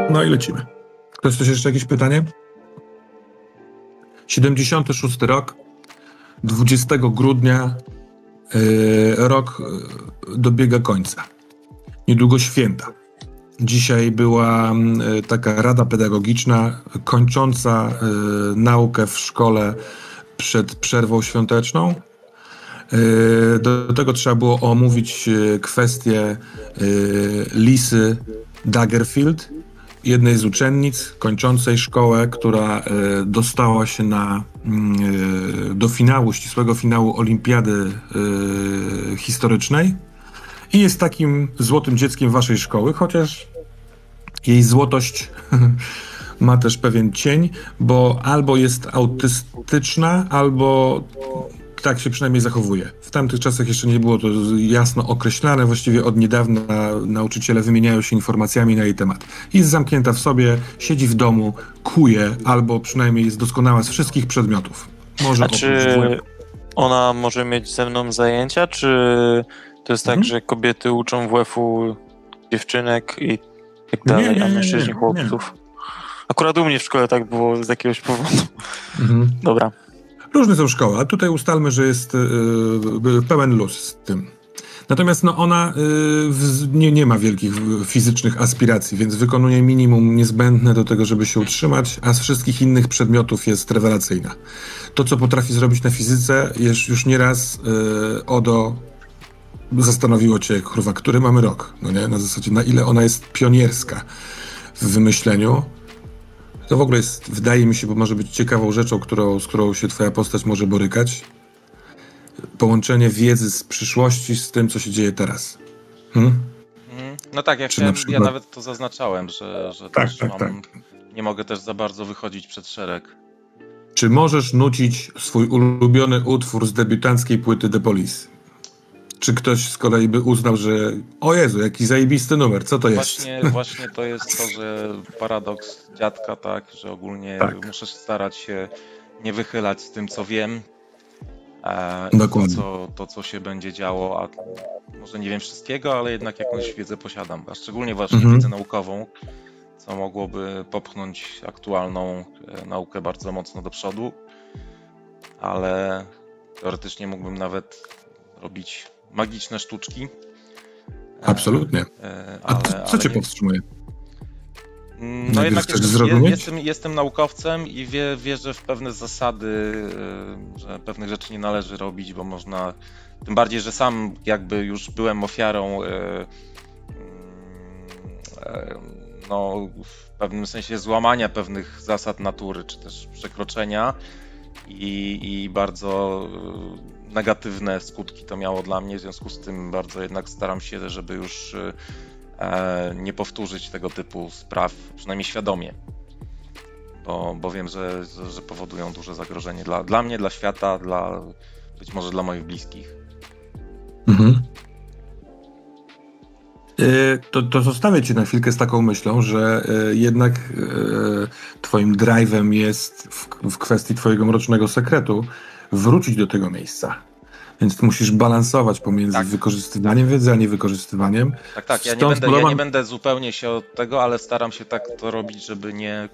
No i lecimy. Ktoś jeszcze jakieś pytanie? 76 rok, 20 grudnia rok dobiega końca. Niedługo święta. Dzisiaj była taka rada pedagogiczna kończąca naukę w szkole przed przerwą świąteczną. Do tego trzeba było omówić kwestię Lisy Daggerfield, jednej z uczennic kończącej szkołę, która dostała się do finału, ścisłego finału olimpiady historycznej i jest takim złotym dzieckiem waszej szkoły, chociaż jej złotość ma też pewien cień, bo albo jest autystyczna, albo tak się przynajmniej zachowuje. W tamtych czasach jeszcze nie było to jasno określane. Właściwie od niedawna nauczyciele wymieniają się informacjami na jej temat. Jest zamknięta w sobie, siedzi w domu, kuje, albo przynajmniej jest doskonała z wszystkich przedmiotów. Może czy ona może mieć ze mną zajęcia, czy to jest tak, że kobiety uczą WF-u dziewczynek i tak dalej, a mężczyźni chłopców? Akurat u mnie w szkole tak było z jakiegoś powodu. Dobra. Różne są szkoły, a tutaj ustalmy, że jest pełen luz z tym. Natomiast ona nie ma wielkich fizycznych aspiracji, więc wykonuje minimum niezbędne do tego, żeby się utrzymać, a z wszystkich innych przedmiotów jest rewelacyjna. To, co potrafi zrobić na fizyce, już nieraz Odo zastanowiło cię, kurwa, który mamy rok, no nie? Na zasadzie, na ile ona jest pionierska w wymyśleniu. To w ogóle jest, wydaje mi się, bo może być ciekawą rzeczą, z którą się twoja postać może borykać. Połączenie wiedzy z przyszłości z tym, co się dzieje teraz. No tak, ja nawet to zaznaczałem, że też nie mogę też za bardzo wychodzić przed szereg. Czy możesz nucić swój ulubiony utwór z debiutanckiej płyty The Police? Czy ktoś z kolei by uznał, że o Jezu, jaki zajebisty numer, co to jest? Właśnie to jest to, że paradoks dziadka, tak, że ogólnie muszę starać się nie wychylać z tym, co wiem, to, co się będzie działo, a może nie wiem wszystkiego, ale jednak jakąś wiedzę posiadam, a szczególnie właśnie wiedzę naukową, co mogłoby popchnąć aktualną naukę bardzo mocno do przodu, ale teoretycznie mógłbym nawet robić magiczne sztuczki. Absolutnie. Co cię powstrzymuje? No jednak jestem naukowcem i wierzę w pewne zasady, że pewnych rzeczy nie należy robić, bo można, tym bardziej, że sam jakby już byłem ofiarą w pewnym sensie złamania pewnych zasad natury, czy też przekroczenia i bardzo negatywne skutki to miało dla mnie, w związku z tym bardzo jednak staram się, żeby już nie powtórzyć tego typu spraw, przynajmniej świadomie, bo wiem, że powodują duże zagrożenie dla mnie, dla świata, być może dla moich bliskich. To zostawię cię na chwilkę z taką myślą, że jednak twoim drive'em jest w kwestii twojego mrocznego sekretu wrócić do tego miejsca. Więc ty musisz balansować pomiędzy wykorzystywaniem wiedzy, a niewykorzystywaniem. Tak. Ja nie będę zupełnie się od tego, ale staram się tak to robić, żeby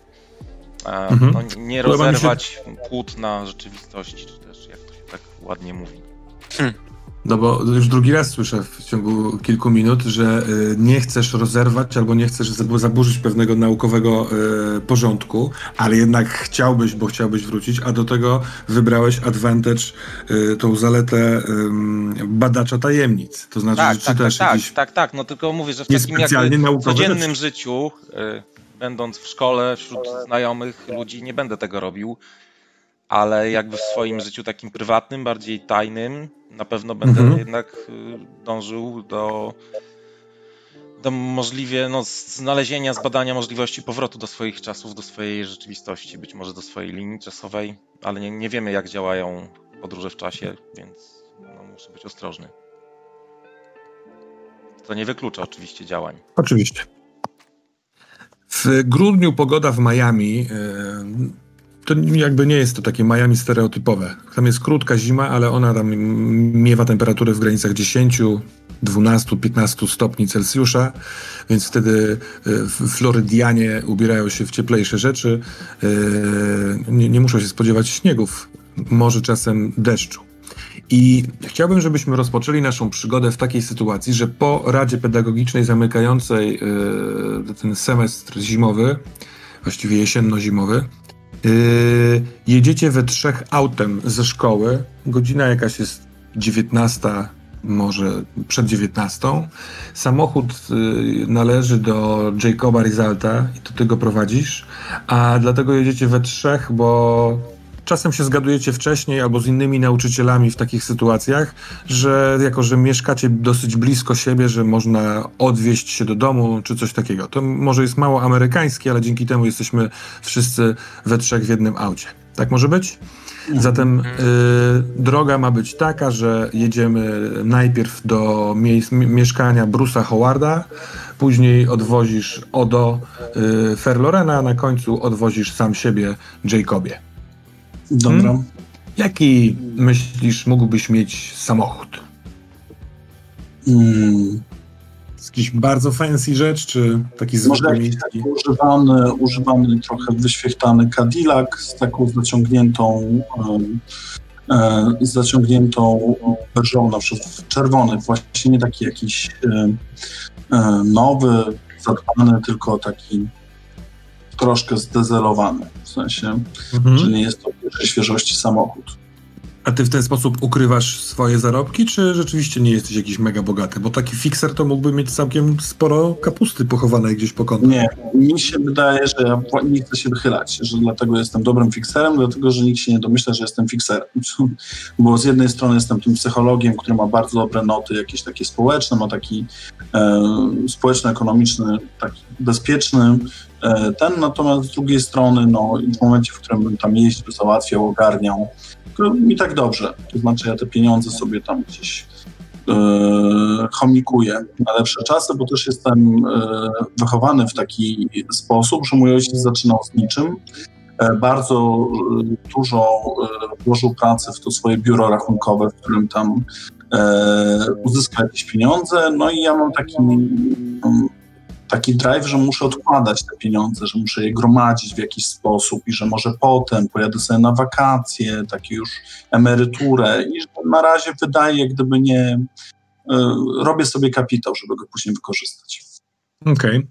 nie rozerwać płótna rzeczywistości, czy też jak to się tak ładnie mówi. No bo już drugi raz słyszę w ciągu kilku minut, że nie chcesz rozerwać albo nie chcesz zaburzyć pewnego naukowego porządku, ale jednak chciałbyś wrócić, a do tego wybrałeś advantage, tą zaletę badacza tajemnic. To znaczy, że czytasz jakiś... Tak. No tylko mówię, że w takim jakby codziennym życiu, będąc w szkole, wśród znajomych ludzi, nie będę tego robił. Ale jakby w swoim życiu takim prywatnym, bardziej tajnym, na pewno będę jednak dążył do możliwie znalezienia, zbadania możliwości powrotu do swoich czasów, do swojej rzeczywistości, być może do swojej linii czasowej, ale nie wiemy, jak działają podróże w czasie, więc muszę być ostrożny. To nie wyklucza oczywiście działań. Oczywiście. W grudniu pogoda w Miami To jakby nie jest to takie Miami stereotypowe. Tam jest krótka zima, ale ona tam miewa temperatury w granicach 10, 12, 15 stopni Celsjusza, więc wtedy Florydianie ubierają się w cieplejsze rzeczy. Nie muszą się spodziewać śniegów, może czasem deszczu. I chciałbym, żebyśmy rozpoczęli naszą przygodę w takiej sytuacji, że po Radzie Pedagogicznej zamykającej ten semestr zimowy, właściwie jesienno-zimowy, jedziecie we trzech autem ze szkoły, godzina jakaś jest 19, może przed 19. Samochód należy do Jacoba Rizalta i to ty go prowadzisz, a dlatego jedziecie we trzech, bo czasem się zgadujecie wcześniej albo z innymi nauczycielami w takich sytuacjach, że jako, że mieszkacie dosyć blisko siebie, że można odwieźć się do domu czy coś takiego. To może jest mało amerykańskie, ale dzięki temu jesteśmy wszyscy we trzech w jednym aucie. Tak może być? Zatem droga ma być taka, że jedziemy najpierw do mieszkania Bruce'a Howarda, później odwozisz Odo Fairlorena, a na końcu odwozisz sam siebie Jacobie. Dobra. Jaki myślisz mógłbyś mieć samochód? Jakiś bardzo fancy rzecz, czy taki zwykły miejski? Używany, trochę wyświechtany Cadillac z taką zaciągniętą beżą, na przykład czerwony, właśnie nie taki jakiś nowy, zadbany, tylko taki troszkę zdezelowany, w sensie, że nie jest to pierwszej świeżości samochód. A ty w ten sposób ukrywasz swoje zarobki, czy rzeczywiście nie jesteś jakiś mega bogaty? Bo taki fikser to mógłby mieć całkiem sporo kapusty pochowanej gdzieś po kątach. Nie, mi się wydaje, że ja nie chcę się wychylać, że dlatego jestem dobrym fikserem, dlatego, że nikt się nie domyśla, że jestem fikserem. Bo z jednej strony jestem tym psychologiem, który ma bardzo dobre noty, jakieś takie społeczne, ma taki społeczno-ekonomiczny, taki bezpieczny, natomiast z drugiej strony, no, w momencie, w którym bym tam jeździł, załatwiał, ogarniał, to mi tak dobrze. To znaczy, ja te pieniądze sobie tam gdzieś chomikuję na lepsze czasy, bo też jestem wychowany w taki sposób, że mój ojciec zaczynał z niczym. Bardzo dużo włożył pracy w to swoje biuro rachunkowe, w którym tam uzyskał jakieś pieniądze. No i ja mam taki drive, że muszę odkładać te pieniądze, że muszę je gromadzić w jakiś sposób i że może potem pojadę sobie na wakacje, takie już emeryturę i że na razie wydaje, jak gdyby nie robię sobie kapitał, żeby go później wykorzystać. Okej.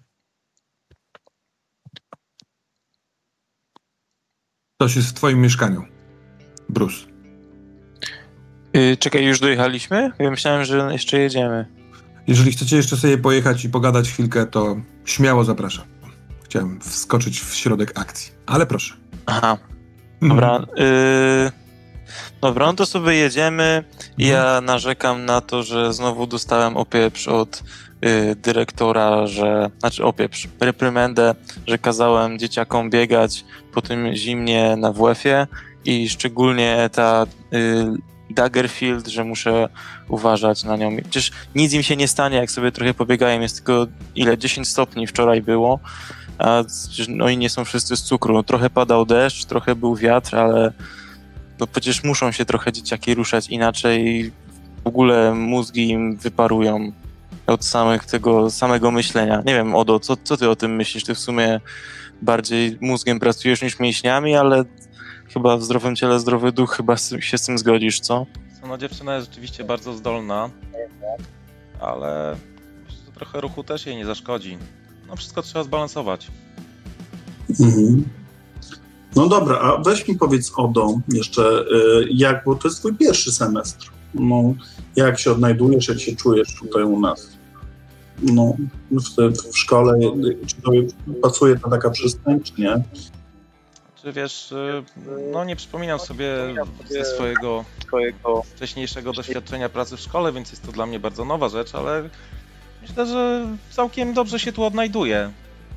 Coś jest w twoim mieszkaniu, Bruce. Czekaj, już dojechaliśmy? Ja myślałem, że jeszcze jedziemy. Jeżeli chcecie jeszcze sobie pojechać i pogadać chwilkę, to śmiało zapraszam. Chciałem wskoczyć w środek akcji, ale proszę. Aha, dobra. Dobra, no to sobie jedziemy. Ja narzekam na to, że znowu dostałem opieprz od dyrektora, reprymendę, że kazałem dzieciakom biegać po tym zimnie na WF-ie i szczególnie ta Daggerfield, że muszę uważać na nią. Przecież nic im się nie stanie, jak sobie trochę pobiegają. Jest tylko 10 stopni wczoraj było, a oni nie są wszyscy z cukru. No, trochę padał deszcz, trochę był wiatr, ale no przecież muszą się trochę dzieciaki ruszać, inaczej w ogóle mózgi im wyparują od tego samego myślenia. Nie wiem, Odo, co ty o tym myślisz? Ty w sumie bardziej mózgiem pracujesz niż mięśniami, ale chyba w zdrowym ciele zdrowy duch, chyba się z tym zgodzisz, co? No, dziewczyna jest rzeczywiście bardzo zdolna, ale myślę, że trochę ruchu też jej nie zaszkodzi. No wszystko trzeba zbalansować. No dobra, a weź mi powiedz, Odo, jeszcze bo to jest twój pierwszy semestr. No, jak się odnajdujesz, jak się czujesz tutaj u nas? No, w szkole, czy to pasuje ta taka przystań, czy nie? Czy wiesz, no nie przypominam sobie ze swojego wcześniejszego doświadczenia pracy w szkole, więc jest to dla mnie bardzo nowa rzecz, ale myślę, że całkiem dobrze się tu odnajduję.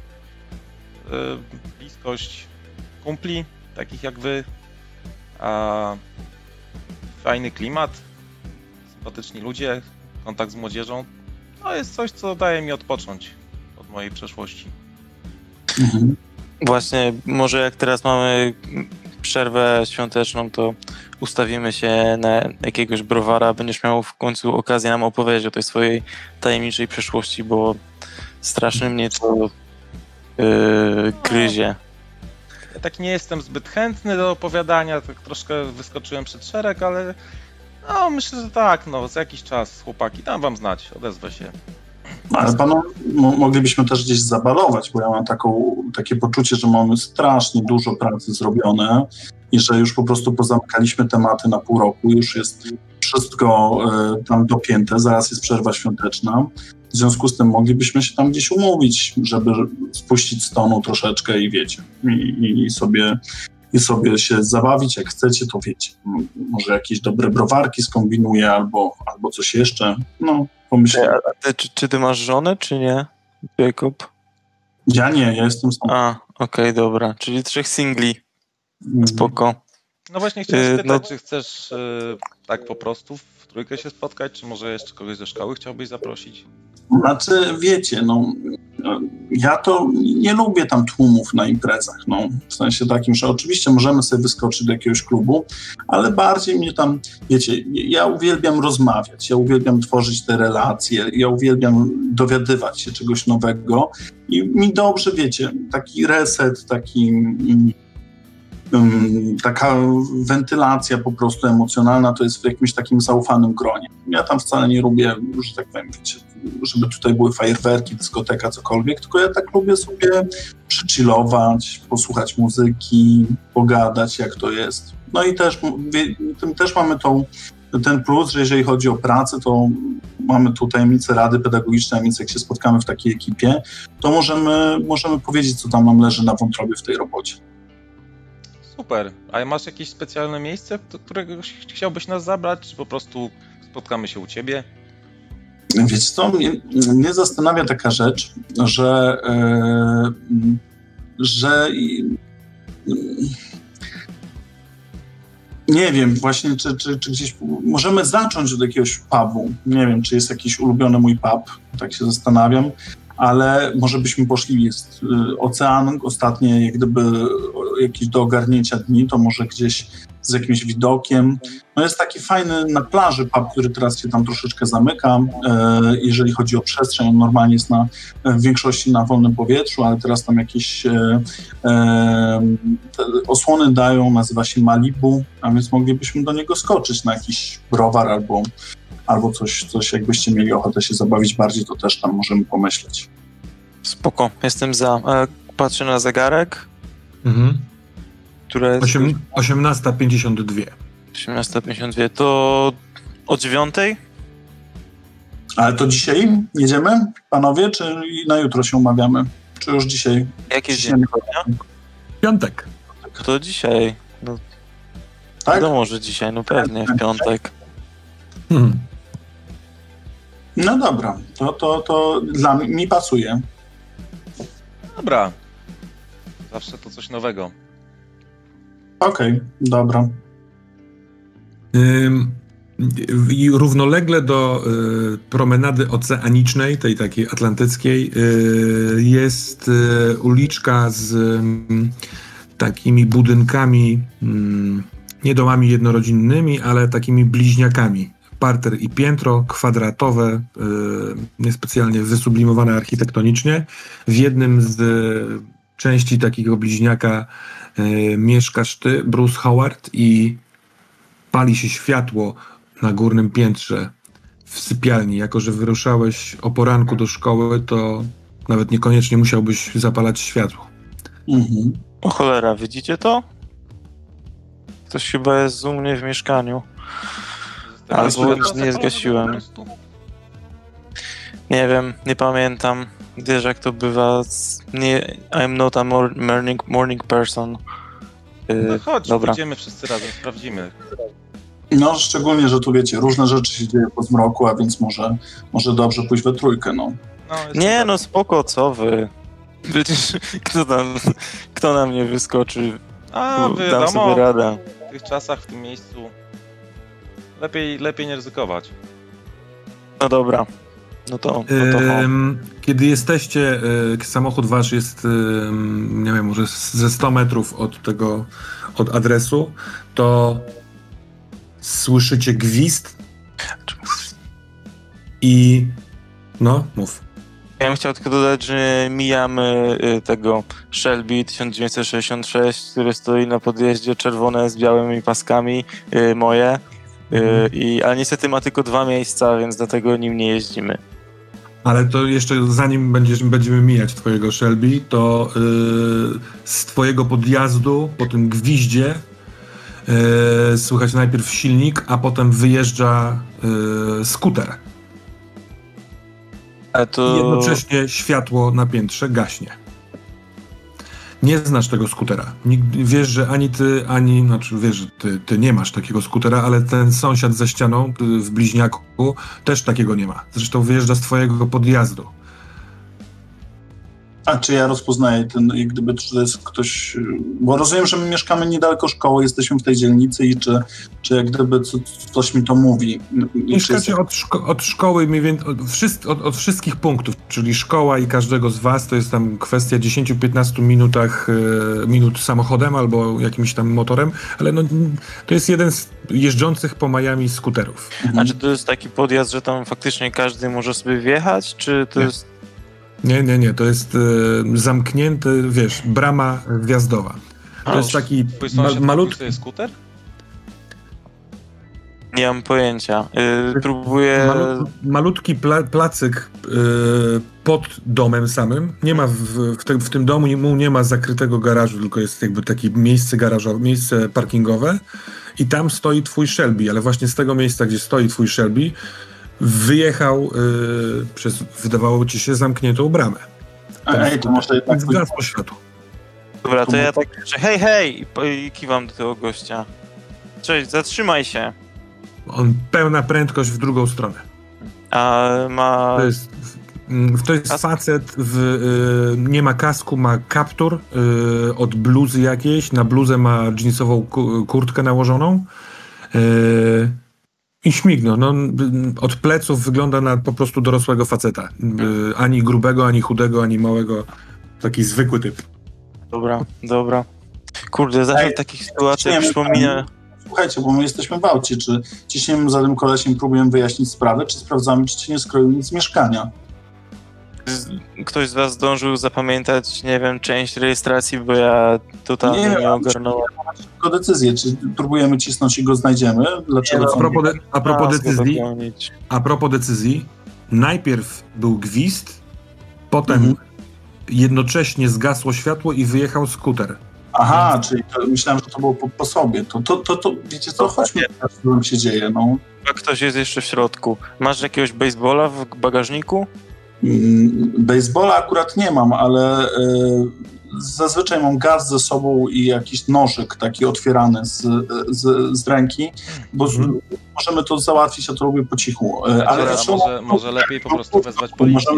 Bliskość kumpli, takich jak wy, a fajny klimat, sympatyczni ludzie, kontakt z młodzieżą, to jest coś, co daje mi odpocząć od mojej przeszłości. Właśnie, może jak teraz mamy przerwę świąteczną, to ustawimy się na jakiegoś browara. Będziesz miał w końcu okazję nam opowiedzieć o tej swojej tajemniczej przeszłości, bo strasznie mnie to gryzie. Ja tak nie jestem zbyt chętny do opowiadania, tak troszkę wyskoczyłem przed szereg, ale no myślę, że tak, no za jakiś czas, chłopaki, dam wam znać, odezwę się. Ale moglibyśmy też gdzieś zabalować, bo ja mam takie poczucie, że mamy strasznie dużo pracy zrobione i że już po prostu pozamykaliśmy tematy na pół roku, już jest wszystko tam dopięte, zaraz jest przerwa świąteczna. W związku z tym moglibyśmy się tam gdzieś umówić, żeby spuścić z tonu troszeczkę i wiecie, i sobie się zabawić, jak chcecie, to wiecie. Może jakieś dobre browarki skombinuję albo coś jeszcze. No, pomyślę. Czy ty masz żonę, czy nie, Jacob? Ja nie, ja jestem sam. Okej, dobra. Czyli 3 singli. Spoko. No właśnie chciałem spytać, czy chcesz tak po prostu w trójkę się spotkać, czy może jeszcze kogoś ze szkoły chciałbyś zaprosić? Znaczy, wiecie, ja to nie lubię tam tłumów na imprezach, w sensie takim, że oczywiście możemy sobie wyskoczyć do jakiegoś klubu, ale bardziej mnie tam, wiecie, ja uwielbiam rozmawiać, ja uwielbiam tworzyć te relacje, ja uwielbiam dowiadywać się czegoś nowego i mi dobrze, wiecie, taki reset, taka wentylacja po prostu emocjonalna to jest w jakimś takim zaufanym gronie. Ja tam wcale nie lubię, że tak powiem, wiecie, żeby tutaj były fajerwerki, dyskoteka, cokolwiek, tylko ja tak lubię sobie przychillować, posłuchać muzyki, pogadać, jak to jest. No i też mamy ten plus, że jeżeli chodzi o pracę, to mamy tu tajemnicę Rady Pedagogicznej, a więc jak się spotkamy w takiej ekipie, to możemy powiedzieć, co tam nam leży na wątrobie w tej robocie. Super. A masz jakieś specjalne miejsce, do którego chciałbyś nas zabrać, czy po prostu spotkamy się u ciebie? Wiecie co, mnie zastanawia taka rzecz, że nie wiem właśnie, czy gdzieś możemy zacząć od jakiegoś pubu. Nie wiem, czy jest jakiś ulubiony mój pub, tak się zastanawiam, ale może byśmy poszli, jest ocean, ostatnie jak gdyby jakieś do ogarnięcia dni, to może gdzieś z jakimś widokiem. No jest taki fajny na plaży pub, który teraz się tam troszeczkę zamyka, jeżeli chodzi o przestrzeń, on normalnie jest w większości na wolnym powietrzu, ale teraz tam jakieś osłony dają, nazywa się Malibu, a więc moglibyśmy do niego skoczyć na jakiś browar albo coś jakbyście mieli ochotę się zabawić bardziej, to też tam możemy pomyśleć. Spoko, jestem za. Patrzę na zegarek. Które jest 18:52. 18:52, to o 9:00? Ale to dzisiaj jedziemy, panowie, czy na jutro się umawiamy? Czy już dzisiaj? Jaki jest dzień tygodnia? Piątek. To dzisiaj. No, tak? Wiadomo, że dzisiaj, no pewnie, w piątek. No dobra, to dla mnie mi pasuje. Dobra. Zawsze to coś nowego. Okej, dobra. I równolegle do promenady oceanicznej, tej takiej atlantyckiej, jest uliczka z takimi budynkami, nie domami jednorodzinnymi, ale takimi bliźniakami. Parter i piętro, kwadratowe, niespecjalnie wysublimowane architektonicznie. W jednym z części takiego bliźniaka mieszkasz ty, Bruce Howard, i pali się światło na górnym piętrze w sypialni. Jako że wyruszałeś o poranku do szkoły, to nawet niekoniecznie musiałbyś zapalać światło. O cholera, widzicie to? Ktoś chyba jest u mnie w mieszkaniu. Albo nie zgasiłem. Nie wiem, nie pamiętam. Wiesz, jak to bywa. I'm not a morning person. No chodź, dobra. Pójdziemy wszyscy razem, sprawdzimy. No, szczególnie, że tu wiecie, różne rzeczy się dzieje po zmroku, a więc może dobrze pójść we trójkę, Nie, no spoko, co wy? Przecież kto na mnie wyskoczy? Dam sobie radę. W tych czasach, w tym miejscu lepiej nie ryzykować. No dobra. No to kiedy jesteście, samochód wasz jest, nie wiem, może ze 100 metrów od adresu, to słyszycie gwizd i no, mów. Ja bym chciał tylko dodać, że mijamy tego Shelby 1966, który stoi na podjeździe, czerwone z białymi paskami, moje. Ale niestety ma tylko 2 miejsca, więc dlatego nim nie jeździmy. Ale to jeszcze zanim będziemy mijać twojego Shelby, to z twojego podjazdu po tym gwiździe słychać najpierw silnik, a potem wyjeżdża skuter. I jednocześnie światło na piętrze gaśnie. Nie znasz tego skutera. Wiesz, że wiesz, że ty nie masz takiego skutera, ale ten sąsiad za ścianą w bliźniaku też takiego nie ma. Zresztą wyjeżdża z twojego podjazdu. A czy ja rozpoznaję jak gdyby to jest ktoś, bo rozumiem, że my mieszkamy niedaleko szkoły, jesteśmy w tej dzielnicy i czy jak gdyby coś mi to mówi. Mieszkacie od szkoły, od wszystkich punktów, czyli szkoła i każdego z was, to jest tam kwestia 10-15 minut samochodem albo jakimś tam motorem, ale no, to jest jeden z jeżdżących po Miami skuterów. A czy to jest taki podjazd, że tam faktycznie każdy może sobie wjechać, czy to jest... Nie, to jest zamknięty, wiesz, brama wjazdowa. To jest taki malutki skuter? Nie mam pojęcia. Próbuję... Malutki placyk pod domem samym. Nie ma w tym domu nie ma zakrytego garażu, tylko jest jakby takie miejsce parkingowe i tam stoi twój Shelby, ale właśnie z tego miejsca, gdzie stoi twój Shelby, wyjechał przez, wydawało ci się, zamkniętą bramę. To może jednak... Zgasło światło. Dobra, to ja tak krzyczę, hej! I kiwam do tego gościa. Cześć, zatrzymaj się. On pełna prędkość w drugą stronę. A ma... To jest facet, nie ma kasku, ma kaptur od bluzy jakiejś. Na bluzę ma dżinsową kurtkę nałożoną. I śmignął. No, od pleców wygląda na po prostu dorosłego faceta. Ani grubego, ani chudego, ani małego. Taki zwykły typ. Dobra. Kurde, zawsze w takich sytuacjach przypomina... Słuchajcie, bo my jesteśmy w aucie. Czy ciśniemy za tym kolesiem, próbujemy wyjaśnić sprawę, czy sprawdzamy, czy ci nie skroił nic z mieszkania? Ktoś z was zdążył zapamiętać, nie wiem, część rejestracji, bo ja totalnie nie ogarnąłem. Tylko decyzję, czy próbujemy cisnąć i go znajdziemy? Dlaczego? A propos decyzji, najpierw był gwizd, potem jednocześnie zgasło światło i wyjechał skuter. Aha, czyli myślałem, że to było po sobie. To wiecie co, chodźmy, co tam się dzieje, no. A ktoś jest jeszcze w środku. Masz jakiegoś baseballa w bagażniku? Baseballa akurat nie mam, ale zazwyczaj mam gaz ze sobą i jakiś nożyk taki otwierany z ręki, bo możemy to załatwić, ja to robię po cichu. Ale może lepiej po prostu wezwać policję.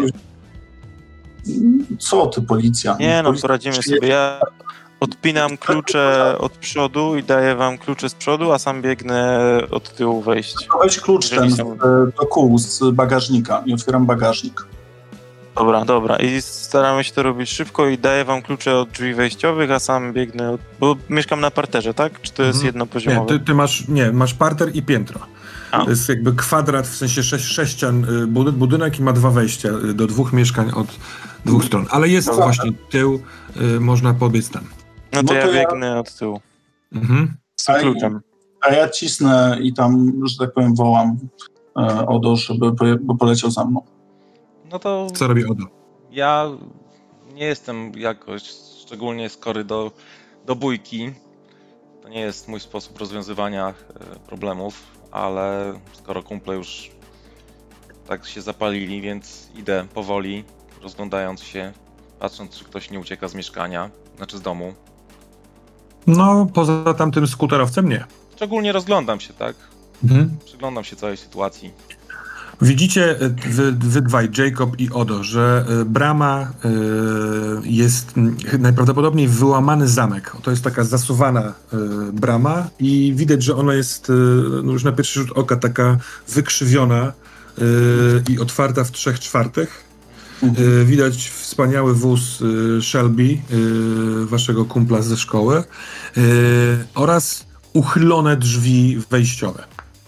Co ty, policja? Nie, no poradzimy sobie. Ja odpinam klucze od przodu i daję wam klucze z przodu, a sam biegnę od tyłu wejść. Weź klucz do kół z bagażnika i otwieram bagażnik. Dobra. I staramy się to robić szybko i daję wam klucze od drzwi wejściowych, a sam biegnę bo mieszkam na parterze, tak? Czy to jest jednopoziomowe? Nie, ty masz parter i piętro. To jest jakby kwadrat, w sensie 6 ścian budynek i ma 2 wejścia do 2 mieszkań od 2 stron. Ale jest właśnie tył, można pobiec tam. No to ja biegnę od tyłu. Z tym kluczem. A ja cisnę i tam, że tak powiem, wołam Odo, żeby poleciał za mną. No to... Co robi Odo? Ja nie jestem jakoś szczególnie skory do bójki. To nie jest mój sposób rozwiązywania problemów, ale skoro kumple już tak się zapalili, więc idę powoli, rozglądając się, patrząc, czy ktoś nie ucieka z mieszkania, znaczy z domu. No, poza tamtym skuterowcem nie. Szczególnie rozglądam się, tak? Przyglądam się całej sytuacji. Widzicie wy dwaj, Jacob i Odo, że brama jest najprawdopodobniej wyłamany zamek. To jest taka zasuwana brama i widać, że ona jest już na pierwszy rzut oka taka wykrzywiona i otwarta w 3/4. Widać wspaniały wóz Shelby, waszego kumpla ze szkoły, oraz uchylone drzwi wejściowe.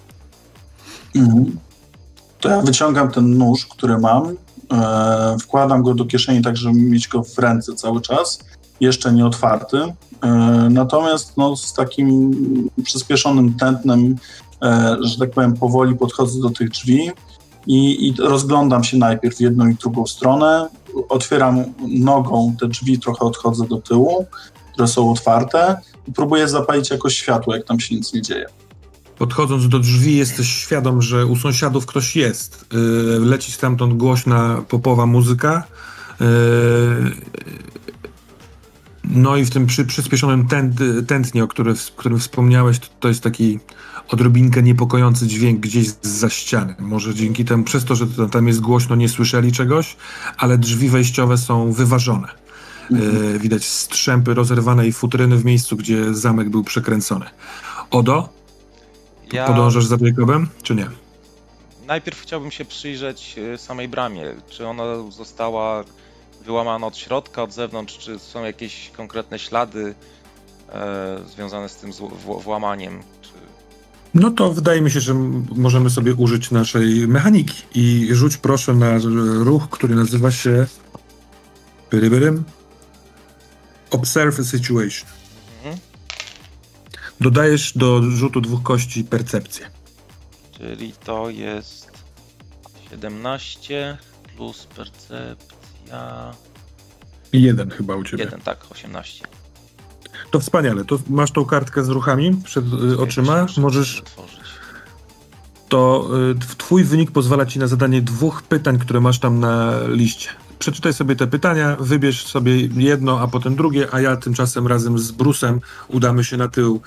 To ja wyciągam ten nóż, który mam, wkładam go do kieszeni, tak żeby mieć go w ręce cały czas, jeszcze nie otwarty. Natomiast no, z takim przyspieszonym tętnem, że tak powiem, powoli podchodzę do tych drzwi i rozglądam się najpierw w jedną i drugą stronę. Otwieram nogą te drzwi, trochę odchodzę do tyłu, które są otwarte i próbuję zapalić jakoś światło, jak tam się nic nie dzieje. Podchodząc do drzwi, jesteś świadom, że u sąsiadów ktoś jest. Leci stamtąd głośna popowa muzyka. No i w tym przyspieszonym tętnie, o którym wspomniałeś, to jest taki odrobinkę niepokojący dźwięk gdzieś zza ściany. Może dzięki temu, przez to, że tam jest głośno, nie słyszeli czegoś, ale drzwi wejściowe są wyważone. Widać strzępy rozerwanej futryny w miejscu, gdzie zamek był przekręcony. Odo? Podążasz za Jacobem, czy nie? Najpierw chciałbym się przyjrzeć samej bramie. Czy ona została wyłamana od środka, od zewnątrz, czy są jakieś konkretne ślady związane z tym włamaniem? Czy... No to wydaje mi się, że możemy sobie użyć naszej mechaniki. I rzuć proszę na ruch, który nazywa się Observe a Situation. Dodajesz do rzutu 2 kości percepcję. Czyli to jest 17 plus percepcja... I 1 chyba u ciebie. 1, tak, 18. To wspaniale. To masz tą kartkę z ruchami przed oczyma. Możesz... To twój wynik pozwala ci na zadanie 2 pytań, które masz tam na liście. Przeczytaj sobie te pytania, wybierz sobie jedno, a potem drugie, a ja tymczasem razem z Bruce'em udamy się na tył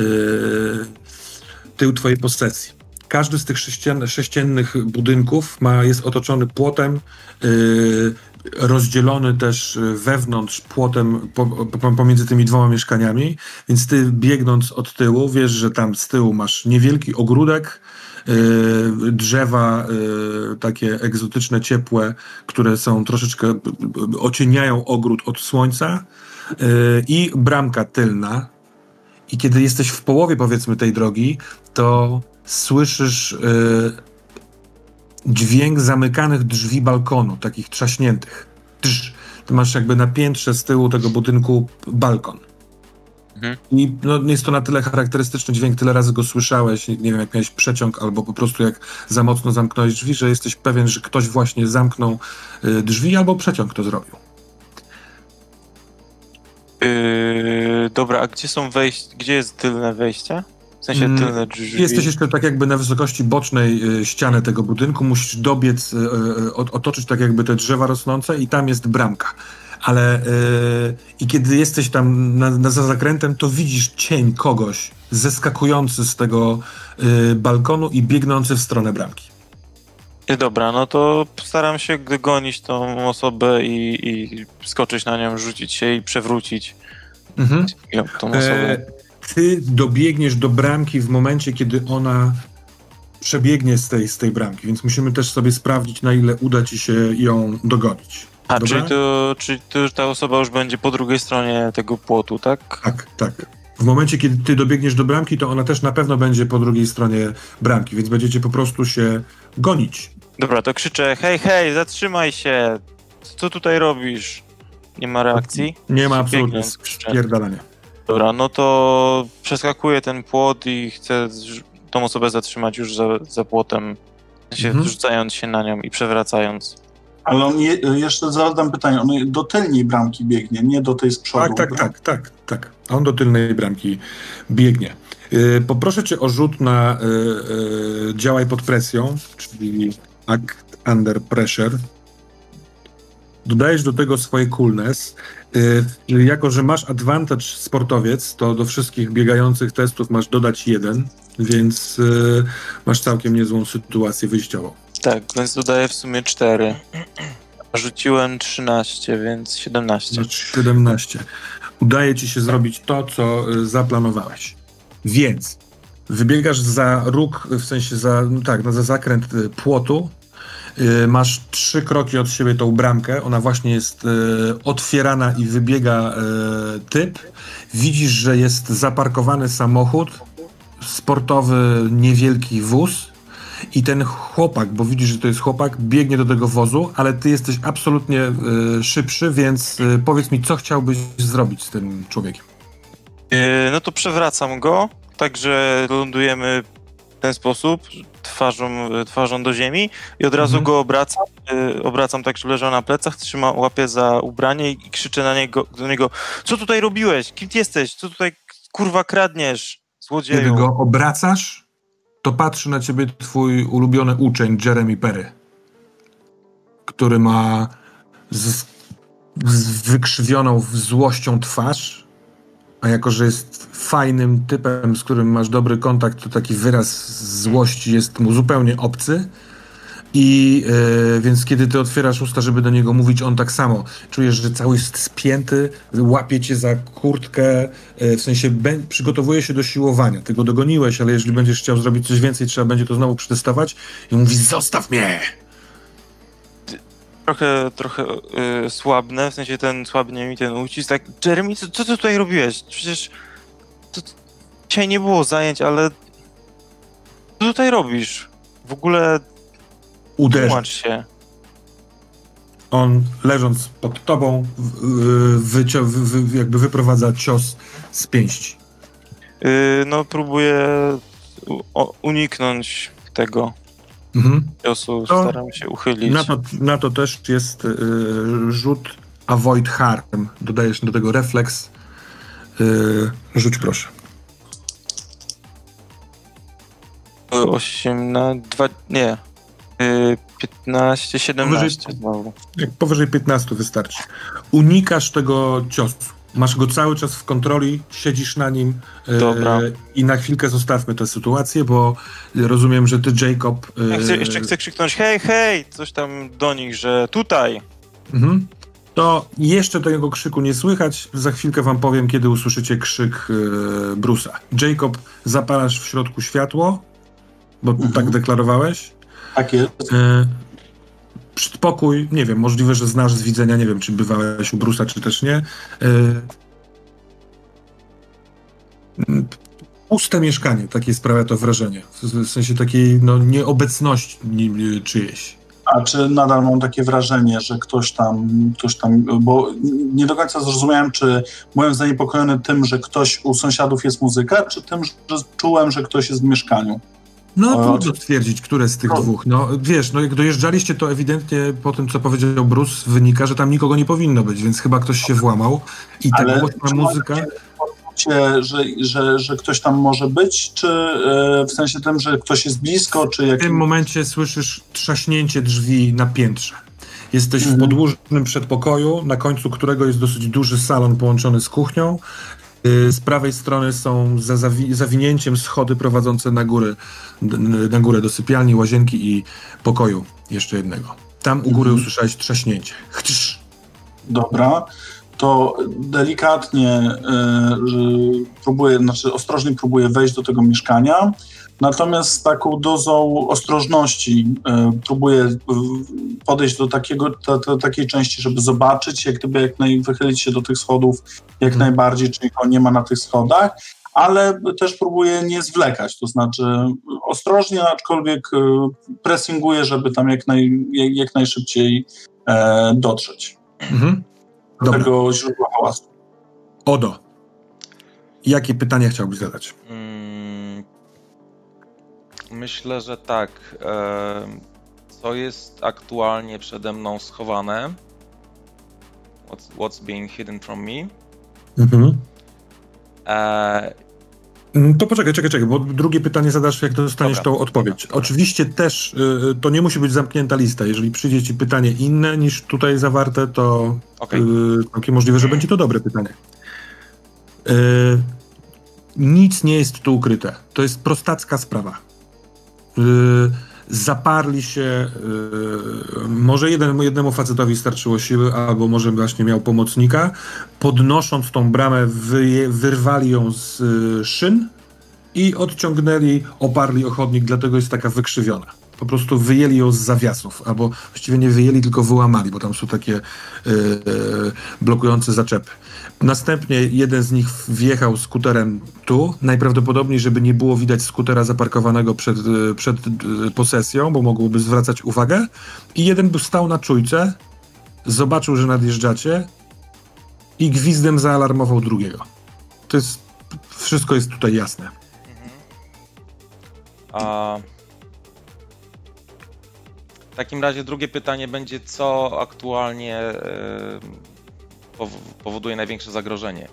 twojej posesji. Każdy z tych sześciennych budynków jest otoczony płotem, rozdzielony też wewnątrz płotem pomiędzy tymi 2 mieszkaniami, więc ty biegnąc od tyłu, wiesz, że tam z tyłu masz niewielki ogródek, drzewa takie egzotyczne, ciepłe, które są troszeczkę, ocieniają ogród od słońca, i bramka tylna. I kiedy jesteś w połowie, powiedzmy, tej drogi, to słyszysz dźwięk zamykanych drzwi balkonu, takich trzaśniętych. Ty masz jakby na piętrze z tyłu tego budynku balkon. I jest to na tyle charakterystyczny dźwięk, tyle razy go słyszałeś, nie wiem, jak miałeś przeciąg, albo po prostu jak za mocno zamknąłeś drzwi, że jesteś pewien, że ktoś właśnie zamknął drzwi, albo przeciąg to zrobił. Dobra, a gdzie są gdzie jest tylne wejście? W sensie tylne drzwi? Jesteś jeszcze tak jakby na wysokości bocznej ściany tego budynku, musisz dobiec, otoczyć tak jakby te drzewa rosnące i tam jest bramka. Ale i kiedy jesteś tam za zakrętem, to widzisz cień kogoś zeskakujący z tego balkonu i biegnący w stronę bramki. Dobra, no to staram się gonić tą osobę i skoczyć na nią, rzucić się i przewrócić tą osobę. Ty dobiegniesz do bramki w momencie, kiedy ona przebiegnie z tej bramki, więc musimy też sobie sprawdzić, na ile uda ci się ją dogonić. A, czyli to ta osoba już będzie po drugiej stronie tego płotu, tak? Tak. W momencie, kiedy ty dobiegniesz do bramki, to ona też na pewno będzie po drugiej stronie bramki, więc będziecie po prostu się gonić. Dobra, to krzyczę, hej, zatrzymaj się! Co tutaj robisz? Nie ma reakcji? Nie ma absolutnie spierdalania. Dobra, no to przeskakuję ten płot i chcę tą osobę zatrzymać już za płotem, rzucając się na nią i przewracając. Ale on jeszcze zadam pytanie, on do tylnej bramki biegnie, nie do tej z przodu. Tak. On do tylnej bramki biegnie. Poproszę cię o rzut na działaj pod presją, czyli act under pressure. Dodajesz do tego swoje coolness. Jako że masz advantage sportowiec, to do wszystkich biegających testów masz dodać 1, więc masz całkiem niezłą sytuację wyjściową. Tak, więc dodaję w sumie 4. Rzuciłem 13, więc 17. 17. Udaje ci się zrobić to, co zaplanowałeś. Więc Wybiegasz za róg, w sensie za zakręt płotu. Masz 3 kroki od siebie tą bramkę. Ona właśnie jest otwierana i wybiega typ. Widzisz, że jest zaparkowany samochód, sportowy, niewielki wóz. I ten chłopak, bo widzisz, że to jest chłopak, biegnie do tego wozu, ale ty jesteś absolutnie szybszy, więc powiedz mi, co chciałbyś zrobić z tym człowiekiem? No to przewracam go, tak że lądujemy w ten sposób, twarzą do ziemi i od razu go obracam tak, że leżał na plecach, łapię za ubranie i krzyczę do niego, co tutaj robiłeś? Kim ty jesteś? Co tutaj, kurwa, kradniesz? Złodzieju. Kiedy go obracasz, to patrzy na ciebie twój ulubiony uczeń Jeremy Perry, który ma wykrzywioną złością twarz, a jako, że jest fajnym typem, z którym masz dobry kontakt, to taki wyraz złości jest mu zupełnie obcy. I więc kiedy ty otwierasz usta, żeby do niego mówić, on tak samo. Czujesz, że cały jest spięty, łapie cię za kurtkę, w sensie przygotowuje się do siłowania. Ty go dogoniłeś, ale jeżeli będziesz chciał zrobić coś więcej, trzeba będzie to znowu przetestować. I mówi, zostaw mnie! Trochę słabnę, w sensie słabnie mi ten ucisk. Tak, Jeremy, co ty tutaj robiłeś? Przecież dzisiaj nie było zajęć, ale co tutaj robisz? W ogóle tłumacz się. On, leżąc pod tobą, jakby wyprowadza cios z pięści. No, próbuję uniknąć tego ciosu, staram się uchylić. Na to też jest rzut Avoid Harm. Dodajesz do tego refleks. Rzuć proszę. 15, 17 znowu. Jak powyżej 15 wystarczy. Unikasz tego ciosu. Masz go cały czas w kontroli, siedzisz na nim. Dobra. I na chwilkę zostawmy tę sytuację, bo rozumiem, że ty, Jacob... Jeszcze chcę krzyknąć hej, coś tam do nich, że tutaj. To jeszcze tego krzyku nie słychać. Za chwilkę wam powiem, kiedy usłyszycie krzyk Bruce'a. Jacob, zapalasz w środku światło, bo tak deklarowałeś. Tak jest. Przedpokój, nie wiem, możliwe, że znasz z widzenia, nie wiem, czy bywałeś u Bruce'a, czy też nie. Puste mieszkanie, takie sprawia to wrażenie. W sensie takiej nieobecności czyjejś. A czy nadal mam takie wrażenie, że ktoś tam, bo nie do końca zrozumiałem, czy byłem zaniepokojony tym, że ktoś u sąsiadów jest muzyka, czy tym, że czułem, że ktoś jest w mieszkaniu? Trudno stwierdzić, które z tych dwóch. Wiesz, jak dojeżdżaliście, to ewidentnie po tym, co powiedział Bruce, wynika, że tam nikogo nie powinno być, więc chyba ktoś się włamał i ta głośna muzyka... Że ktoś tam może być, czy w sensie tym, że ktoś jest blisko, czy W tym momencie słyszysz trzaśnięcie drzwi na piętrze. Jesteś w podłużnym przedpokoju, na końcu którego jest dosyć duży salon połączony z kuchnią. Z prawej strony są za zawinięciem schody prowadzące na górę do sypialni, łazienki i pokoju jeszcze jednego. Tam u góry usłyszałeś trzaśnięcie. Chcesz? Dobra. To delikatnie ostrożnie próbuję wejść do tego mieszkania, natomiast z taką dozą ostrożności próbuję podejść do takiej części, żeby zobaczyć, wychylić się do tych schodów jak najbardziej, czy nikogo nie ma na tych schodach, ale też próbuję nie zwlekać, to znaczy ostrożnie, aczkolwiek pressinguję, żeby tam jak najszybciej dotrzeć. Do tego źródła hałasu. Odo, jakie pytania chciałbyś zadać? Myślę, że tak. Co jest aktualnie przede mną schowane? What's being hidden from me? To poczekaj, bo drugie pytanie zadasz, jak dostaniesz tą odpowiedź. Oczywiście też to nie musi być zamknięta lista. Jeżeli przyjdzie ci pytanie inne niż tutaj zawarte, to całkiem możliwe, że będzie to dobre pytanie. Nic nie jest tu ukryte. To jest prostacka sprawa. Zaparli się, może jednemu facetowi starczyło siły, albo może właśnie miał pomocnika. Podnosząc tą bramę, wyrwali ją z szyn i odciągnęli, oparli o chodnik, dlatego jest taka wykrzywiona. Po prostu wyjęli ją z zawiasów, albo właściwie nie wyjęli, tylko wyłamali, bo tam są takie blokujące zaczepy. Następnie jeden z nich wjechał skuterem tu, najprawdopodobniej, żeby nie było widać skutera zaparkowanego przed posesją, bo mogłoby zwracać uwagę. I jeden by stał na czujce, zobaczył, że nadjeżdżacie i gwizdem zaalarmował drugiego. To jest, wszystko jest tutaj jasne. W takim razie drugie pytanie będzie, co aktualnie powoduje największe zagrożenie?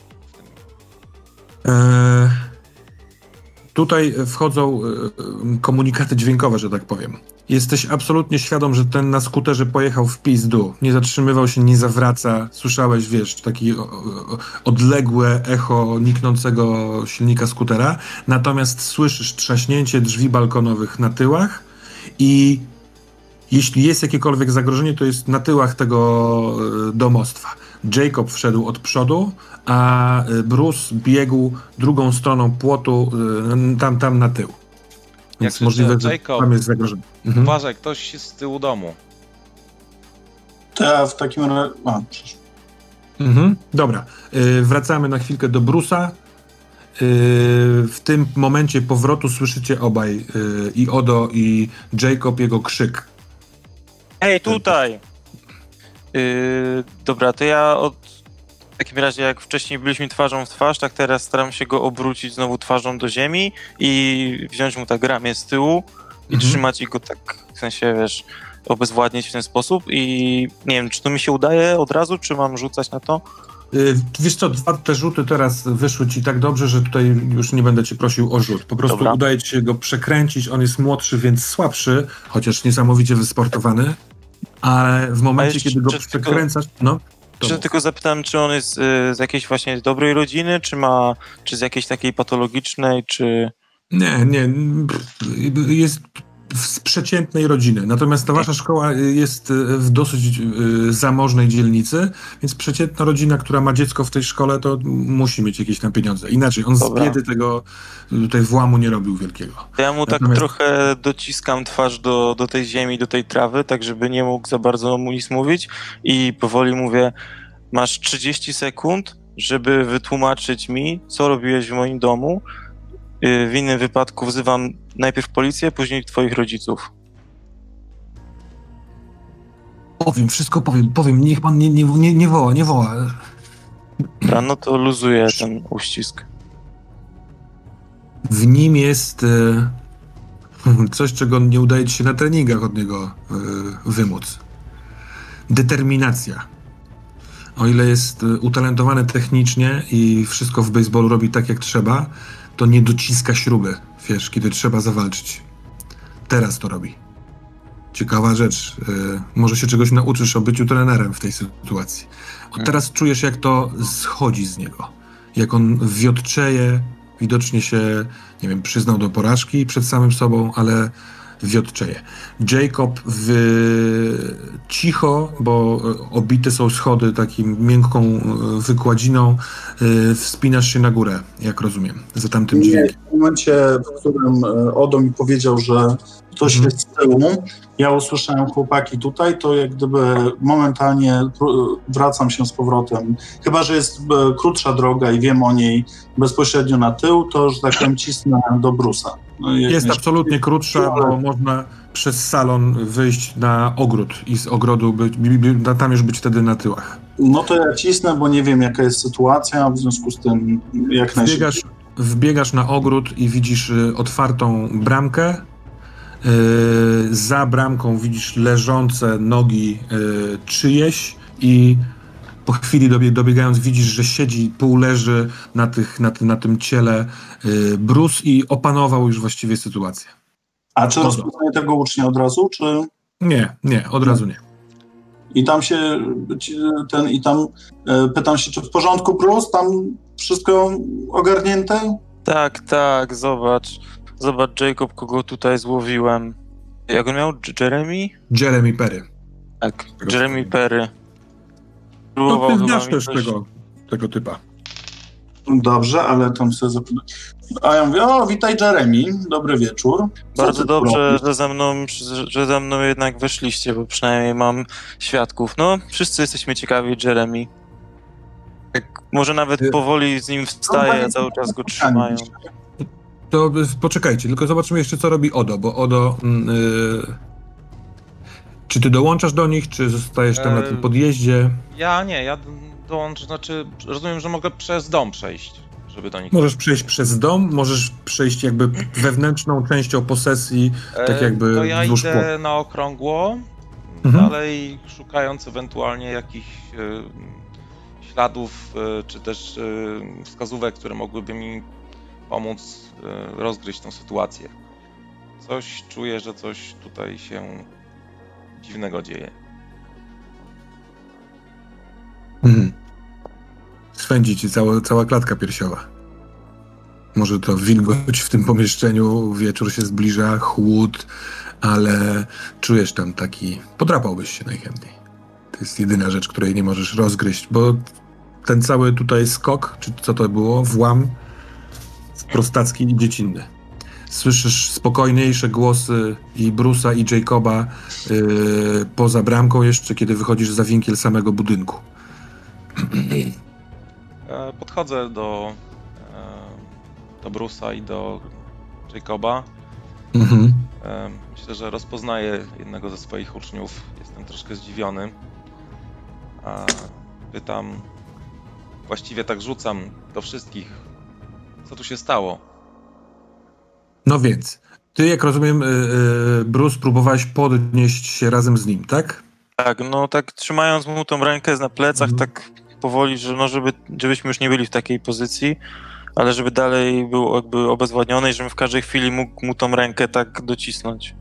Tutaj wchodzą komunikaty dźwiękowe, że tak powiem. Jesteś absolutnie świadom, że ten na skuterze pojechał w pizdu. Nie zatrzymywał się, nie zawraca. Słyszałeś, wiesz, takie odległe echo niknącego silnika skutera. Natomiast słyszysz trzaśnięcie drzwi balkonowych na tyłach i jeśli jest jakiekolwiek zagrożenie, to jest na tyłach tego domostwa. Jacob wszedł od przodu, a Bruce biegł drugą stroną płotu, tam na tył. Więc możliwe, że tam jest zagrożenie. Uważaj, ktoś jest z tyłu domu. To ja w takim razie... Dobra, wracamy na chwilkę do Bruce'a. W tym momencie powrotu słyszycie obaj, i Odo, i Jacob, jego krzyk. Hej, tutaj! Dobra, to ja w takim razie, jak wcześniej byliśmy twarzą w twarz, tak teraz staram się go obrócić znowu twarzą do ziemi i wziąć mu tak ramię z tyłu i trzymać i go tak, w sensie, wiesz, obezwładnić w ten sposób i nie wiem, czy to mi się udaje od razu, czy mam rzucać na to? Wiesz co, te rzuty teraz wyszły ci tak dobrze, że tutaj już nie będę cię prosił o rzut. Po prostu udaje ci się go przekręcić, on jest młodszy, więc słabszy, chociaż niesamowicie wysportowany, ale w momencie, kiedy go przekręcasz... Czy tylko zapytałem, czy on jest z jakiejś właśnie dobrej rodziny, czy z jakiejś takiej patologicznej, czy... Nie, jest z przeciętnej rodziny. Natomiast ta wasza szkoła jest w dosyć zamożnej dzielnicy, więc przeciętna rodzina, która ma dziecko w tej szkole, to musi mieć jakieś tam pieniądze. Inaczej, on z biedy tego tutaj włamu nie robił wielkiego. Ja mu tak trochę dociskam twarz do tej ziemi, do tej trawy, tak żeby nie mógł za bardzo mu nic mówić i powoli mówię, masz 30 sekund, żeby wytłumaczyć mi, co robiłeś w moim domu. W innym wypadku wzywam najpierw policję, później twoich rodziców. Wszystko powiem. Niech pan nie woła. Dobra, no to luzuję ten uścisk. W nim jest coś, czego nie udaje ci się na treningach od niego wymóc. Determinacja. O ile jest utalentowany technicznie i wszystko w baseballu robi tak, jak trzeba, to nie dociska śruby, wiesz, kiedy trzeba zawalczyć. Teraz to robi. Ciekawa rzecz. Może się czegoś nauczysz o byciu trenerem w tej sytuacji. Teraz czujesz, jak to schodzi z niego. Jak on wiotczeje, widocznie się, nie wiem, przyznał do porażki przed samym sobą, ale wiotczeje. Jacob cicho, bo obite są schody takim miękką wykładziną, wspinasz się na górę, jak rozumiem, za tamtym dźwiękiem. W momencie, w którym Odo mi powiedział, że ktoś jest z tyłu, ja usłyszałem chłopaki tutaj, to jak gdyby momentalnie wracam się z powrotem. Chyba że jest krótsza droga i wiem o niej bezpośrednio na tył, to, że tak powiem, cisnę do Bruce'a. Jest absolutnie krótsza, bo można przez salon wyjść na ogród i z ogrodu tam już być wtedy na tyłach. No to ja cisnę, bo nie wiem, jaka jest sytuacja, w związku z tym jak najszybciej. Wbiegasz na ogród i widzisz otwartą bramkę. Za bramką widzisz leżące nogi czyjeś i po chwili dobiegając widzisz, że siedzi, półleży na tym ciele Bruce i opanował już właściwie sytuację. A czy rozpoznaje tego ucznia od razu, czy... Nie, od razu nie. I tam się pytam się, czy w porządku, Bruce? Tam wszystko ogarnięte? Tak, zobacz, Jacob, kogo tutaj złowiłem. Jak on miał? Jeremy? Jeremy Perry. Tak, Jeremy Perry. No ty znasz też tego typa. Dobrze, ale tam sobie zapytam. A ja mówię, witaj Jeremy, dobry wieczór. Bardzo dobrze, że ze mną jednak weszliście, bo przynajmniej mam świadków. No, wszyscy jesteśmy ciekawi Jeremy. Może nawet powoli z nim wstaje, a cały czas go trzymają. To poczekajcie, tylko zobaczymy jeszcze, co robi Odo, bo Odo... czy ty dołączasz do nich, czy zostajesz tam na tym podjeździe? Ja dołączę, znaczy rozumiem, że mogę przez dom przejść, żeby do nich... Możesz przejść przez dom, możesz przejść jakby wewnętrzną częścią posesji, tak jakby to ja wzdłuż idę na okrągło, dalej szukając ewentualnie jakichś śladów, czy też wskazówek, które mogłyby mi pomóc rozgryźć tę sytuację. Czuję, że coś tutaj się dziwnego dzieje. Swędzi ci cała klatka piersiowa. Może to wilgoć w tym pomieszczeniu, wieczór się zbliża, chłód, ale czujesz tam taki... Podrapałbyś się najchętniej. To jest jedyna rzecz, której nie możesz rozgryźć, bo ten cały tutaj skok, czy co to było, włam prostacki i dziecinny. Słyszysz spokojniejsze głosy i Bruce'a i Jacoba poza bramką jeszcze, kiedy wychodzisz za winkiel samego budynku. Podchodzę do Bruce'a i do Jacoba. Myślę, że rozpoznaję jednego ze swoich uczniów. Jestem troszkę zdziwiony. Pytam, właściwie tak rzucam do wszystkich, co tu się stało? No więc, ty, jak rozumiem, Bruce, próbowałeś podnieść się razem z nim, tak? Tak, no tak trzymając mu tą rękę na plecach, tak powoli, że no żebyśmy już nie byli w takiej pozycji, ale żeby dalej był jakby obezwładniony i żebym w każdej chwili mógł mu tą rękę tak docisnąć.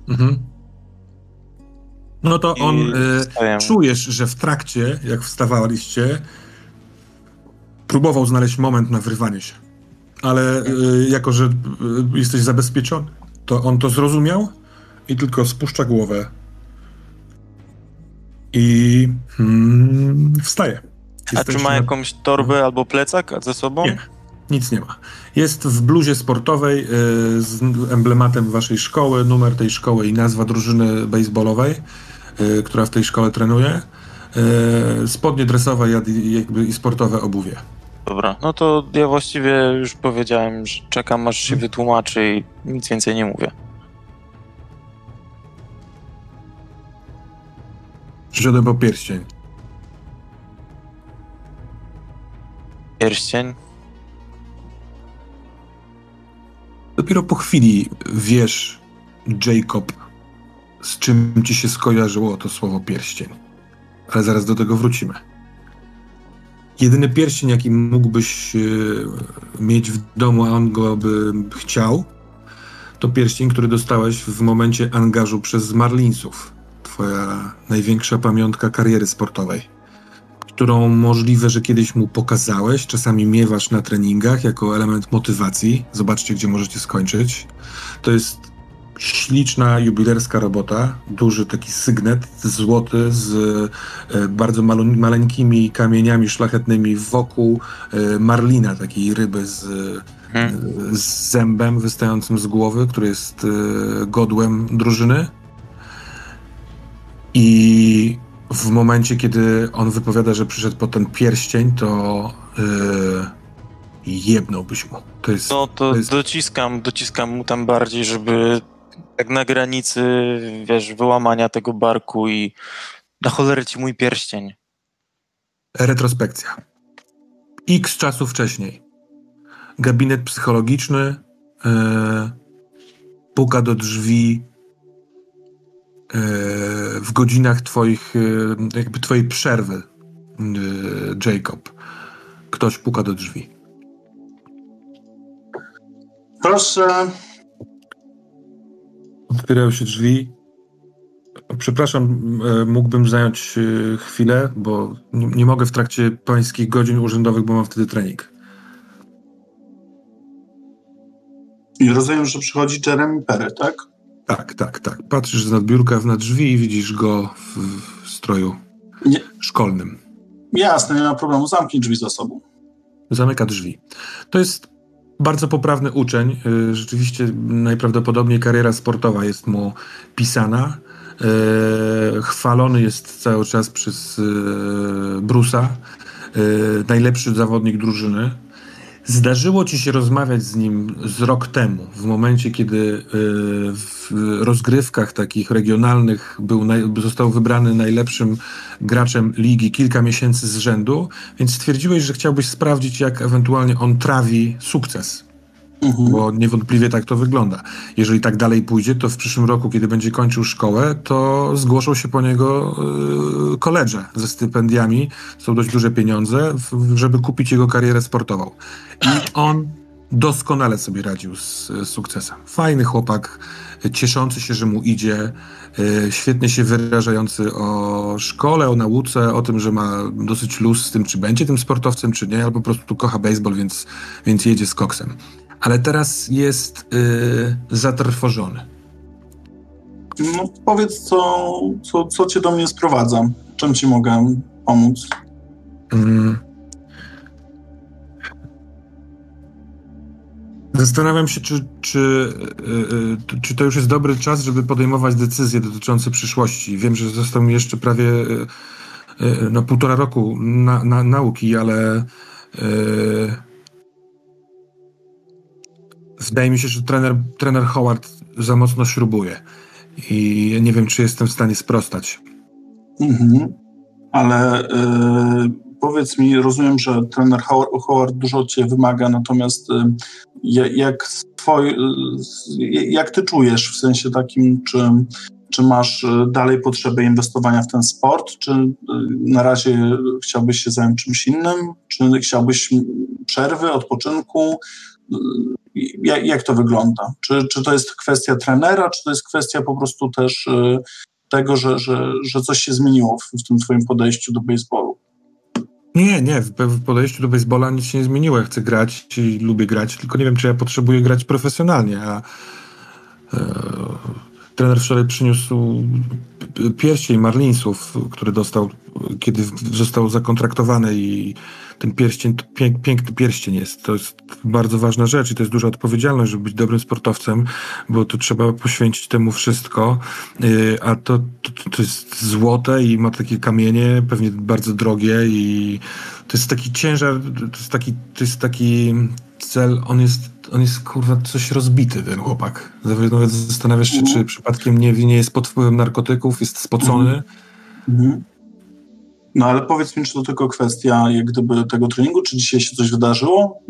No to on, czujesz, że w trakcie, jak wstawaliście, próbował znaleźć moment na wyrwanie się. Ale jako, że jesteś zabezpieczony, to on to zrozumiał i tylko spuszcza głowę i wstaje. A czy ma jakąś torbę albo plecak ze sobą? Nie, nic nie ma. Jest w bluzie sportowej z emblematem waszej szkoły, numer tej szkoły i nazwa drużyny baseballowej, która w tej szkole trenuje. Spodnie dresowe i sportowe obuwie. Dobra, no to ja właściwie już powiedziałem, że czekam, aż się wytłumaczy i nic więcej nie mówię. Przyszedłem po pierścień. Pierścień? Dopiero po chwili wiesz, Jacob, z czym ci się skojarzyło to słowo pierścień. Ale zaraz do tego wrócimy. Jedyny pierścień, jaki mógłbyś mieć w domu, a on go by chciał, to pierścień, który dostałeś w momencie angażu przez Marlinsów. Twoja największa pamiątka kariery sportowej, którą możliwe, że kiedyś mu pokazałeś, czasami miewasz na treningach jako element motywacji. Zobaczcie, gdzie możecie skończyć. To jest śliczna, jubilerska robota, duży taki sygnet złoty z bardzo maleńkimi kamieniami szlachetnymi wokół marlina, takiej ryby z zębem wystającym z głowy, który jest godłem drużyny. I w momencie, kiedy on wypowiada, że przyszedł po ten pierścień, to jebnąłbyś mu. To jest... dociskam mu tam bardziej, żeby tak na granicy, wiesz, wyłamania tego barku i na cholerę ci mój pierścień. Retrospekcja. X czasu wcześniej. Gabinet psychologiczny, puka do drzwi w godzinach twojej przerwy, Jacob. Ktoś puka do drzwi. Proszę. Otwierają się drzwi. Przepraszam, mógłbym zająć chwilę, bo nie mogę w trakcie pańskich godzin urzędowych, bo mam wtedy trening. I rozumiem, że przychodzi Jeremy Perry, tak? Tak. Patrzysz z nadbiórka na drzwi i widzisz go w stroju szkolnym. Jasne, nie ma problemu. Zamknij drzwi za sobą. Zamyka drzwi. To jest bardzo poprawny uczeń. Rzeczywiście najprawdopodobniej kariera sportowa jest mu pisana. Chwalony jest cały czas przez Bruce'a. Najlepszy zawodnik drużyny. Zdarzyło ci się rozmawiać z nim z rok temu, w momencie, kiedy w rozgrywkach takich regionalnych został wybrany najlepszym graczem ligi kilka miesięcy z rzędu, więc stwierdziłeś, że chciałbyś sprawdzić, jak ewentualnie on trawi sukces. Bo niewątpliwie tak to wygląda. Jeżeli tak dalej pójdzie, to w przyszłym roku, kiedy będzie kończył szkołę, to zgłoszą się po niego koledże ze stypendiami. Są dość duże pieniądze, żeby kupić jego karierę sportową. I on doskonale sobie radził z sukcesem. Fajny chłopak, cieszący się, że mu idzie, świetnie się wyrażający o szkole, o nauce, o tym, że ma dosyć luz z tym, czy będzie tym sportowcem, czy nie, albo po prostu kocha baseball, więc jedzie z koksem. Ale teraz jest zatrwożony. No powiedz, co cię do mnie sprowadza? Czym ci mogę pomóc? Zastanawiam się, czy to już jest dobry czas, żeby podejmować decyzje dotyczące przyszłości. Wiem, że został mi jeszcze prawie 1,5 roku nauki, ale wydaje mi się, że trener Howard za mocno śrubuje i nie wiem, czy jestem w stanie sprostać. Ale powiedz mi, rozumiem, że trener Howard dużo od ciebie wymaga, natomiast jak ty czujesz, w sensie takim, czy masz dalej potrzebę inwestowania w ten sport, czy na razie chciałbyś się zająć czymś innym, czy chciałbyś przerwy, odpoczynku? Jak to wygląda? Czy to jest kwestia trenera, czy to jest kwestia po prostu też tego, że coś się zmieniło w tym twoim podejściu do baseballu? Nie, w podejściu do baseballa nic się nie zmieniło. Ja chcę grać i lubię grać, tylko nie wiem, czy ja potrzebuję grać profesjonalnie, a trener wczoraj przyniósł pierścień Marlinsów, który dostał, kiedy został zakontraktowany, i ten pierścień, to piękny pierścień jest. To jest bardzo ważna rzecz i to jest duża odpowiedzialność, żeby być dobrym sportowcem, bo to trzeba poświęcić temu wszystko, a to jest złote i ma takie kamienie, pewnie bardzo drogie, i to jest taki ciężar, to jest taki cel, on jest kurwa coś rozbity, ten chłopak. Nawet zastanawiasz się, czy przypadkiem nie jest pod wpływem narkotyków, jest spocony. No ale powiedz mi, czy to tylko kwestia jak gdyby tego treningu, czy dzisiaj się coś wydarzyło?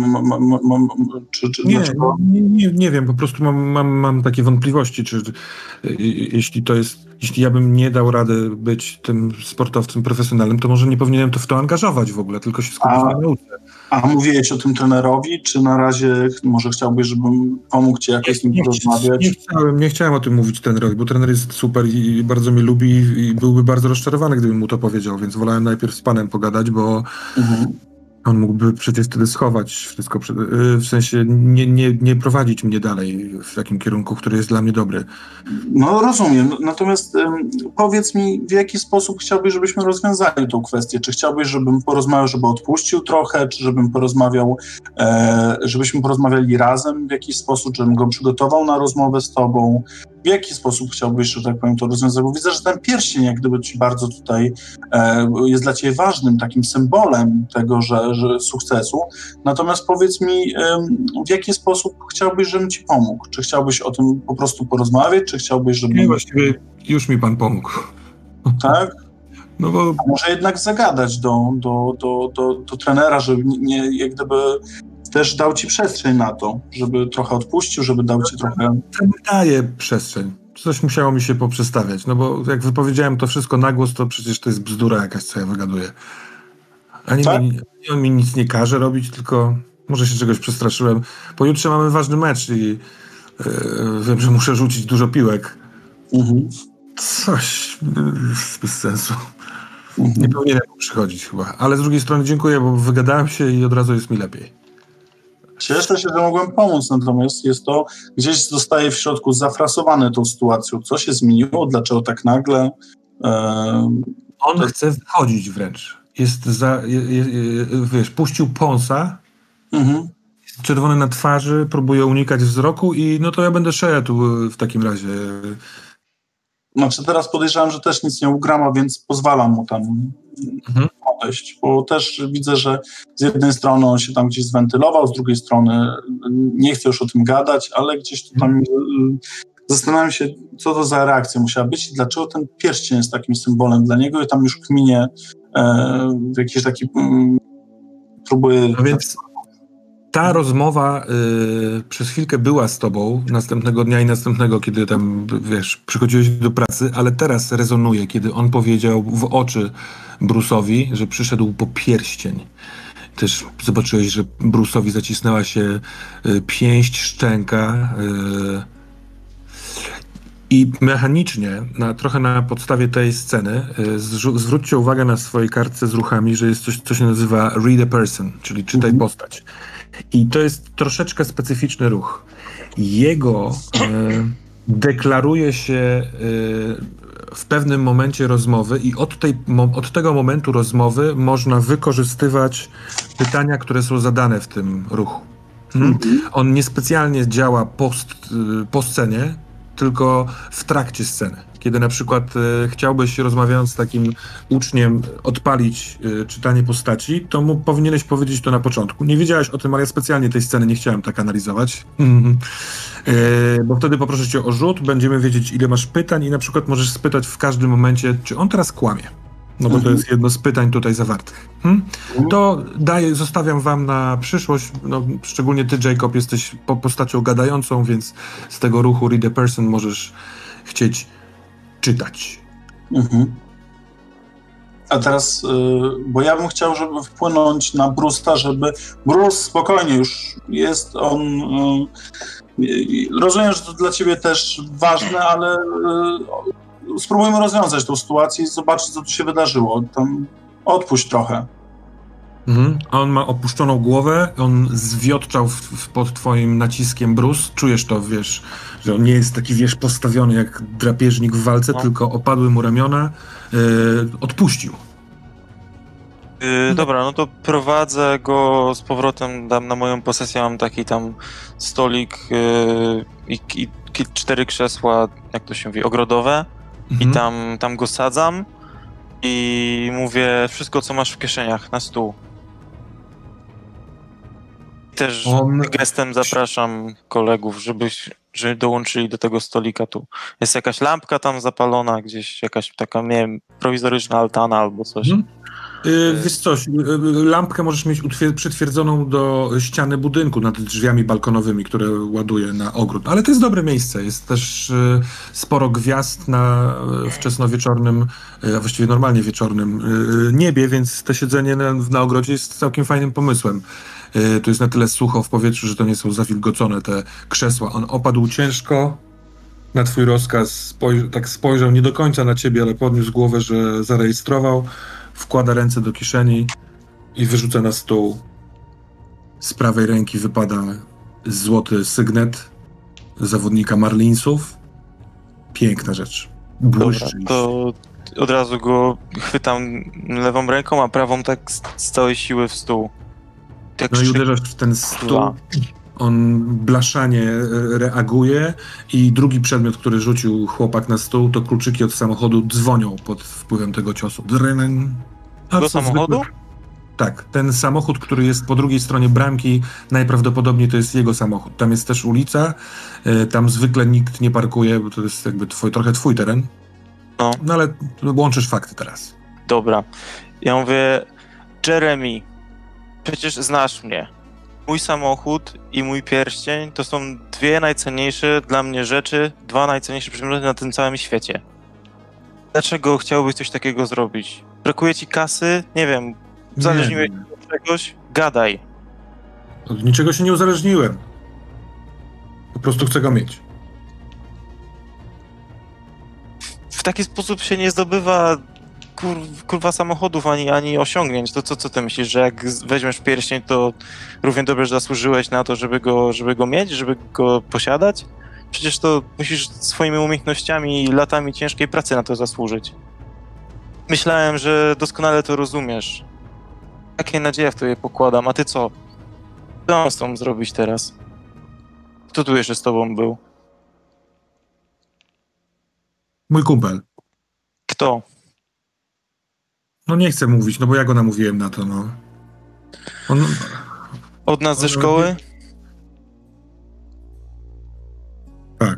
Nie wiem, po prostu mam takie wątpliwości, czy jeśli ja bym nie dał rady być tym sportowcem profesjonalnym, to może nie powinienem w to angażować w ogóle, tylko się skupić na nauce. A mówiłeś o tym trenerowi, czy na razie może chciałbyś, żebym pomógł ci jakoś z nim porozmawiać? Nie chciałem o tym mówić trenerowi, bo trener jest super i bardzo mnie lubi i byłby bardzo rozczarowany, gdybym mu to powiedział, więc wolałem najpierw z panem pogadać, bo on mógłby przecież wtedy schować wszystko, w sensie nie prowadzić mnie dalej w takim kierunku, który jest dla mnie dobry. No rozumiem, natomiast powiedz mi, w jaki sposób chciałbyś, żebyśmy rozwiązali tą kwestię? Czy chciałbyś, żebym porozmawiał, żeby odpuścił trochę, czy żebym porozmawiał, żebyśmy porozmawiali razem w jakiś sposób, żebym go przygotował na rozmowę z tobą? W jaki sposób chciałbyś, że tak powiem, to rozwiązać? Bo widzę, że ten pierścień jak gdyby ci bardzo tutaj jest dla ciebie ważnym takim symbolem tego, że sukcesu. Natomiast powiedz mi, w jaki sposób chciałbyś, żebym ci pomógł? Czy chciałbyś o tym po prostu porozmawiać, czy chciałbyś, żeby... Nie, właściwie już mi pan pomógł. Tak? No bo... A może jednak zagadać do trenera, żeby nie, jak gdyby też dał ci przestrzeń na to, żeby trochę odpuścił, żeby dał ci trochę... Daje przestrzeń. Coś musiało mi się poprzestawiać, no bo jak wypowiedziałem to wszystko na głos, to przecież to jest bzdura jakaś, co ja wygaduję. On mi nic nie każe robić, tylko może się czegoś przestraszyłem. Pojutrze mamy ważny mecz i wiem, że muszę rzucić dużo piłek. Coś bez sensu. Nie powinienem przychodzić chyba. Ale z drugiej strony dziękuję, bo wygadałem się i od razu jest mi lepiej. Cieszę się, że mogłem pomóc, natomiast jest to gdzieś zostaje w środku zafrasowane tą sytuacją. Co się zmieniło? Dlaczego tak nagle? On chce wychodzić wręcz. jest wiesz, puścił pąsa, jest czerwony na twarzy, próbuje unikać wzroku i no to ja będę szedł w takim razie. Znaczy teraz podejrzewam, że też nic nie ugrama, więc pozwalam mu tam odejść, bo też widzę, że z jednej strony on się tam gdzieś zwentylował, z drugiej strony nie chce już o tym gadać, ale gdzieś tu tam zastanawiam się, co to za reakcja musiała być i dlaczego ten pierścień jest takim symbolem dla niego i tam już kminie jakiś taki próbuje... No więc ta rozmowa przez chwilkę była z tobą następnego dnia i następnego, kiedy tam, wiesz, przychodziłeś do pracy, ale teraz rezonuje, kiedy on powiedział w oczy Bruce'owi, że przyszedł po pierścień. Też zobaczyłeś, że Bruce'owi zacisnęła się pięść, szczęka i mechanicznie, trochę na podstawie tej sceny, zwróćcie uwagę na swojej kartce z ruchami, że jest coś, co się nazywa read a person, czyli czytaj postać. I to jest troszeczkę specyficzny ruch. Jego deklaruje się w pewnym momencie rozmowy i od tego momentu rozmowy można wykorzystywać pytania, które są zadane w tym ruchu. On niespecjalnie działa po scenie, tylko w trakcie sceny. Kiedy na przykład chciałbyś, rozmawiając z takim uczniem, odpalić czytanie postaci, to mu powinieneś powiedzieć to na początku. Nie wiedziałeś o tym, ale ja specjalnie tej sceny nie chciałem tak analizować. Bo wtedy poproszę cię o rzut, będziemy wiedzieć, ile masz pytań i na przykład możesz spytać w każdym momencie, czy on teraz kłamie. No bo to jest jedno z pytań tutaj zawartych. To zostawiam wam na przyszłość, no, szczególnie ty, Jacob, jesteś postacią gadającą, więc z tego ruchu read a person możesz chcieć czytać. A teraz, bo ja bym chciał, żeby wpłynąć na Bruce'a, żeby Bruce spokojnie już jest on... Rozumiem, że to dla ciebie też ważne, ale spróbujmy rozwiązać tę sytuację i zobaczyć, co tu się wydarzyło. Tam odpuść trochę. On ma opuszczoną głowę, on zwiotczał pod twoim naciskiem, Bruce. Czujesz to, wiesz, że on nie jest taki, wiesz, postawiony jak drapieżnik w walce, tylko opadły mu ramiona. Odpuścił. Dobra, no to prowadzę go z powrotem na moją posesję. Mam taki tam stolik i 4 krzesła, jak to się mówi, ogrodowe. I tam go sadzam i mówię wszystko, co masz w kieszeniach, na stół. Też gestem zapraszam kolegów, żeby dołączyli do tego stolika tu. Jest jakaś lampka tam zapalona, gdzieś jakaś taka, nie wiem, prowizoryczna altana albo coś. Wiesz coś, lampkę możesz mieć przytwierdzoną do ściany budynku nad drzwiami balkonowymi, które ładuje na ogród. Ale to jest dobre miejsce. Jest też sporo gwiazd na wczesnowieczornym, a właściwie normalnie wieczornym niebie, więc to siedzenie na ogrodzie jest całkiem fajnym pomysłem. Tu jest na tyle sucho w powietrzu, że to nie są zawilgocone te krzesła. On opadł ciężko na twój rozkaz, spojrzał nie do końca na ciebie, ale podniósł głowę, że zarejestrował. Wkłada ręce do kieszeni i wyrzuca na stół. Z prawej ręki wypada złoty sygnet zawodnika Marlinsów. Piękna rzecz. Dobra, to od razu go chwytam lewą ręką, a prawą tak z całej siły w stół. Tak no i uderzasz w ten stół. On blaszanie reaguje i drugi przedmiot, który rzucił chłopak na stół, to kluczyki od samochodu dzwonią pod wpływem tego ciosu. Do samochodu? Tak, ten samochód, który jest po drugiej stronie bramki, najprawdopodobniej to jest jego samochód. Tam jest też ulica, tam zwykle nikt nie parkuje, bo to jest jakby trochę twój teren. No ale łączysz fakty teraz. Dobra. Ja mówię, Jeremy, przecież znasz mnie. Mój samochód i mój pierścień to są 2 najcenniejsze dla mnie rzeczy, 2 najcenniejsze przedmioty na tym całym świecie. Dlaczego chciałbyś coś takiego zrobić? Brakuje ci kasy? Nie wiem. Uzależniłeś się od czegoś? Gadaj. Od niczego się nie uzależniłem. Po prostu chcę go mieć. W taki sposób się nie zdobywa kurwa samochodów ani osiągnięć. To co ty myślisz, że jak weźmiesz pierścień, to równie dobrze zasłużyłeś na to, żeby go mieć, żeby go posiadać? Przecież to musisz swoimi umiejętnościami i latami ciężkiej pracy na to zasłużyć. Myślałem, że doskonale to rozumiesz. Jakie nadzieje w tobie pokładam, a ty co? Co mam z tą zrobić teraz? Kto tu jeszcze z tobą był? Mój kumpel. Kto? No nie chcę mówić, no bo ja go namówiłem na to, no. Od nas ze szkoły? Tak.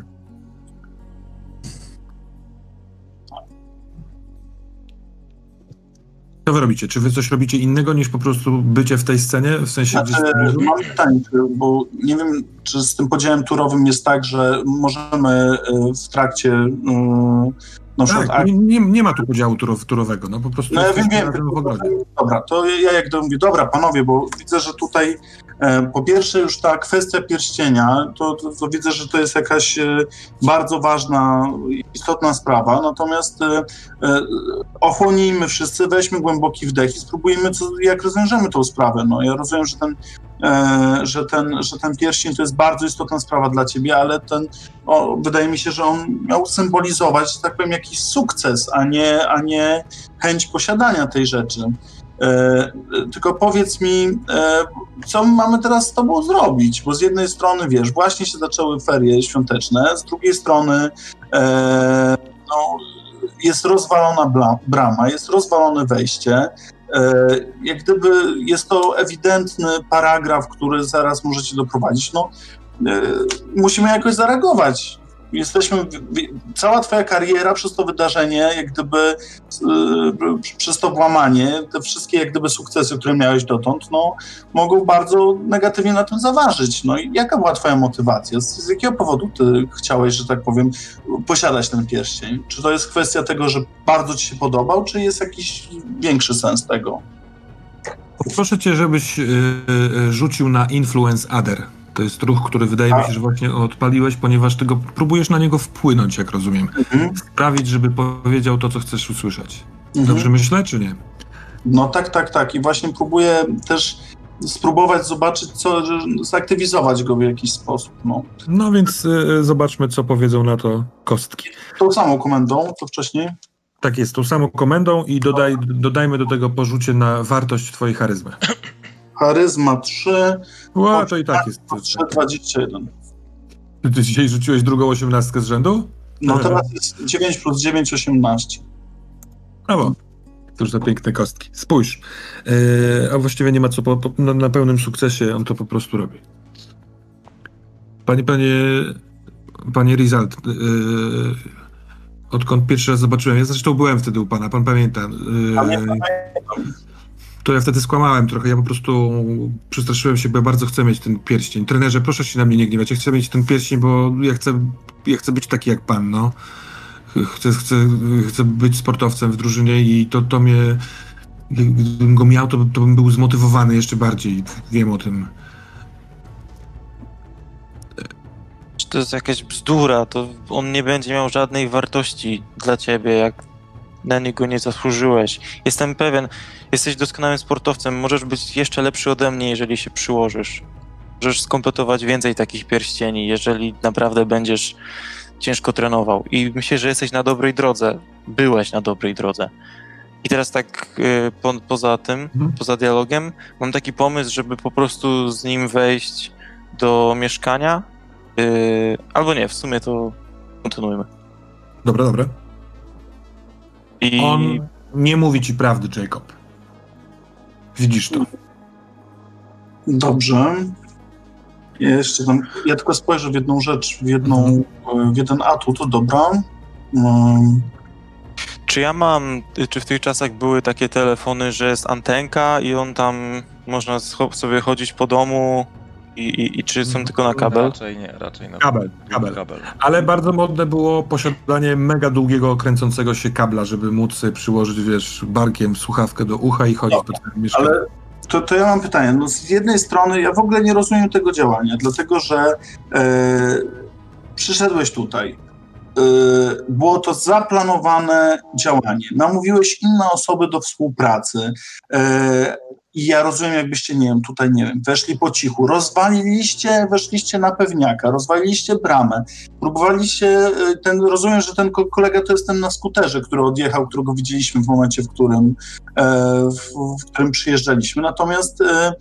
Co wy robicie? Czy wy coś robicie innego niż po prostu bycie w tej scenie? W sensie mam pytanie, bo nie wiem, czy z tym podziałem turowym jest tak, że możemy w trakcie na przykład... Tak, nie ma tu podziału turowego, no po prostu... No ja wiem, w ogrodzie. Dobra, to ja jak to mówię, dobra, panowie, bo widzę, że tutaj po pierwsze już ta kwestia pierścienia, to widzę, że to jest jakaś bardzo ważna, istotna sprawa, natomiast ochłonijmy wszyscy, weźmy głęboki wdech i spróbujmy, jak rozwiążemy tą sprawę. No, ja rozumiem, że ten pierścień to jest bardzo istotna sprawa dla ciebie, ale wydaje mi się, że on miał symbolizować, że tak powiem, jakiś sukces, a nie chęć posiadania tej rzeczy. Tylko powiedz mi, co mamy teraz z tobą zrobić, bo z jednej strony, wiesz, właśnie się zaczęły ferie świąteczne, z drugiej strony jest rozwalona brama, jest rozwalone wejście, jak gdyby jest to ewidentny paragraf, który zaraz możecie doprowadzić. Musimy jakoś zareagować. Cała twoja kariera przez to wydarzenie, jak gdyby przez to włamanie, te wszystkie jak gdyby sukcesy, które miałeś dotąd, mogą bardzo negatywnie na tym zaważyć. No i jaka była twoja motywacja? Z jakiego powodu ty chciałeś, że tak powiem, posiadać ten pierścień? Czy to jest kwestia tego, że bardzo ci się podobał, czy jest jakiś większy sens tego? Proszę cię, żebyś rzucił na Influence Other. To jest ruch, który wydaje mi się, że właśnie odpaliłeś, ponieważ ty próbujesz na niego wpłynąć, jak rozumiem. Sprawić, żeby powiedział to, co chcesz usłyszeć. Dobrze myślę, czy nie? No tak. I właśnie próbuję też spróbować zobaczyć, zaktywizować go w jakiś sposób. No więc zobaczmy, co powiedzą na to kostki. Tą samą komendą, to wcześniej? Tak jest, tą samą komendą i dodajmy do tego porzucie na wartość twojej charyzmy. Charyzma 3. To i tak jest. 3, 21. Ty dzisiaj rzuciłeś drugą 18 z rzędu? No teraz jest 9 plus 9, 18. Brawo. Cóż za piękne kostki. Spójrz. A właściwie nie ma co na pełnym sukcesie, on to po prostu robi. Panie Rizalt, odkąd pierwszy raz zobaczyłem, ja zresztą byłem wtedy u pana, pan pamięta. To ja wtedy skłamałem trochę, ja po prostu przestraszyłem się, bo ja bardzo chcę mieć ten pierścień. Trenerze, proszę się na mnie nie gniewać, ja chcę mieć ten pierścień, bo ja chcę być taki jak pan, no. Chcę być sportowcem w drużynie i to mnie, gdybym go miał, to bym był zmotywowany jeszcze bardziej, wiem o tym. Czy to jest jakaś bzdura, to on nie będzie miał żadnej wartości dla ciebie, jak na niego nie zasłużyłeś. Jestem pewien, jesteś doskonałym sportowcem, możesz być jeszcze lepszy ode mnie, jeżeli się przyłożysz. Możesz skompletować więcej takich pierścieni, jeżeli naprawdę będziesz ciężko trenował. I myślę, że jesteś na dobrej drodze. Byłeś na dobrej drodze. I teraz tak poza tym, poza dialogiem, mam taki pomysł, żeby po prostu z nim wejść do mieszkania. Albo nie, w sumie to kontynuujmy. Dobra. On nie mówi ci prawdy, Jacob. Widzisz to. Dobrze. Ja tylko spojrzę w jedną rzecz, w jeden atut, dobra. Czy w tych czasach były takie telefony, że jest antenka i on tam można sobie chodzić po domu i czy są tylko na kabel? Raczej na kabel. Ale bardzo modne było posiadanie mega długiego, kręcącego się kabla, żeby móc sobie przyłożyć, barkiem słuchawkę do ucha i chodzić po całym mieszkaniu. Ale to ja mam pytanie. Z jednej strony ja w ogóle nie rozumiem tego działania, dlatego że przyszedłeś tutaj. było to zaplanowane działanie. Namówiłeś inne osoby do współpracy i ja rozumiem, jakbyście, nie wiem, weszli po cichu, weszliście na pewniaka, rozwaliliście bramę, próbowaliście, rozumiem, że ten kolega to jest ten na skuterze, który odjechał, którego widzieliśmy w momencie, w którym przyjeżdżaliśmy, natomiast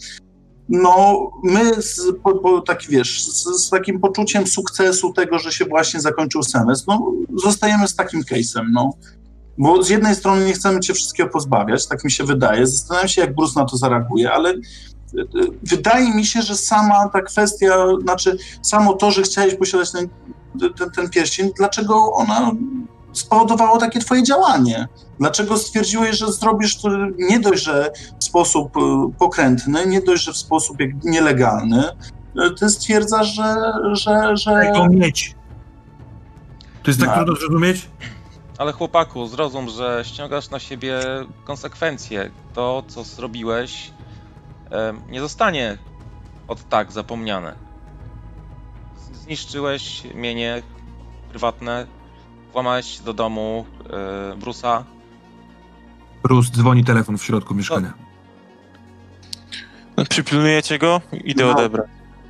my z takim poczuciem sukcesu tego, że się właśnie zakończył semestr, zostajemy z takim case'em, bo z jednej strony nie chcemy cię wszystkiego pozbawiać, tak mi się wydaje, zastanawiam się, jak Bruce na to zareaguje, ale wydaje mi się, że sama ta kwestia, samo to, że chciałeś posiadać ten pierścień, dlaczego ona spowodowało takie twoje działanie? Dlaczego stwierdziłeś, że zrobisz to nie dość, że w sposób pokrętny, nie dość, że w sposób nielegalny, ty stwierdzasz, że... Tego mieć. To jest tak trudno zrozumieć? Ale chłopaku, zrozum, że ściągasz na siebie konsekwencje. To, co zrobiłeś, nie zostanie od tak zapomniane. Zniszczyłeś mienie prywatne, włamałeś do domu Bruce'a. Bruce, dzwoni telefon w środku mieszkania. Przypilnujecie go? Idę odebrać.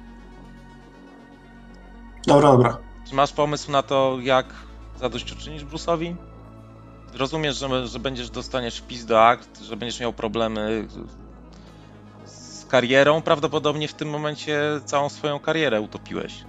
Dobra. Czy masz pomysł na to, jak zadośćuczynić Bruce'owi? Rozumiesz, że dostaniesz wpis do akt, że będziesz miał problemy z karierą? Prawdopodobnie w tym momencie całą swoją karierę utopiłeś.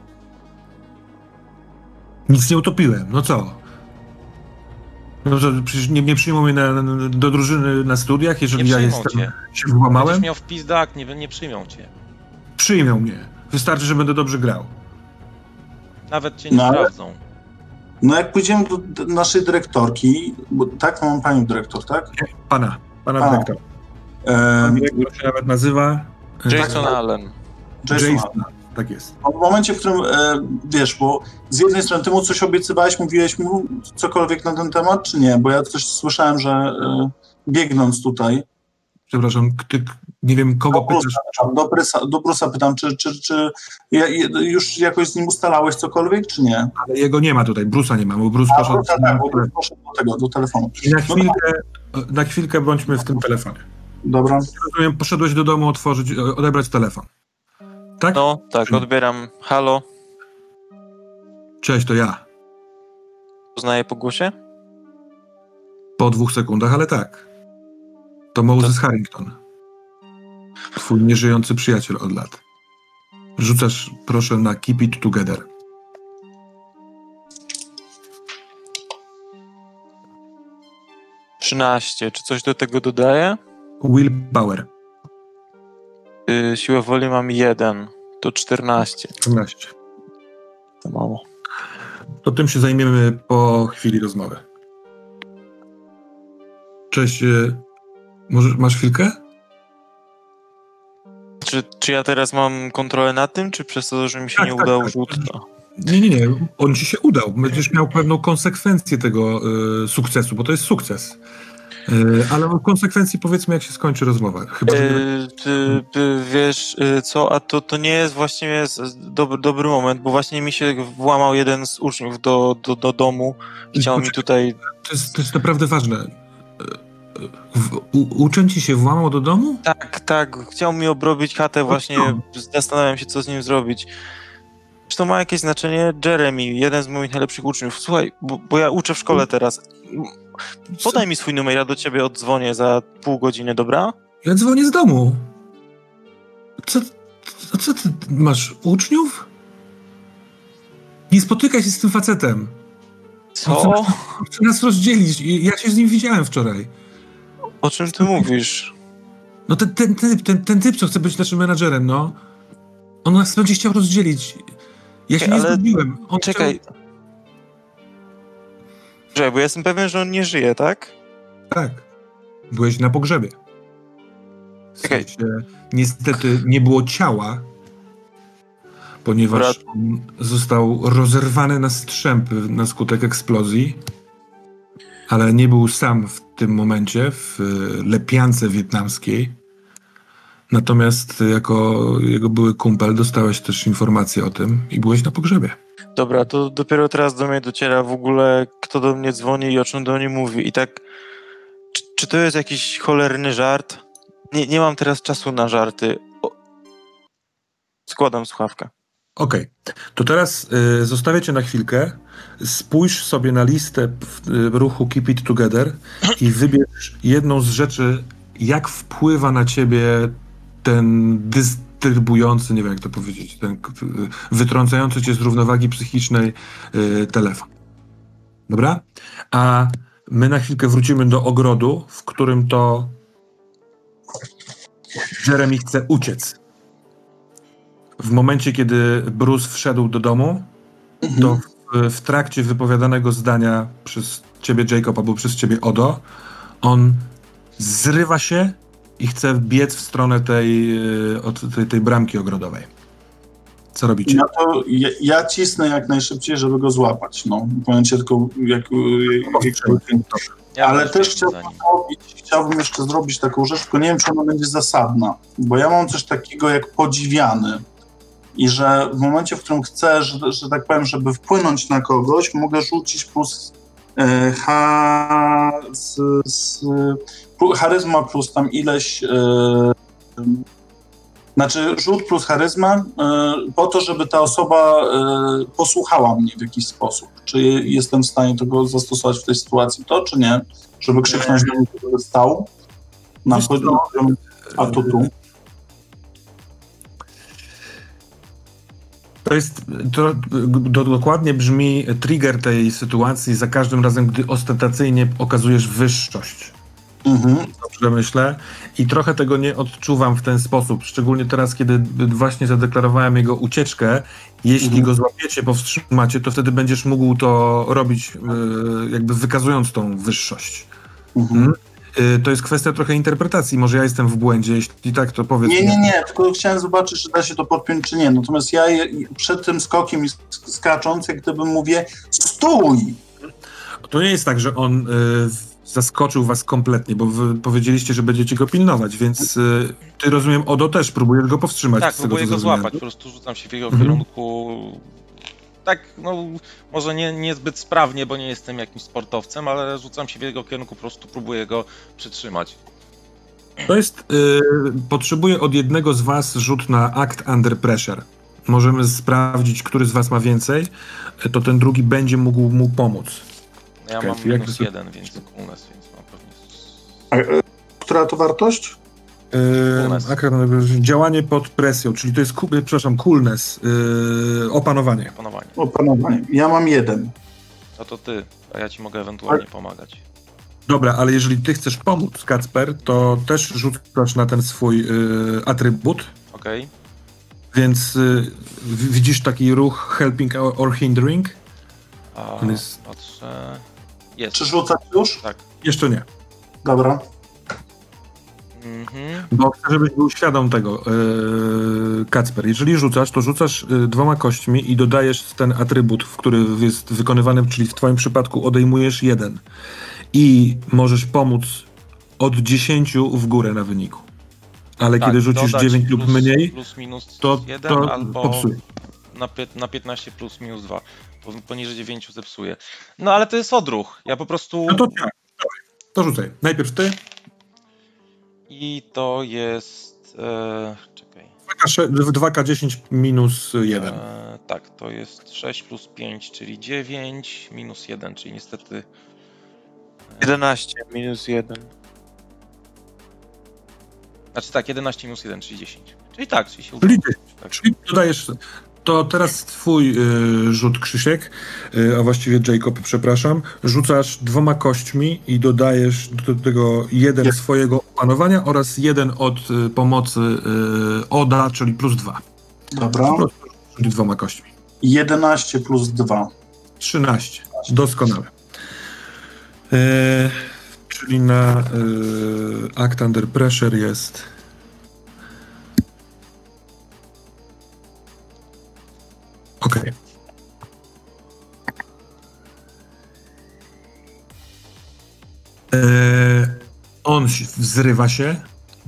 Nic nie utopiłem, no co? No to przecież nie przyjmą mnie do drużyny na studiach, jeżeli ja się włamałem? Będziesz miał wpis do akt, nie przyjmą cię. Przyjmą mnie. Wystarczy, że będę dobrze grał. Nawet cię nie sprawdzą. Jak pójdziemy do naszej dyrektorki, bo tak, mam panią dyrektor, tak? Nie, pana dyrektor. Pan dyrektor się nawet nazywa... Jason Allen. Jason. Tak jest. W momencie, w którym, bo z jednej strony ty mu coś obiecywałeś, mówiłeś mu cokolwiek na ten temat, czy nie? Bo ja coś słyszałem, że biegnąc tutaj... Przepraszam, nie wiem, kogo pytasz. Do Bruce'a pytam, czy już jakoś z nim ustalałeś cokolwiek, czy nie? Ale jego nie ma tutaj, Bruce'a nie ma, bo Bruce poszedł... poszedł do telefonu. I na chwilkę bądźmy w tym telefonie. Dobra. Rozumiem, poszedłeś do domu odebrać telefon. Tak? No, tak, odbieram. Halo? Cześć, to ja. Poznaję po głosie? Po 2 sekundach, ale tak. To Moses Harrington. Twój nieżyjący przyjaciel od lat. Rzucasz, proszę, na Keep It Together. Czy coś do tego dodaję? Willpower. Siłę woli mam 1. To 14. 14. To mało. To tym się zajmiemy po chwili rozmowy. Cześć. Może masz chwilkę? Czy ja teraz mam kontrolę nad tym, czy przez to, że mi się nie udał rzut? Nie. On ci się udał. Będziesz miał pewną konsekwencję tego sukcesu, bo to jest sukces. Ale o konsekwencji powiedzmy, jak się skończy rozmowa. Chyba, wiesz co, a to nie jest właściwie dobry moment, bo właśnie mi się włamał jeden z uczniów do domu i chciał mi tutaj... To jest naprawdę ważne. Uczeń ci się włamał do domu? Tak. Chciał mi obrobić chatę właśnie. Zastanawiam się, co z nim zrobić. Czy to ma jakieś znaczenie? Jeremy, jeden z moich najlepszych uczniów. Słuchaj, bo ja uczę w szkole teraz. Podaj mi swój numer, ja do ciebie oddzwonię za pół godziny, dobra? Ja dzwonię z domu. Co ty masz? Uczniów? Nie spotykaj się z tym facetem. Co? Chce nas rozdzielić. Ja się z nim widziałem wczoraj. O czym ty mówisz? No ten typ, co chce być naszym menadżerem, no. On nas będzie chciał rozdzielić. Ja się nie zgubiłem. Czekaj, bo ja jestem pewien, że on nie żyje, tak? Tak. Byłeś na pogrzebie. Czekaj. Niestety nie było ciała, ponieważ on został rozerwany na strzępy na skutek eksplozji, ale nie był sam w tym momencie w lepiance wietnamskiej. Natomiast jako jego były kumpel dostałeś też informację o tym i byłeś na pogrzebie. Dobra, to dopiero teraz do mnie dociera w ogóle, kto do mnie dzwoni i o czym do mnie mówi. I tak, czy to jest jakiś cholerny żart? Nie mam teraz czasu na żarty. Składam słuchawkę. Okej. To teraz zostawię cię na chwilkę. Spójrz sobie na listę ruchu Keep It Together i wybierz jedną z rzeczy, jak wpływa na ciebie ten dystrybujący, nie wiem jak to powiedzieć, ten wytrącający cię z równowagi psychicznej telefon. Dobra? A my na chwilkę wrócimy do ogrodu, w którym to Jeremy chce uciec. W momencie, kiedy Bruce wszedł do domu, to w trakcie wypowiadanego zdania przez ciebie, Jacob, albo przez ciebie, Odo, on zrywa się i chce biec w stronę tej bramki ogrodowej. Co robicie? Ja cisnę jak najszybciej, żeby go złapać. No, powiem ci tylko ale też chciałbym jeszcze zrobić taką rzecz, tylko nie wiem, czy ona będzie zasadna, bo ja mam coś takiego jak podziwiany i że w momencie, w którym chcę, że tak powiem, żeby wpłynąć na kogoś, mogę rzucić plus charyzma plus tam ileś znaczy rzut plus charyzma po to, żeby ta osoba posłuchała mnie w jakiś sposób. Czy jestem w stanie tego zastosować w tej sytuacji, czy nie? Żeby krzyknąć do mnie, żeby stał na atutu. To dokładnie brzmi trigger tej sytuacji za każdym razem, gdy ostentacyjnie okazujesz wyższość. Dobrze myślę. I trochę tego nie odczuwam w ten sposób. Szczególnie teraz, kiedy właśnie zadeklarowałem jego ucieczkę. Jeśli go złapiecie, powstrzymacie, to wtedy będziesz mógł to robić jakby wykazując tą wyższość. To jest kwestia trochę interpretacji. Może ja jestem w błędzie. Jeśli tak, to powiedz. Nie. Tylko chciałem zobaczyć, czy da się to podpiąć, czy nie. Natomiast ja przed tym skokiem i skacząc, jak gdyby mówię, stój! To nie jest tak, że on zaskoczył was kompletnie, bo wy powiedzieliście, że będziecie go pilnować, więc ty, rozumiem, Odo, też próbujesz go powstrzymać. Tak, próbuję go złapać, po prostu rzucam się w jego kierunku. Tak, no może niezbyt sprawnie, bo nie jestem jakimś sportowcem, ale rzucam się w jego kierunku, po prostu próbuję go przytrzymać. To jest, potrzebuję od jednego z was rzut na Act Under Pressure. Możemy sprawdzić, który z was ma więcej, to ten drugi będzie mógł mu pomóc. Ja mam -1, więc coolness, więc mam pewnie... Która to wartość? Działanie pod presją, czyli to jest, coolness, opanowanie. Opanowanie. Ja mam 1. No to ty, a ja ci mogę ewentualnie pomagać. Dobra, ale jeżeli ty chcesz pomóc, Kacper, to też rzucasz na ten swój atrybut. Okej. Więc widzisz taki ruch helping or hindering? Patrzę... Jest. Czy rzucać już? Tak. Jeszcze nie. Dobra. Bo chcę, żebyś był świadom tego, Kacper. Jeżeli rzucasz, to rzucasz 2 kośćmi i dodajesz ten atrybut, który jest wykonywany, czyli w twoim przypadku odejmujesz 1. I możesz pomóc od 10 w górę na wyniku. Ale kiedy rzucisz 9 lub mniej, plus minus to 1 albo popsuje. Na 15 plus minus 2. Poniżej 9 zepsuje. No ale to jest odruch. Ja po prostu... No to tak. To rzucaj. Najpierw ty. I to jest... czekaj. 2K10 minus 1. Tak, to jest 6 plus 5, czyli 9, minus 1, czyli niestety... 11 minus 1. Znaczy tak, 11 minus 1, czyli 10. Czyli tak, czyli się udało. Czyli dodajesz... To teraz twój rzut, Krzysiek, a właściwie Jacob, przepraszam. Rzucasz 2 kośćmi i dodajesz do tego 1 swojego opanowania oraz 1 od pomocy Oda, czyli plus 2. Dobra. Czyli 2 kośćmi. 11 plus 2. 13. Doskonale. Czyli na Act Under Pressure jest... Okej. On wzrywa się.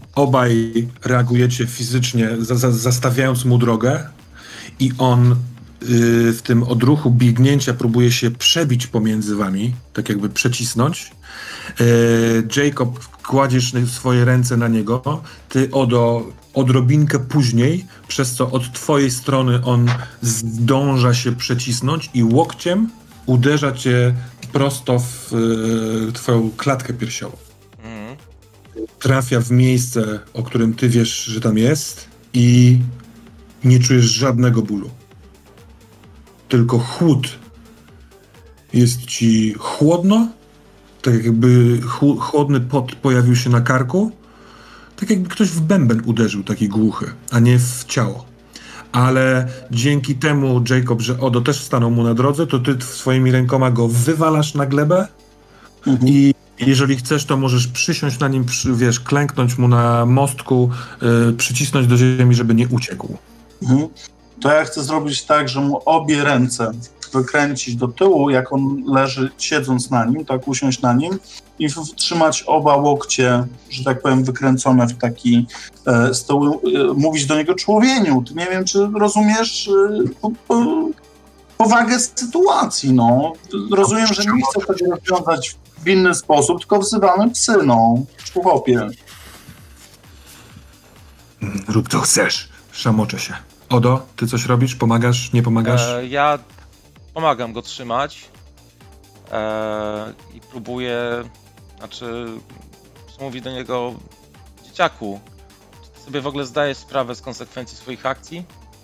Obaj reagujecie fizycznie, zastawiając mu drogę. I on w tym odruchu biegnięcia próbuje się przebić pomiędzy wami, tak jakby przecisnąć. Jacob, kładziesz swoje ręce na niego, ty odrobinkę później, przez co od twojej strony on zdąża się przecisnąć i łokciem uderza cię prosto w twoją klatkę piersiową. Trafia w miejsce, o którym ty wiesz, że tam jest i nie czujesz żadnego bólu. Tylko chłód. Jest ci chłodno, tak jakby chłodny pot pojawił się na karku, tak jakby ktoś w bęben uderzył, taki głuchy, a nie w ciało. Ale dzięki temu, Jacob, że Odo też stanął mu na drodze, to ty swoimi rękoma go wywalasz na glebę i jeżeli chcesz, to możesz przysiąść na nim, klęknąć mu na mostku, przycisnąć do ziemi, żeby nie uciekł. To ja chcę zrobić tak, że mu obie ręce wykręcić do tyłu, jak on leży siedząc na nim, tak usiąść na nim i trzymać oba łokcie, że tak powiem, wykręcone w taki stoł, mówić do niego człowieniu. Ty nie wiem, czy rozumiesz powagę sytuacji, no. Rozumiem, że nie chcę tego rozwiązać w inny sposób, tylko wzywamy psy, no. Chłopie. Rób co chcesz. Szamoczę się. Odo, ty coś robisz? Pomagasz? Nie pomagasz? Ja pomagam go trzymać i próbuję, mówi do niego: dzieciaku, czy ty sobie w ogóle zdajesz sprawę z konsekwencji swoich akcji?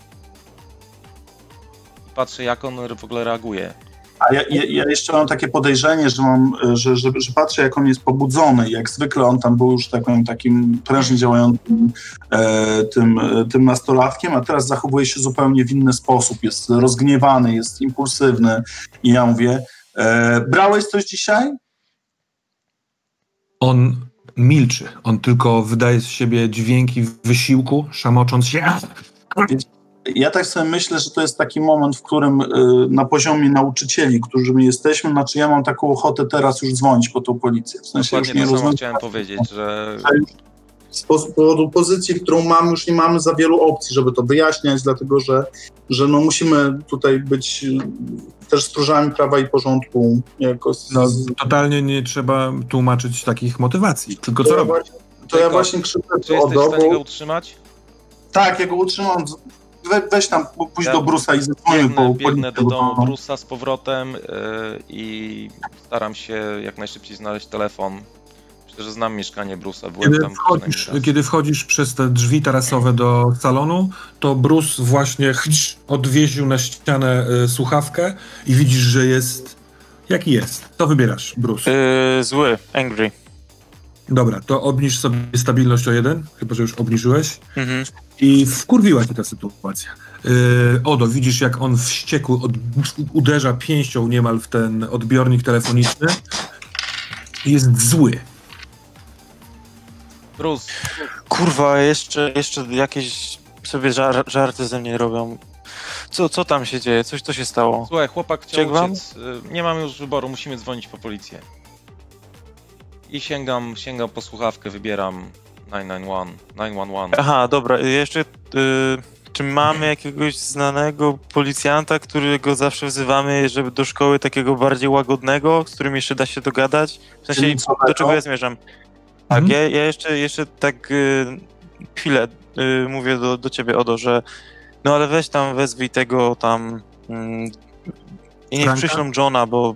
I patrzę, jak on w ogóle reaguje. A ja jeszcze mam takie podejrzenie, że patrzę, jak on jest pobudzony. Jak zwykle on tam był już takim prężnie działającym tym nastolatkiem, a teraz zachowuje się zupełnie w inny sposób. Jest rozgniewany, jest impulsywny. I ja mówię: brałeś coś dzisiaj? On milczy. On tylko wydaje z siebie dźwięki wysiłku, szamocząc się. Ja tak sobie myślę, że to jest taki moment, w którym na poziomie nauczycieli, którzy my jesteśmy, znaczy ja mam taką ochotę teraz już dzwonić po tą policję. W sensie dokładnie już to nie samo chciałem powiedzieć, że z powodu pozycji, którą mamy, już nie mamy za wielu opcji, żeby to wyjaśniać, dlatego że no musimy tutaj być też stróżami prawa i porządku. Totalnie nie trzeba tłumaczyć takich motywacji, tylko co robić? To ja właśnie krzyczę czy jesteś w stanie go utrzymać? Tak, ja go utrzymam. Weź tam, pójdź do Brusa i zadzwonimy biegnę do domu Brusa z powrotem i staram się jak najszybciej znaleźć telefon. Myślę, że znam mieszkanie Brusa. Kiedy wchodzisz przez te drzwi tarasowe do salonu, to Bruce właśnie odwieził na ścianę słuchawkę i widzisz, że jest... Jaki jest? To wybierasz, Bruce. Zły, angry. Dobra, to obniż sobie stabilność o 1, chyba że już obniżyłeś. Mhm. I wkurwiła cię ta sytuacja. Odo, widzisz, jak on wściekły uderza pięścią niemal w ten odbiornik telefoniczny. Jest zły. Bruce. Kurwa, jeszcze jakieś sobie żarty ze mnie robią. Co tam się dzieje? Co się stało? Słuchaj, chłopak chciał uciec. Nie mam już wyboru, musimy dzwonić po policję. I sięgam po słuchawkę, wybieram 911. Aha, dobra. Jeszcze czy mamy jakiegoś znanego policjanta, którego zawsze wzywamy, żeby do szkoły takiego bardziej łagodnego, z którym jeszcze da się dogadać? W sensie, do czego ja zmierzam? Tak, ja jeszcze tak chwilę mówię do ciebie, Odo, że no ale weź tam, wezwij tego tam i niech przyślą Johna, bo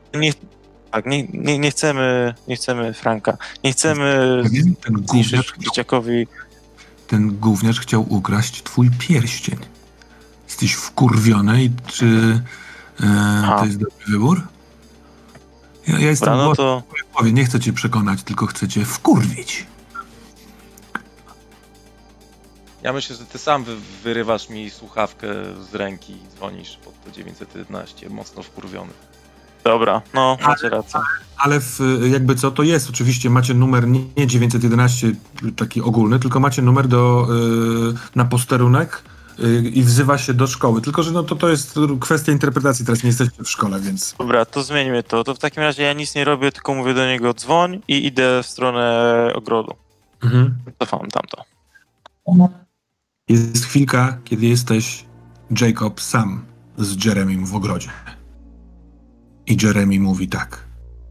nie chcemy Franka. Nie chcemy zniszczyć dzieciakowi. Ten gówniarz chciał ukraść twój pierścień. Jesteś wkurwiony i czy to jest dobry wybór? Ja jestem nie chcę cię przekonać, tylko chcę cię wkurwić. Ja myślę, że ty sam wyrywasz mi słuchawkę z ręki i dzwonisz pod to 911, mocno wkurwiony. Dobra, no macie rację. Ale jakby co, to jest oczywiście, macie numer nie 911 taki ogólny, tylko macie numer na posterunek i wzywa się do szkoły. Tylko że no to jest kwestia interpretacji, teraz nie jesteście w szkole, więc... Dobra, to zmieńmy to. To w takim razie ja nic nie robię, tylko mówię do niego dzwoń i idę w stronę ogrodu. Cofam tamto. Jest chwilka, kiedy jesteś, Jacob, sam z Jeremym w ogrodzie. I Jeremy mówi tak.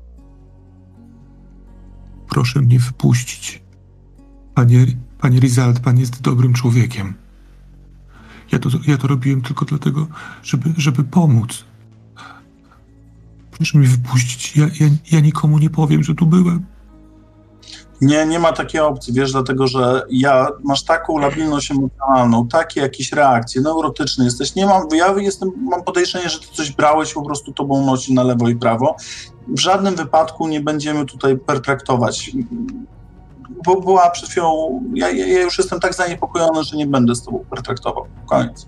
Proszę mnie wypuścić. Panie Rizalt, pan jest dobrym człowiekiem. Ja to robiłem tylko dlatego, żeby pomóc. Proszę mnie wypuścić. Ja nikomu nie powiem, że tu byłem. Nie ma takiej opcji, wiesz, dlatego że masz taką labilność emocjonalną, takie jakieś reakcje, neurotyczne jesteś. Mam podejrzenie, że ty coś brałeś, po prostu tobą nosi na lewo i prawo. W żadnym wypadku nie będziemy tutaj pertraktować, bo była przed chwilą, ja już jestem tak zaniepokojony, że nie będę z tobą pertraktował. Koniec.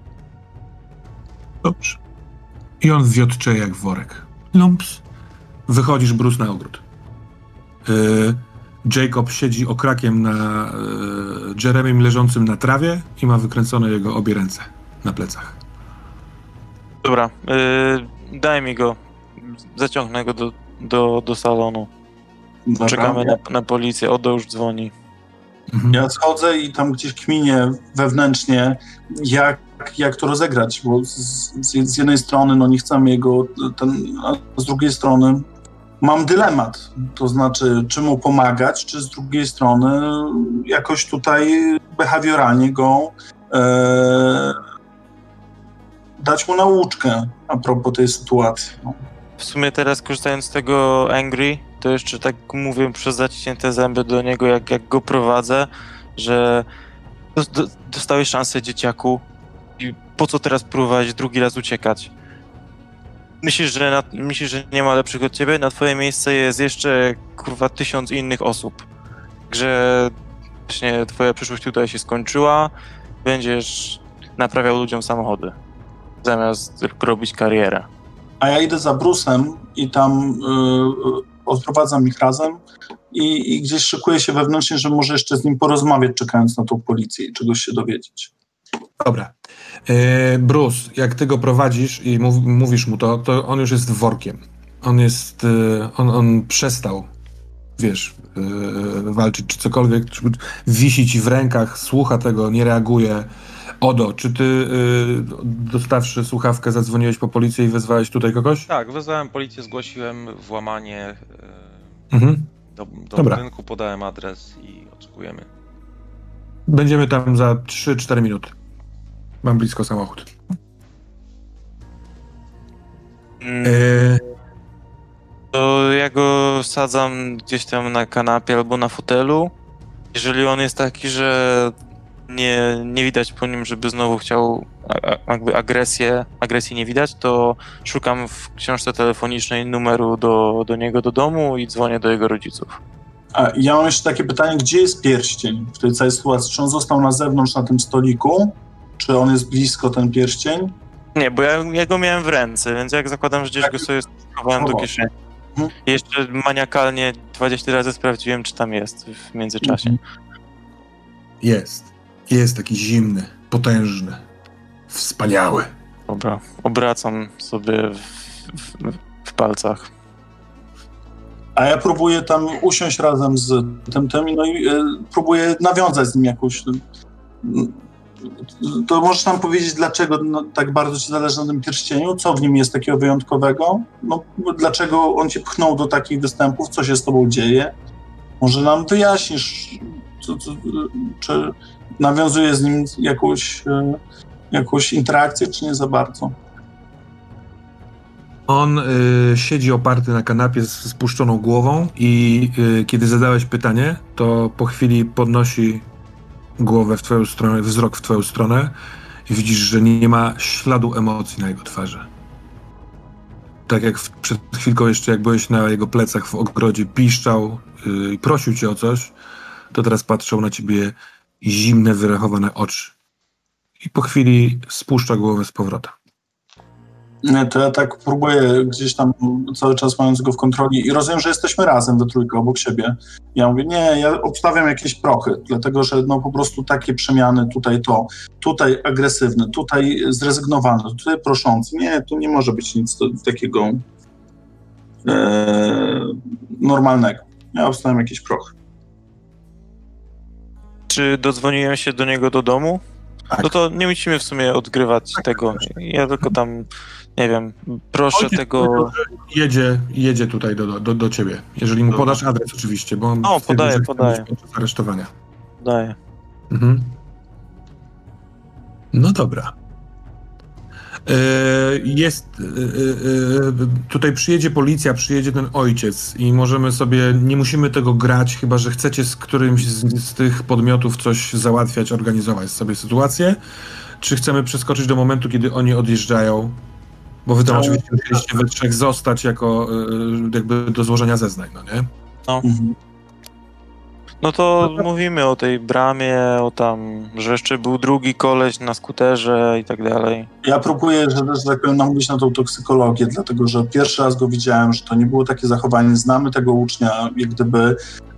Dobrze. I on wiotcze jak worek. Lumps. Wychodzisz, Bruce, na ogród. Jacob siedzi okrakiem na Jeremym leżącym na trawie i ma wykręcone jego obie ręce na plecach. Dobra, daj mi go. Zaciągnę go do salonu. Dobra. Czekamy na policję. Odo już dzwoni. Ja schodzę i tam gdzieś kminię wewnętrznie, jak to rozegrać, bo z jednej strony nie chcemy a z drugiej strony mam dylemat, to znaczy czy mu pomagać, czy z drugiej strony jakoś tutaj behawioralnie go dać mu nauczkę a propos tej sytuacji. W sumie teraz, korzystając z tego Angry, to jeszcze tak mówię przez zaciśnięte zęby do niego, jak go prowadzę, że dostałeś szansę, dzieciaku, i po co teraz próbować drugi raz uciekać? Myślisz, że nie ma lepszych od ciebie? Na twoje miejsce jest jeszcze, 1000 innych osób. Że właśnie twoja przyszłość tutaj się skończyła, będziesz naprawiał ludziom samochody, zamiast robić karierę. A ja idę za Bruce'em i tam odprowadzam ich razem i gdzieś szykuję się wewnętrznie, że może jeszcze z nim porozmawiać, czekając na tą policję i czegoś się dowiedzieć. Dobra. Bruce, jak ty go prowadzisz i mówisz mu to on już jest workiem. On jest, on przestał, wiesz, walczyć czy cokolwiek, wisi ci w rękach, słucha tego, nie reaguje. Odo, czy ty dostawszy słuchawkę zadzwoniłeś po policję i wezwałeś tutaj kogoś? Tak, wezwałem policję, zgłosiłem włamanie do budynku, podałem adres i oczekujemy. Będziemy tam za 3-4 minuty. Mam blisko samochód. To ja go sadzam gdzieś tam na kanapie albo na fotelu. Jeżeli on jest taki, że nie widać po nim, żeby znowu chciał jakby agresji nie widać, to szukam w książce telefonicznej numeru do niego do domu i dzwonię do jego rodziców. A ja mam jeszcze takie pytanie, gdzie jest pierścień w tej całej sytuacji? Czy on został na zewnątrz na tym stoliku? Czy on jest blisko, ten pierścień? Nie, bo ja go miałem w ręce, więc jak zakładam, że gdzieś go sobie schowałem do kieszeni. Jeszcze maniakalnie 20 razy sprawdziłem, czy tam jest w międzyczasie. Jest taki zimny, potężny, wspaniały. Dobra, obracam sobie w palcach. A ja próbuję tam usiąść razem z tym i próbuję nawiązać z nim jakąś... To możesz nam powiedzieć, dlaczego tak bardzo ci zależy na tym pierścieniu? Co w nim jest takiego wyjątkowego? Dlaczego on cię pchnął do takich występów? Co się z tobą dzieje? Może nam wyjaśnisz, czy nawiązuje z nim jakąś interakcję, czy nie za bardzo? On siedzi oparty na kanapie z spuszczoną głową i kiedy zadałeś pytanie, to po chwili podnosi głowę w twoją stronę, wzrok w twoją stronę i widzisz, że nie ma śladu emocji na jego twarzy. Tak jak przed chwilką jeszcze, jak byłeś na jego plecach w ogrodzie, piszczał i prosił cię o coś, to teraz patrzą na ciebie zimne, wyrachowane oczy. I po chwili spuszcza głowę z powrotem. Nie, to ja tak próbuję gdzieś tam cały czas mając go w kontroli i rozumiem, że jesteśmy razem we trójkę obok siebie. Ja mówię, nie, ja obstawiam jakieś prochy, dlatego że po prostu takie przemiany, tutaj agresywny, tutaj zrezygnowany, tutaj proszący. Nie, tu nie może być nic takiego normalnego. Ja obstawiam jakieś prochy. Czy dodzwoniłem się do niego do domu? Tak. No to nie musimy w sumie odgrywać tego. Ja tylko tam, nie wiem, proszę Ojciec tego... Jedzie tutaj do ciebie, jeżeli mu podasz adres oczywiście, bo on podaję. podczas aresztowania. Daję. Mhm. No dobra. Tutaj przyjedzie policja, przyjedzie ten ojciec i możemy sobie, nie musimy tego grać, chyba że chcecie z którymś z tych podmiotów coś załatwiać, organizować sobie sytuację, czy chcemy przeskoczyć do momentu, kiedy oni odjeżdżają, bo wy tam oczywiście musieliście we trzech zostać jako jakby do złożenia zeznań, no nie? No. No to mówimy o tej bramie, o tam, że jeszcze był drugi koleś na skuterze i tak dalej. Ja próbuję, że tak powiem, namówić na tą toksykologię, dlatego że pierwszy raz go widziałem, że to nie było takie zachowanie. Znamy tego ucznia, jak gdyby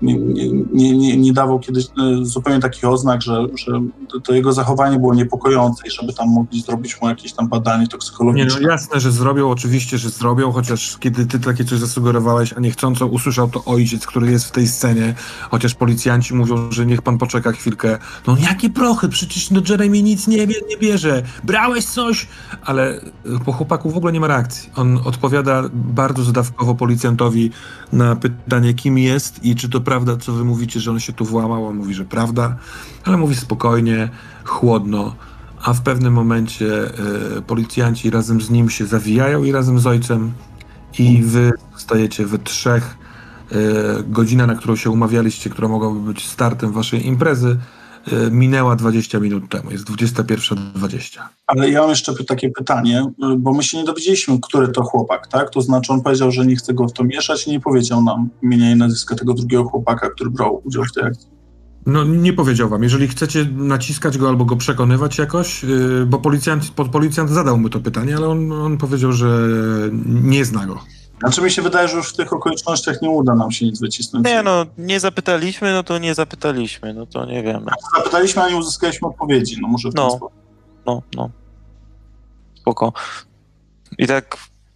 nie dawał kiedyś zupełnie takich oznak, że to jego zachowanie było niepokojące i żeby tam mogli zrobić mu jakieś tam badanie toksykologiczne. Nie, no jasne, że zrobią, oczywiście, że zrobią, chociaż kiedy ty takie coś zasugerowałeś, a niechcąco usłyszał to ojciec, który jest w tej scenie, chociaż policjanci mówią, że niech pan poczeka chwilkę. No jakie prochy, przecież no Jeremy nic nie bierze, brałeś coś? Ale po chłopaku w ogóle nie ma reakcji. On odpowiada bardzo zadawkowo policjantowi na pytanie, kim jest i czy to prawda, co wy mówicie, że on się tu włamał. On mówi, że prawda, ale mówi spokojnie, chłodno, a w pewnym momencie policjanci razem z nim się zawijają i razem z ojcem i wy stajecie we trzech. Godzina, na którą się umawialiście, która mogłaby być startem waszej imprezy, minęła 20 minut temu. Jest 21:20. Ale ja mam jeszcze takie pytanie, bo my się nie dowiedzieliśmy, który to chłopak, tak? To znaczy on powiedział, że nie chce go w to mieszać i nie powiedział nam imienia i nazwiska tego drugiego chłopaka, który brał udział w tej akcji. No nie powiedział wam. Jeżeli chcecie naciskać go albo go przekonywać jakoś, bo policjant zadał mu to pytanie, ale on powiedział, że nie zna go. Znaczy mi się wydaje, że już w tych okolicznościach nie uda nam się nic wycisnąć. Nie no, nie zapytaliśmy, no to nie zapytaliśmy, no to nie wiemy. Zapytaliśmy, a nie uzyskaliśmy odpowiedzi, no może w ten sposób. No. Spoko. I tak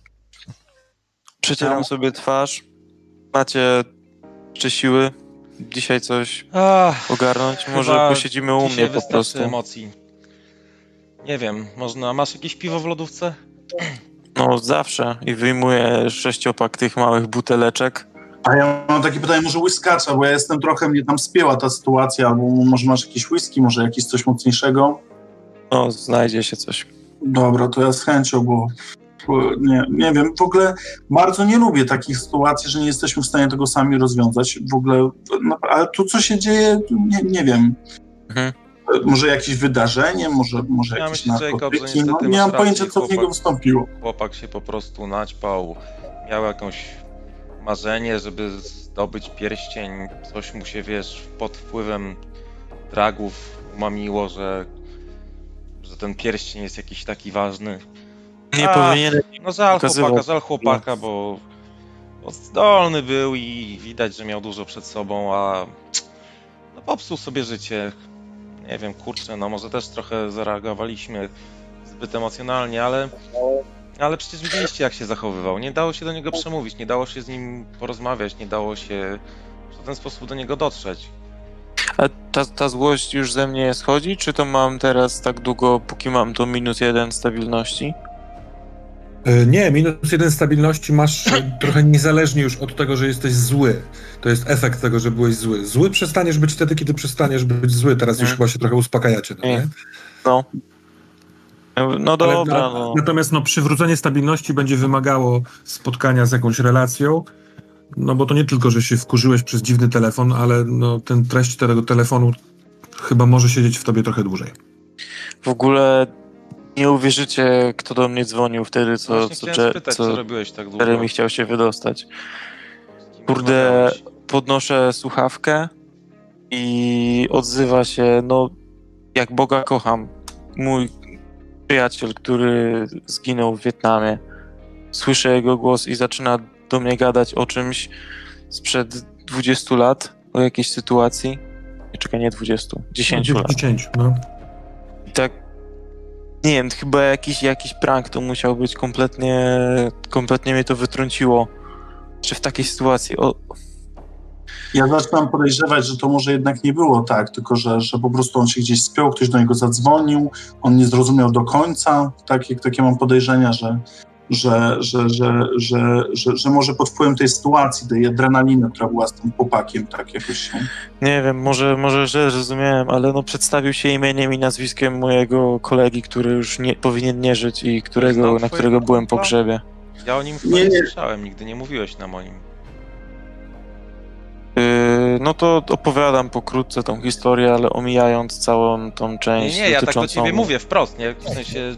przecieram sobie twarz. Macie jeszcze siły dzisiaj coś ogarnąć? Może posiedzimy u mnie po prostu. Emocji. Nie wiem, masz jakieś piwo w lodówce? No zawsze. I wyjmuję 6-pak tych małych buteleczek. A ja mam takie pytanie, może whiskacza, bo ja jestem trochę, mnie tam spięła ta sytuacja, albo może masz jakieś whisky, może jakieś coś mocniejszego? No, znajdzie się coś. Dobra, to ja z chęcią, bo nie wiem, w ogóle bardzo nie lubię takich sytuacji, że nie jesteśmy w stanie tego sami rozwiązać. W ogóle, no, ale tu co się dzieje, nie wiem. Może jakieś wydarzenie, może ja jakieś myślę, narkotyki. Nie mam pojęcia, co w niego wystąpiło. Chłopak się po prostu naćpał, miał jakieś marzenie, żeby zdobyć pierścień, coś mu się, pod wpływem dragów umamiło, że ten pierścień jest jakiś taki ważny. Nie powinien. No żal chłopaka, bo zdolny był i widać, że miał dużo przed sobą, a no popsuł sobie życie. Nie wiem, kurczę, no może też trochę zareagowaliśmy zbyt emocjonalnie, ale przecież widzieliście, jak się zachowywał. Nie dało się do niego przemówić, nie dało się z nim porozmawiać, nie dało się w żaden sposób do niego dotrzeć. A ta złość już ze mnie schodzi, czy to mam teraz tak długo, póki mam to -1 stabilności? Nie, -1 stabilności masz trochę niezależnie już od tego, że jesteś zły. To jest efekt tego, że byłeś zły. Zły przestaniesz być wtedy, kiedy przestaniesz być zły. Teraz już chyba się trochę uspokajacie, no nie? No dobra. Natomiast przywrócenie stabilności będzie wymagało spotkania z jakąś relacją, no bo to nie tylko, że się wkurzyłeś przez dziwny telefon, ale ten treść tego telefonu chyba może siedzieć w tobie trochę dłużej. W ogóle nie uwierzycie, kto do mnie dzwonił wtedy, co robiłeś tak długo. Jeremy chciał się wydostać. Kurde, podnoszę słuchawkę i odzywa się, jak Boga kocham, mój przyjaciel, który zginął w Wietnamie. Słyszę jego głos i zaczyna do mnie gadać o czymś sprzed 20 lat, o jakiejś sytuacji. Czekaj, nie 20, 10 lat. 10, I tak, nie wiem, chyba jakiś prank to musiał być, kompletnie mnie to wytrąciło. Czy w takiej sytuacji, Ja zaczynam podejrzewać, że to może jednak nie było tak, tylko że po prostu on się gdzieś spiął, ktoś do niego zadzwonił, on nie zrozumiał do końca, takie mam podejrzenia, że może pod wpływem tej sytuacji, tej adrenaliny, która była z tym chłopakiem, tak jakoś się... Nie wiem, może źle zrozumiałem, ale no przedstawił się imieniem i nazwiskiem mojego kolegi, który już powinien nie żyć i na którego byłem po grzebie. Ja o nim chyba nie słyszałem, nigdy nie mówiłeś nam o nim. No to opowiadam pokrótce tą historię, ale omijając całą tą część. Nie, ja tak do ciebie mówię wprost, nie? W sensie,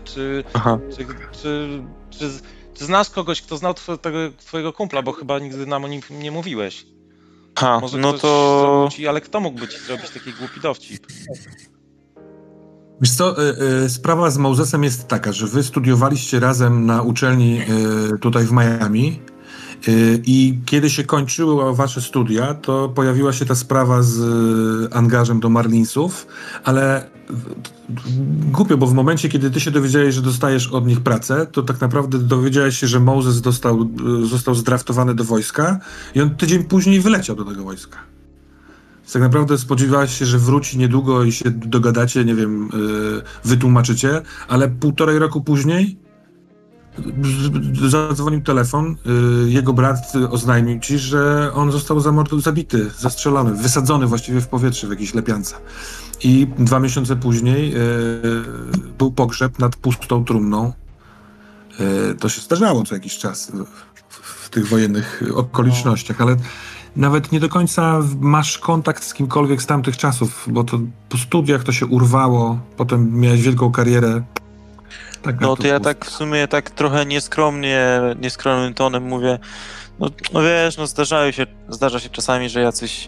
czy znasz kogoś, kto znał twojego kumpla, bo chyba nigdy nam o nim nie mówiłeś. Może no to... ale kto mógłby ci zrobić taki głupi dowcip? Wiesz co, sprawa z Mosesem jest taka, że wy studiowaliście razem na uczelni tutaj w Miami i kiedy się kończyły wasze studia, to pojawiła się ta sprawa z angażem do Marlinsów, ale głupio, bo w momencie, kiedy ty się dowiedziałeś, że dostajesz od nich pracę, to tak naprawdę dowiedziałeś się, że Moses został zdraftowany do wojska i on tydzień później wyleciał do tego wojska. Tak naprawdę spodziewałeś się, że wróci niedługo i się dogadacie, nie wiem, wytłumaczycie, ale 1,5 roku później zadzwonił telefon, jego brat oznajmił ci, że on został zabity, zastrzelony, wysadzony właściwie w powietrze w jakiejś lepiance. I 2 miesiące później był pogrzeb nad pustą trumną. To się zdarzało co jakiś czas w tych wojennych okolicznościach, ale nawet nie do końca masz kontakt z kimkolwiek z tamtych czasów, bo to po studiach to się urwało, potem miałeś wielką karierę. No to ja tak w sumie tak trochę nieskromnym tonem mówię, no wiesz, no zdarza się czasami, że jacyś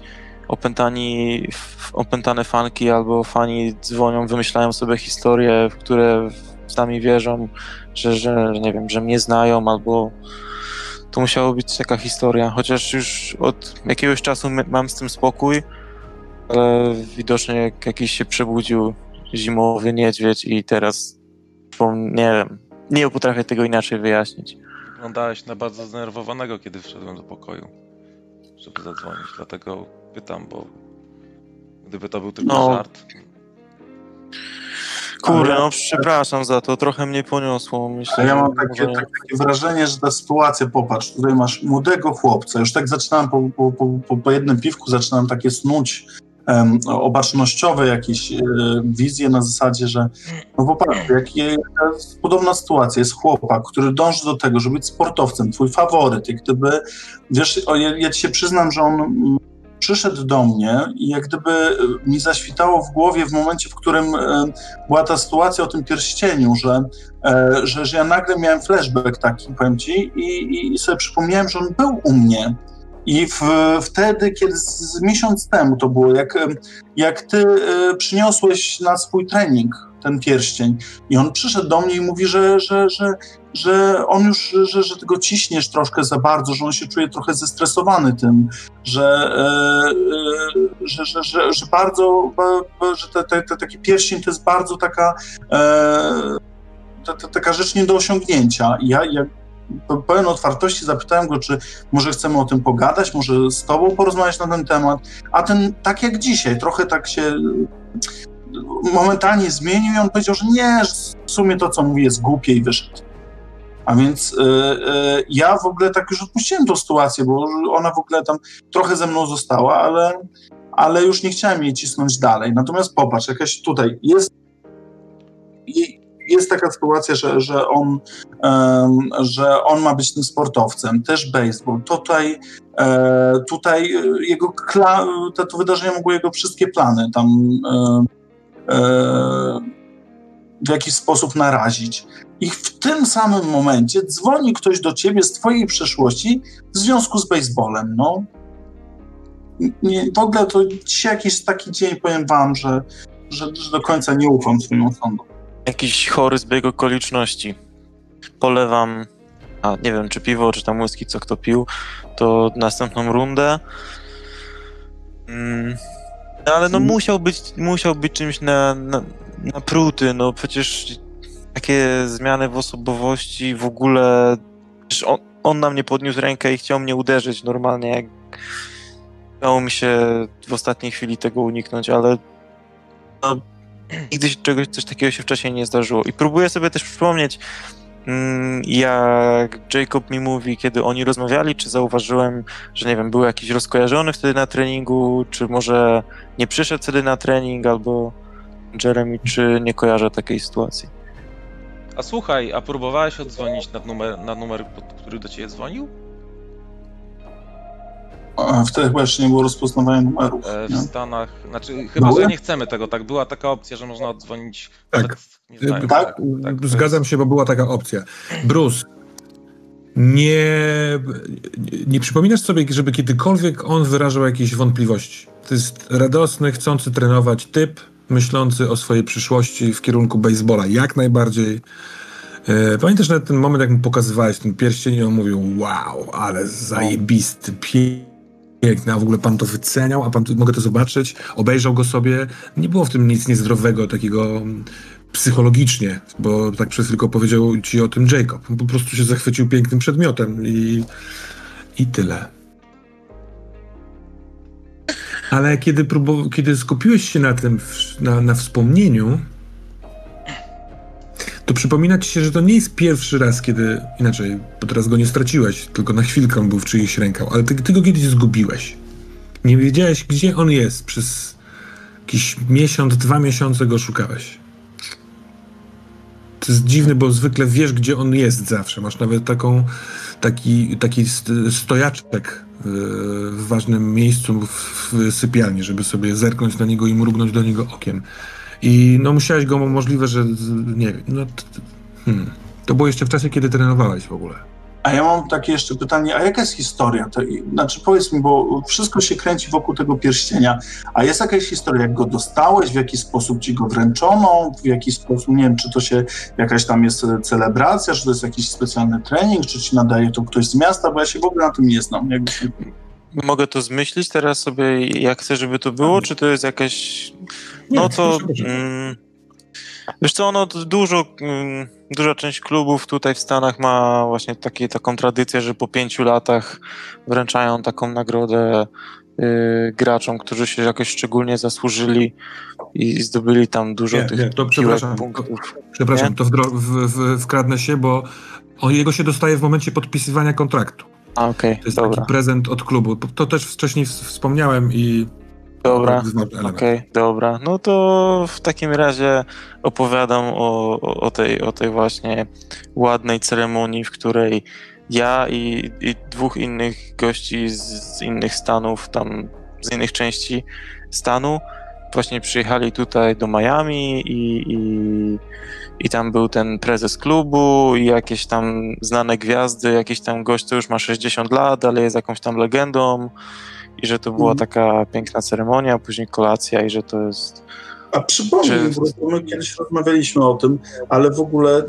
opętane fanki albo fani dzwonią, wymyślają sobie historie, w które sami wierzą, że nie wiem, że mnie znają albo to musiało być taka historia, chociaż już od jakiegoś czasu mam z tym spokój, ale widocznie jakiś się przebudził zimowy niedźwiedź i teraz nie wiem, nie potrafię tego inaczej wyjaśnić. Wyglądałeś na bardzo zdenerwowanego, kiedy wszedłem do pokoju, żeby zadzwonić, dlatego pytam, bo gdyby to był tylko żart... Kurde, no przepraszam za to, trochę mnie poniosło. Myślę, ja mam takie wrażenie, że ta sytuacja, popatrz, tutaj masz młodego chłopca, już tak zaczynam po jednym piwku, zaczynam takie snuć obacznościowe jakieś wizje na zasadzie, że no popatrz, podobna sytuacja, jest chłopak, który dąży do tego, żeby być sportowcem, twój faworyt, jak gdyby, wiesz, ja ci się przyznam, że on przyszedł do mnie i jak gdyby mi zaświtało w głowie w momencie, w którym była ta sytuacja o tym pierścieniu, że ja nagle miałem flashback taki, powiem ci, i sobie przypomniałem, że on był u mnie. I wtedy, kiedy miesiąc temu to było, jak ty przyniosłeś na swój trening ten pierścień i on przyszedł do mnie i mówi, że on już, że ty go ciśniesz troszkę za bardzo, że on się czuje trochę zestresowany tym, że bardzo, że taki pierścień to jest bardzo taka rzecz nie do osiągnięcia. I ja pełen otwartości zapytałem go, czy może chcemy o tym pogadać, może z tobą porozmawiać na ten temat, a ten tak jak dzisiaj, trochę tak się momentalnie zmienił i on powiedział, że nie, że w sumie to, co mówi, jest głupie i wyszedł. A więc ja w ogóle tak już odpuściłem tą sytuację, bo ona w ogóle tam trochę ze mną została, ale już nie chciałem jej cisnąć dalej. Natomiast popatrz, jakaś tutaj jest taka sytuacja, że on ma być tym sportowcem, też baseball. Tutaj jego to wydarzenie mogło jego wszystkie plany tam w jakiś sposób narazić. I w tym samym momencie dzwoni ktoś do ciebie z twojej przeszłości w związku z baseballem. No. W ogóle to dzisiaj jakiś taki dzień, powiem wam, że do końca nie ufam swoim sądom. Jakiś chory zbieg okoliczności. Polewam, nie wiem, czy piwo, czy tam whisky, co kto pił, to następną rundę. Ale no musiał być czymś na pruty, no przecież takie zmiany w osobowości w ogóle... On na mnie podniósł rękę i chciał mnie uderzyć normalnie, jak... udało mi się w ostatniej chwili tego uniknąć, ale no, nigdy coś takiego się wcześniej nie zdarzyło. I próbuję sobie też przypomnieć, jak Jacob mi mówi, kiedy oni rozmawiali, czy zauważyłem, że nie wiem, był jakiś rozkojarzony wtedy na treningu, czy może nie przyszedł wtedy na trening, albo Jeremy, czy nie kojarzę takiej sytuacji. A słuchaj, a próbowałeś oddzwonić na numer, który do ciebie dzwonił? Wtedy chyba jeszcze nie było rozpoznawania numerów. W Stanach, znaczy chyba, że nie chcemy tego, tak? Była taka opcja, że można oddzwonić. Tak, nie znając, tak? Zgadzam się, bo była taka opcja. Bruce, nie przypominasz sobie, żeby kiedykolwiek on wyrażał jakieś wątpliwości. To jest radosny, chcący trenować typ, myślący o swojej przyszłości w kierunku baseballa. Jak najbardziej. Pamiętasz nawet ten moment, jak mu pokazywałeś ten pierścień i on mówił, wow, ale zajebisty, piękny, a w ogóle pan to wyceniał, a pan mogę to zobaczyć, obejrzał go sobie. Nie było w tym nic niezdrowego, takiego psychologicznie, bo tak przez chwilę powiedział ci o tym Jacob. Po prostu się zachwycił pięknym przedmiotem i tyle. Ale kiedy skupiłeś się na tym, na wspomnieniu, to przypomina ci się, że to nie jest pierwszy raz, kiedy, inaczej, bo teraz go nie straciłeś, tylko na chwilkę on był w czyichś rękach, ale ty go kiedyś zgubiłeś. Nie wiedziałeś, gdzie on jest. Przez jakiś miesiąc, 2 miesiące go szukałeś. To jest dziwne, bo zwykle wiesz, gdzie on jest zawsze. Masz nawet taki stojaczek w ważnym miejscu w sypialni, żeby sobie zerknąć na niego i mrugnąć do niego okiem. I no musiałeś go, możliwe, że nie wiem, no to było jeszcze w czasie, kiedy trenowałeś w ogóle. A ja mam takie jeszcze pytanie, a jaka jest historia? Znaczy powiedz mi, bo wszystko się kręci wokół tego pierścienia, a jest jakaś historia, jak go dostałeś, w jaki sposób ci go wręczono, w jaki sposób, nie wiem, czy to się jakaś tam jest celebracja, czy to jest jakiś specjalny trening, czy ci nadaje to ktoś z miasta, bo ja się w ogóle na tym nie znam. Mogę to zmyślić teraz sobie, jak chcę, żeby to było, czy to jest jakaś... No to... Wiesz co, duża część klubów tutaj w Stanach ma właśnie taką tradycję, że po 5 latach wręczają taką nagrodę graczom, którzy się jakoś szczególnie zasłużyli i zdobyli tam dużo tych punktów. Przepraszam, to wkradnę się, bo jego się dostaje w momencie podpisywania kontraktu. Okej, to jest dobra. Taki prezent od klubu. To też wcześniej wspomniałem i... Dobra, okej, dobra. No to w takim razie opowiadam o tej właśnie ładnej ceremonii, w której ja i 2 innych gości z innych stanów, tam z innych części stanu, właśnie przyjechali tutaj do Miami i tam był ten prezes klubu i jakieś tam znane gwiazdy, jakiś tam gość, co już ma 60 lat, ale jest jakąś tam legendą. I że to była taka piękna ceremonia, później kolacja i że to jest... A przypomnij, bo my kiedyś rozmawialiśmy o tym, ale w ogóle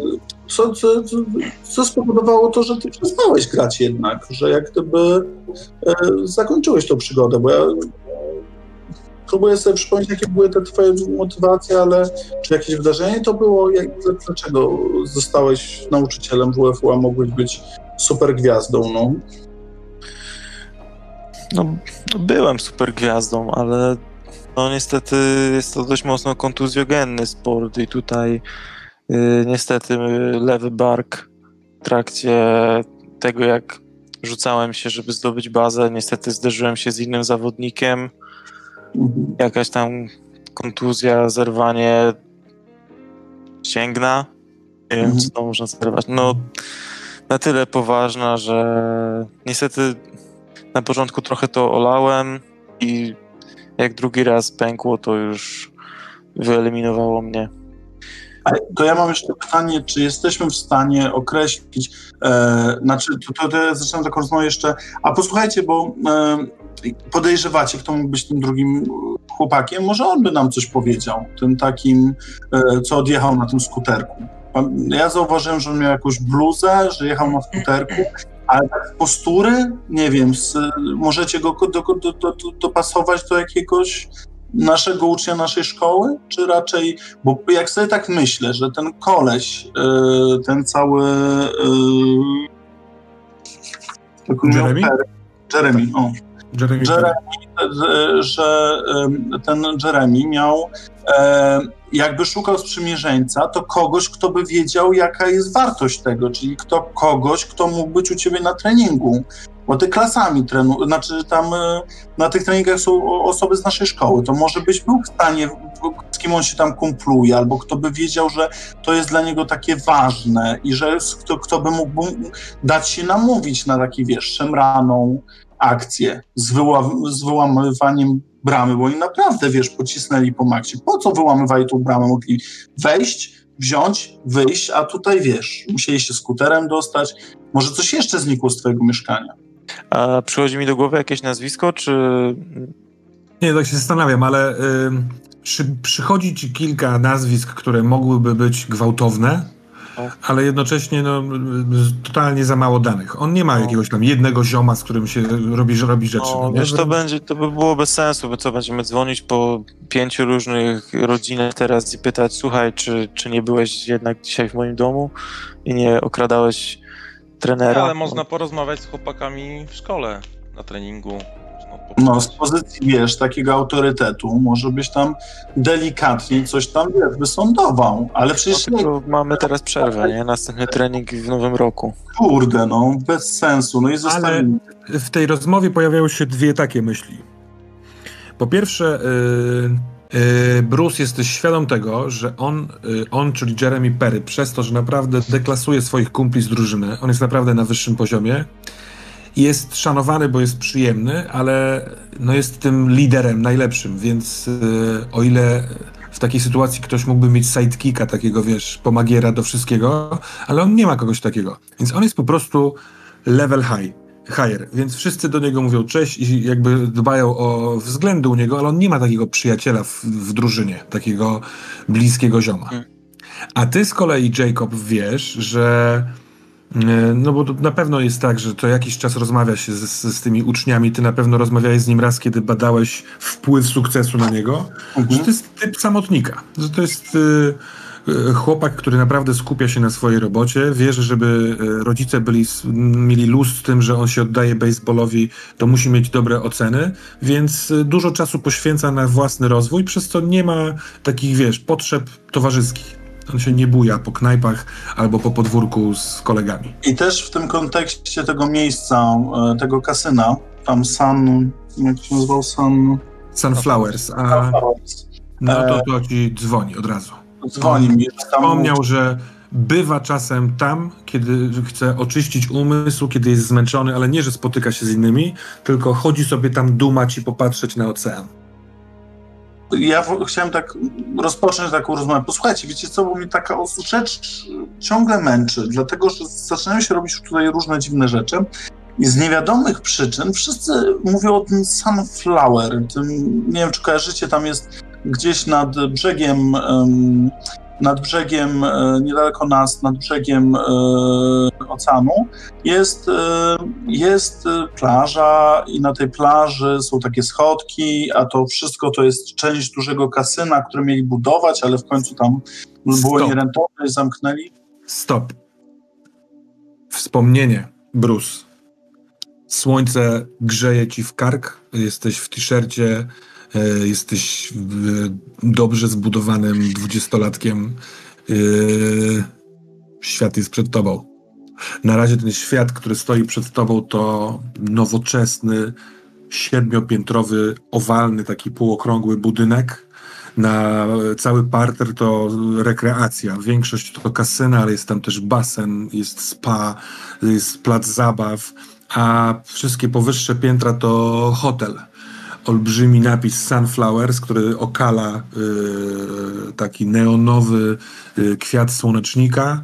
co spowodowało to, że ty przestałeś grać jednak, że jak gdyby zakończyłeś tą przygodę, bo ja próbuję sobie przypomnieć, jakie były te twoje motywacje, ale czy jakieś wydarzenie to było? Dlaczego zostałeś nauczycielem WF-u, a mogłeś być super gwiazdą, no? No, byłem super gwiazdą, ale no niestety jest to dość mocno kontuzjogenny sport i tutaj niestety lewy bark w trakcie tego, jak rzucałem się, żeby zdobyć bazę, niestety zderzyłem się z innym zawodnikiem. Jakaś tam kontuzja, zerwanie ścięgna. Nie wiem, czy to można zerwać. No, na tyle poważna, że niestety na początku trochę to olałem i jak drugi raz pękło, to już wyeliminowało mnie. To ja mam jeszcze pytanie, czy jesteśmy w stanie określić, to ja zaczynam taką rozmowę jeszcze, a posłuchajcie, bo podejrzewacie, kto mógł być tym drugim chłopakiem, może on by nam coś powiedział, tym takim, co odjechał na tym skuterku. Ja zauważyłem, że on miał jakąś bluzę, że jechał na skuterku, ale tak z postury, nie wiem, możecie go dopasować do jakiegoś naszego ucznia, naszej szkoły, czy raczej, bo jak sobie tak myślę, że ten koleś, ten cały Jeremy? Jeremy, o. że ten Jeremy miał jakby szukał sprzymierzeńca, to kogoś, kto by wiedział, jaka jest wartość tego, czyli kogoś, kto mógł być u ciebie na treningu, bo ty klasami trenujesz, znaczy tam na tych treningach są osoby z naszej szkoły, to może byś był w stanie, z kim on się tam kumpluje, albo kto by wiedział, że to jest dla niego takie ważne i że kto by mógł dać się namówić na taki, wiesz, szemraną akcję z wyłamywaniem bramy, bo oni naprawdę, wiesz, pocisnęli po maksie. Po co wyłamywali tą bramę? Mogli wejść, wziąć, wyjść, a tutaj, wiesz, musieli się skuterem dostać. Może coś jeszcze znikło z twojego mieszkania. A przychodzi mi do głowy jakieś nazwisko, czy... Nie, tak się zastanawiam, ale przychodzi ci kilka nazwisk, które mogłyby być gwałtowne, ale jednocześnie totalnie za mało danych. On nie ma jakiegoś tam jednego zioma, z którym się robi rzeczy. Wiesz, to by było bez sensu, bo co, będziemy dzwonić po 5 różnych rodzinach teraz i pytać, słuchaj, czy nie byłeś jednak dzisiaj w moim domu i nie okradałeś trenera? Ale można porozmawiać z chłopakami w szkole na treningu. Z pozycji, wiesz, takiego autorytetu, może byś tam delikatnie coś tam, wiesz, wysądował, ale przecież... Mamy teraz przerwę, nie? Następny trening w nowym roku. Kurde, bez sensu, i zostawimy. Ale w tej rozmowie pojawiały się dwie takie myśli. Po pierwsze, Bruce, jesteś świadom tego, że on, czyli Jeremy Perry, przez to, że naprawdę deklasuje swoich kumpli z drużyny, on jest naprawdę na wyższym poziomie, jest szanowany, bo jest przyjemny, ale jest tym liderem najlepszym, więc o ile w takiej sytuacji ktoś mógłby mieć sidekicka takiego, wiesz, pomagiera do wszystkiego, ale on nie ma kogoś takiego. Więc on jest po prostu level higher, więc wszyscy do niego mówią cześć i jakby dbają o względy u niego, ale on nie ma takiego przyjaciela w drużynie, takiego bliskiego zioma. A ty z kolei, Jacob, wiesz, że bo to na pewno jest tak, że to jakiś czas rozmawia się z tymi uczniami, ty na pewno rozmawiałeś z nim raz, kiedy badałeś wpływ sukcesu na niego, że to jest typ samotnika, że to jest chłopak, który naprawdę skupia się na swojej robocie, wie, że żeby rodzice mieli luz z tym, że on się oddaje baseballowi, to musi mieć dobre oceny, więc dużo czasu poświęca na własny rozwój, przez co nie ma takich, wiesz, potrzeb towarzyskich. On się nie buja po knajpach albo po podwórku z kolegami. I też w tym kontekście tego miejsca, tego kasyna, tam jak się nazywał? Sunflowers. To ci dzwoni od razu. Dzwoni mi. Wspomniał, że bywa czasem tam, kiedy chce oczyścić umysł, kiedy jest zmęczony, ale nie, że spotyka się z innymi, tylko chodzi sobie tam dumać i popatrzeć na ocean. Ja chciałem rozpocząć taką rozmowę. Posłuchajcie, wiecie co, bo mi taka rzecz ciągle męczy, dlatego, że zaczynają się robić tutaj różne dziwne rzeczy i z niewiadomych przyczyn wszyscy mówią o tym Sunflower, nie wiem, czy kojarzycie, tam jest gdzieś nad brzegiem, niedaleko nas, nad brzegiem oceanu, jest plaża i na tej plaży są takie schodki, a to wszystko to jest część dużego kasyna, które mieli budować, ale w końcu tam było nierentowne i zamknęli. Stop. Wspomnienie, Bruce. Słońce grzeje ci w kark, jesteś w t-shircie, jesteś dobrze zbudowanym 20-latkiem. Świat jest przed tobą. Na razie ten świat, który stoi przed tobą, to nowoczesny, 7-piętrowy, owalny, taki półokrągły budynek. Na cały parter to rekreacja. Większość to kasyna, ale jest tam też basen, jest spa, jest plac zabaw, a wszystkie powyższe piętra to hotel. Olbrzymi napis Sunflowers, który okala taki neonowy kwiat słonecznika.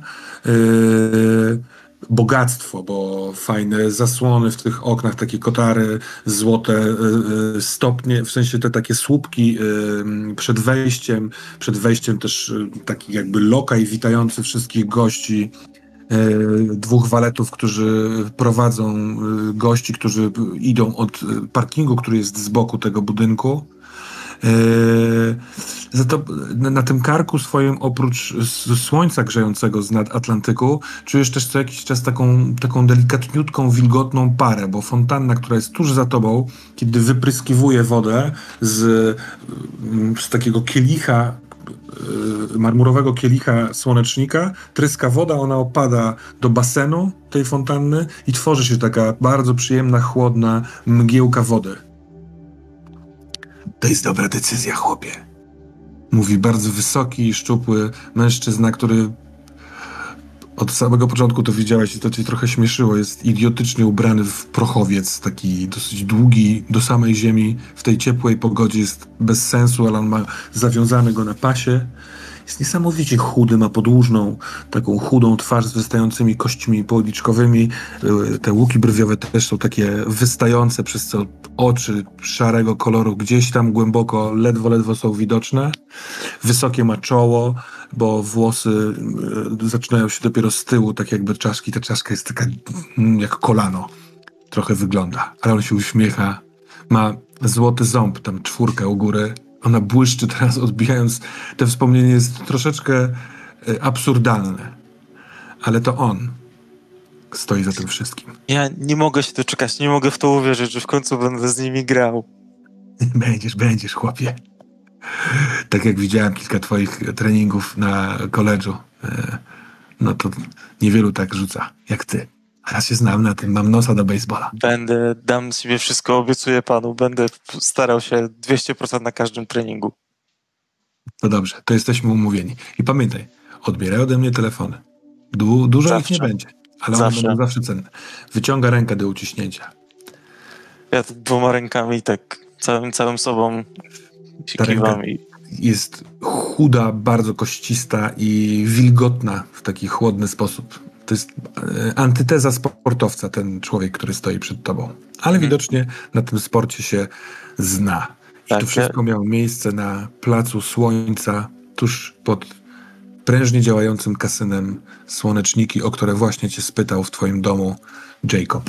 Bogactwo, bo fajne zasłony w tych oknach, takie kotary, złote stopnie, w sensie te takie słupki przed wejściem też taki jakby lokaj witający wszystkich gości. 2 waletów, którzy prowadzą gości, którzy idą od parkingu, który jest z boku tego budynku. Za to na tym karku swoim, oprócz słońca grzejącego z nad Atlantyku, czujesz też co jakiś czas taką delikatniutką, wilgotną parę, bo fontanna, która jest tuż za tobą, kiedy wypryskiwuje wodę z takiego kielicha, marmurowego kielicha słonecznika, tryska woda, ona opada do basenu tej fontanny i tworzy się taka bardzo przyjemna, chłodna mgiełka wody. To jest dobra decyzja, chłopie. Mówi bardzo wysoki i szczupły mężczyzna, który od samego początku to widziałeś i to cię trochę śmieszyło. Jest idiotycznie ubrany w prochowiec, taki dosyć długi, do samej ziemi. W tej ciepłej pogodzie jest bez sensu, ale on ma zawiązany go na pasie. Jest niesamowicie chudy, ma podłużną, taką chudą twarz z wystającymi kośćmi policzkowymi. Te łuki brwiowe też są takie wystające, przez co oczy szarego koloru gdzieś tam głęboko, ledwo są widoczne. Wysokie ma czoło, bo włosy zaczynają się dopiero z tyłu, tak jakby czaszki. Ta czaszka jest taka jak kolano. Trochę wygląda, ale on się uśmiecha. Ma złoty ząb, tam 4 u góry. Ona błyszczy teraz, odbijając. To wspomnienie jest troszeczkę absurdalne. Ale to on stoi za tym wszystkim. Ja nie mogę się doczekać, nie mogę w to uwierzyć, że w końcu będę z nimi grał. Będziesz, chłopie. Tak jak widziałem kilka twoich treningów na koledżu, no to niewielu tak rzuca jak ty. Ja się znam na tym, mam nosa do baseballa. Dam z siebie wszystko, obiecuję panu. Będę starał się 200% na każdym treningu. No dobrze, to jesteśmy umówieni. I pamiętaj, odbieraj ode mnie telefony. Dużo Zawsze. ich nie będzie, ale one będą zawsze cenne. Wyciąga rękę do uciśnięcia. Ja 2 rękami tak całym sobą się Ta ręka kiwam. jest chuda, bardzo koścista i wilgotna w taki chłodny sposób. To jest antyteza sportowca, ten człowiek, który stoi przed tobą. Ale widocznie na tym sporcie się zna. I to wszystko miało miejsce na Placu Słońca, tuż pod prężnie działającym kasynem Słoneczniki, o które właśnie cię spytał w twoim domu Jacob.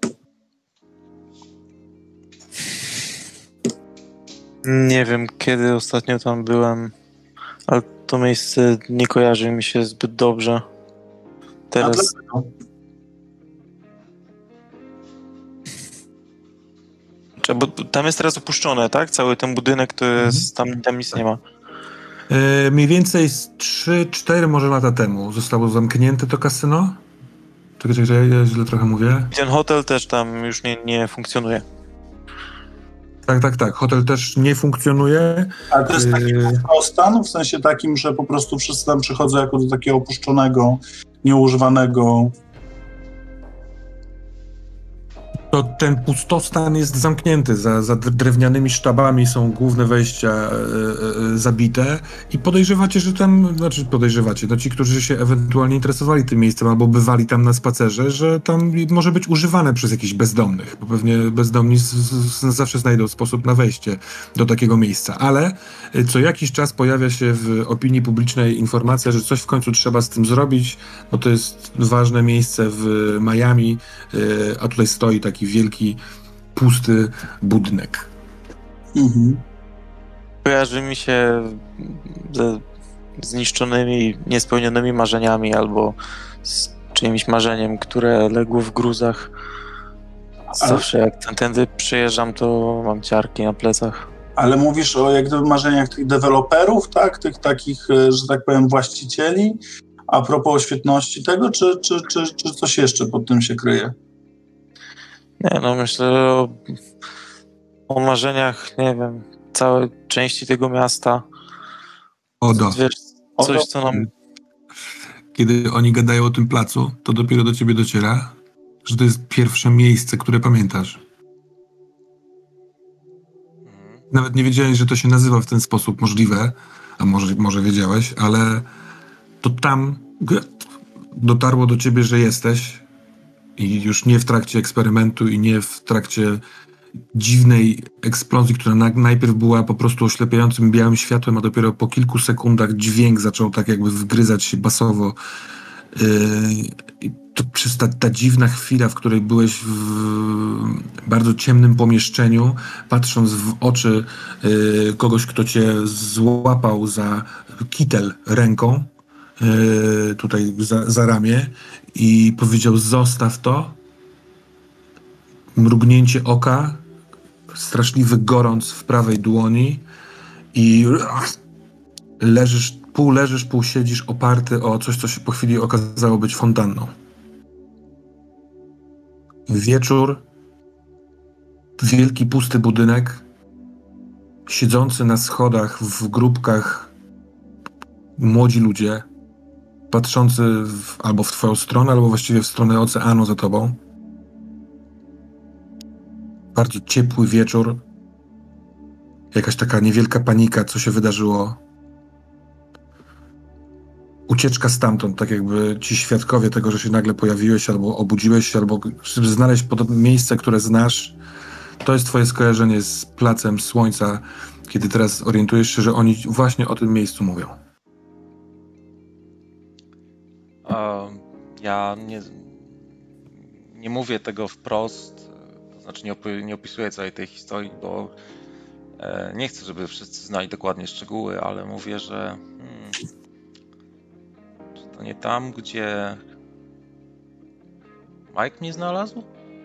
Nie wiem, kiedy ostatnio tam byłem, ale to miejsce nie kojarzy mi się zbyt dobrze. Teraz... Bo tam jest teraz opuszczone, tak? Cały ten budynek to jest, tam nic nie ma. Mniej więcej z 3-4 może lata temu zostało zamknięte to kasyno. Czekaj, ja źle trochę mówię. Ten hotel też tam już nie funkcjonuje. Tak. Hotel też nie funkcjonuje. Ale to jest taki stan, w sensie takim, że po prostu wszyscy tam przychodzą jako do takiego opuszczonego, nieużywanego... To ten pustostan jest zamknięty. Za drewnianymi sztabami są główne wejścia zabite i podejrzewacie, że tam... no ci, którzy się ewentualnie interesowali tym miejscem albo bywali tam na spacerze, że tam może być używane przez jakichś bezdomnych, bo pewnie bezdomni zawsze znajdą sposób na wejście do takiego miejsca. Ale co jakiś czas pojawia się w opinii publicznej informacja, że coś w końcu trzeba z tym zrobić, bo to jest ważne miejsce w Miami, a tutaj stoi taki wielki, pusty budynek. Kojarzy mi się ze zniszczonymi, niespełnionymi marzeniami albo z czyimś marzeniem, które legło w gruzach. Zawsze jak tędy przyjeżdżam, to mam ciarki na plecach. Ale mówisz o jak gdyby marzeniach tych deweloperów, tak? Tych takich, że tak powiem, właścicieli? A propos świetności tego, czy coś jeszcze pod tym się kryje? Nie, no myślę o marzeniach, nie wiem, całej części tego miasta. Wiesz, coś, co nam... Kiedy oni gadają o tym placu, to dopiero do ciebie dociera, że to jest pierwsze miejsce, które pamiętasz. Nawet nie wiedziałeś, że to się nazywa w ten sposób, możliwe, a może wiedziałeś, ale to tam dotarło do ciebie, że jesteś i już nie w trakcie eksperymentu i nie w trakcie dziwnej eksplozji, która najpierw była po prostu oślepiającym białym światłem, a dopiero po kilku sekundach dźwięk zaczął tak jakby wgryzać się basowo. ta dziwna chwila, w której byłeś w bardzo ciemnym pomieszczeniu, patrząc w oczy kogoś, kto cię złapał za kitel ręką, tutaj za ramię i powiedział: zostaw to. Mrugnięcie oka, straszliwy gorąc w prawej dłoni i pół leżysz, pół siedzisz oparty o coś, co się po chwili okazało być fontanną. Wieczór, wielki pusty budynek, siedzący na schodach w grupkach młodzi ludzie, patrzący albo w twoją stronę, albo właściwie w stronę oceanu za tobą. Bardzo ciepły wieczór. Jakaś taka niewielka panika, co się wydarzyło. Ucieczka stamtąd, tak jakby ci świadkowie tego, że się nagle pojawiłeś, albo obudziłeś się, albo żeby znaleźć miejsce, które znasz. To jest twoje skojarzenie z Placem Słońca, kiedy teraz orientujesz się, że oni właśnie o tym miejscu mówią. Ja nie mówię tego wprost, to znaczy nie opisuję całej tej historii, bo nie chcę, żeby wszyscy znali dokładnie szczegóły, ale mówię, że czy to nie tam, gdzie Mike mnie znalazł?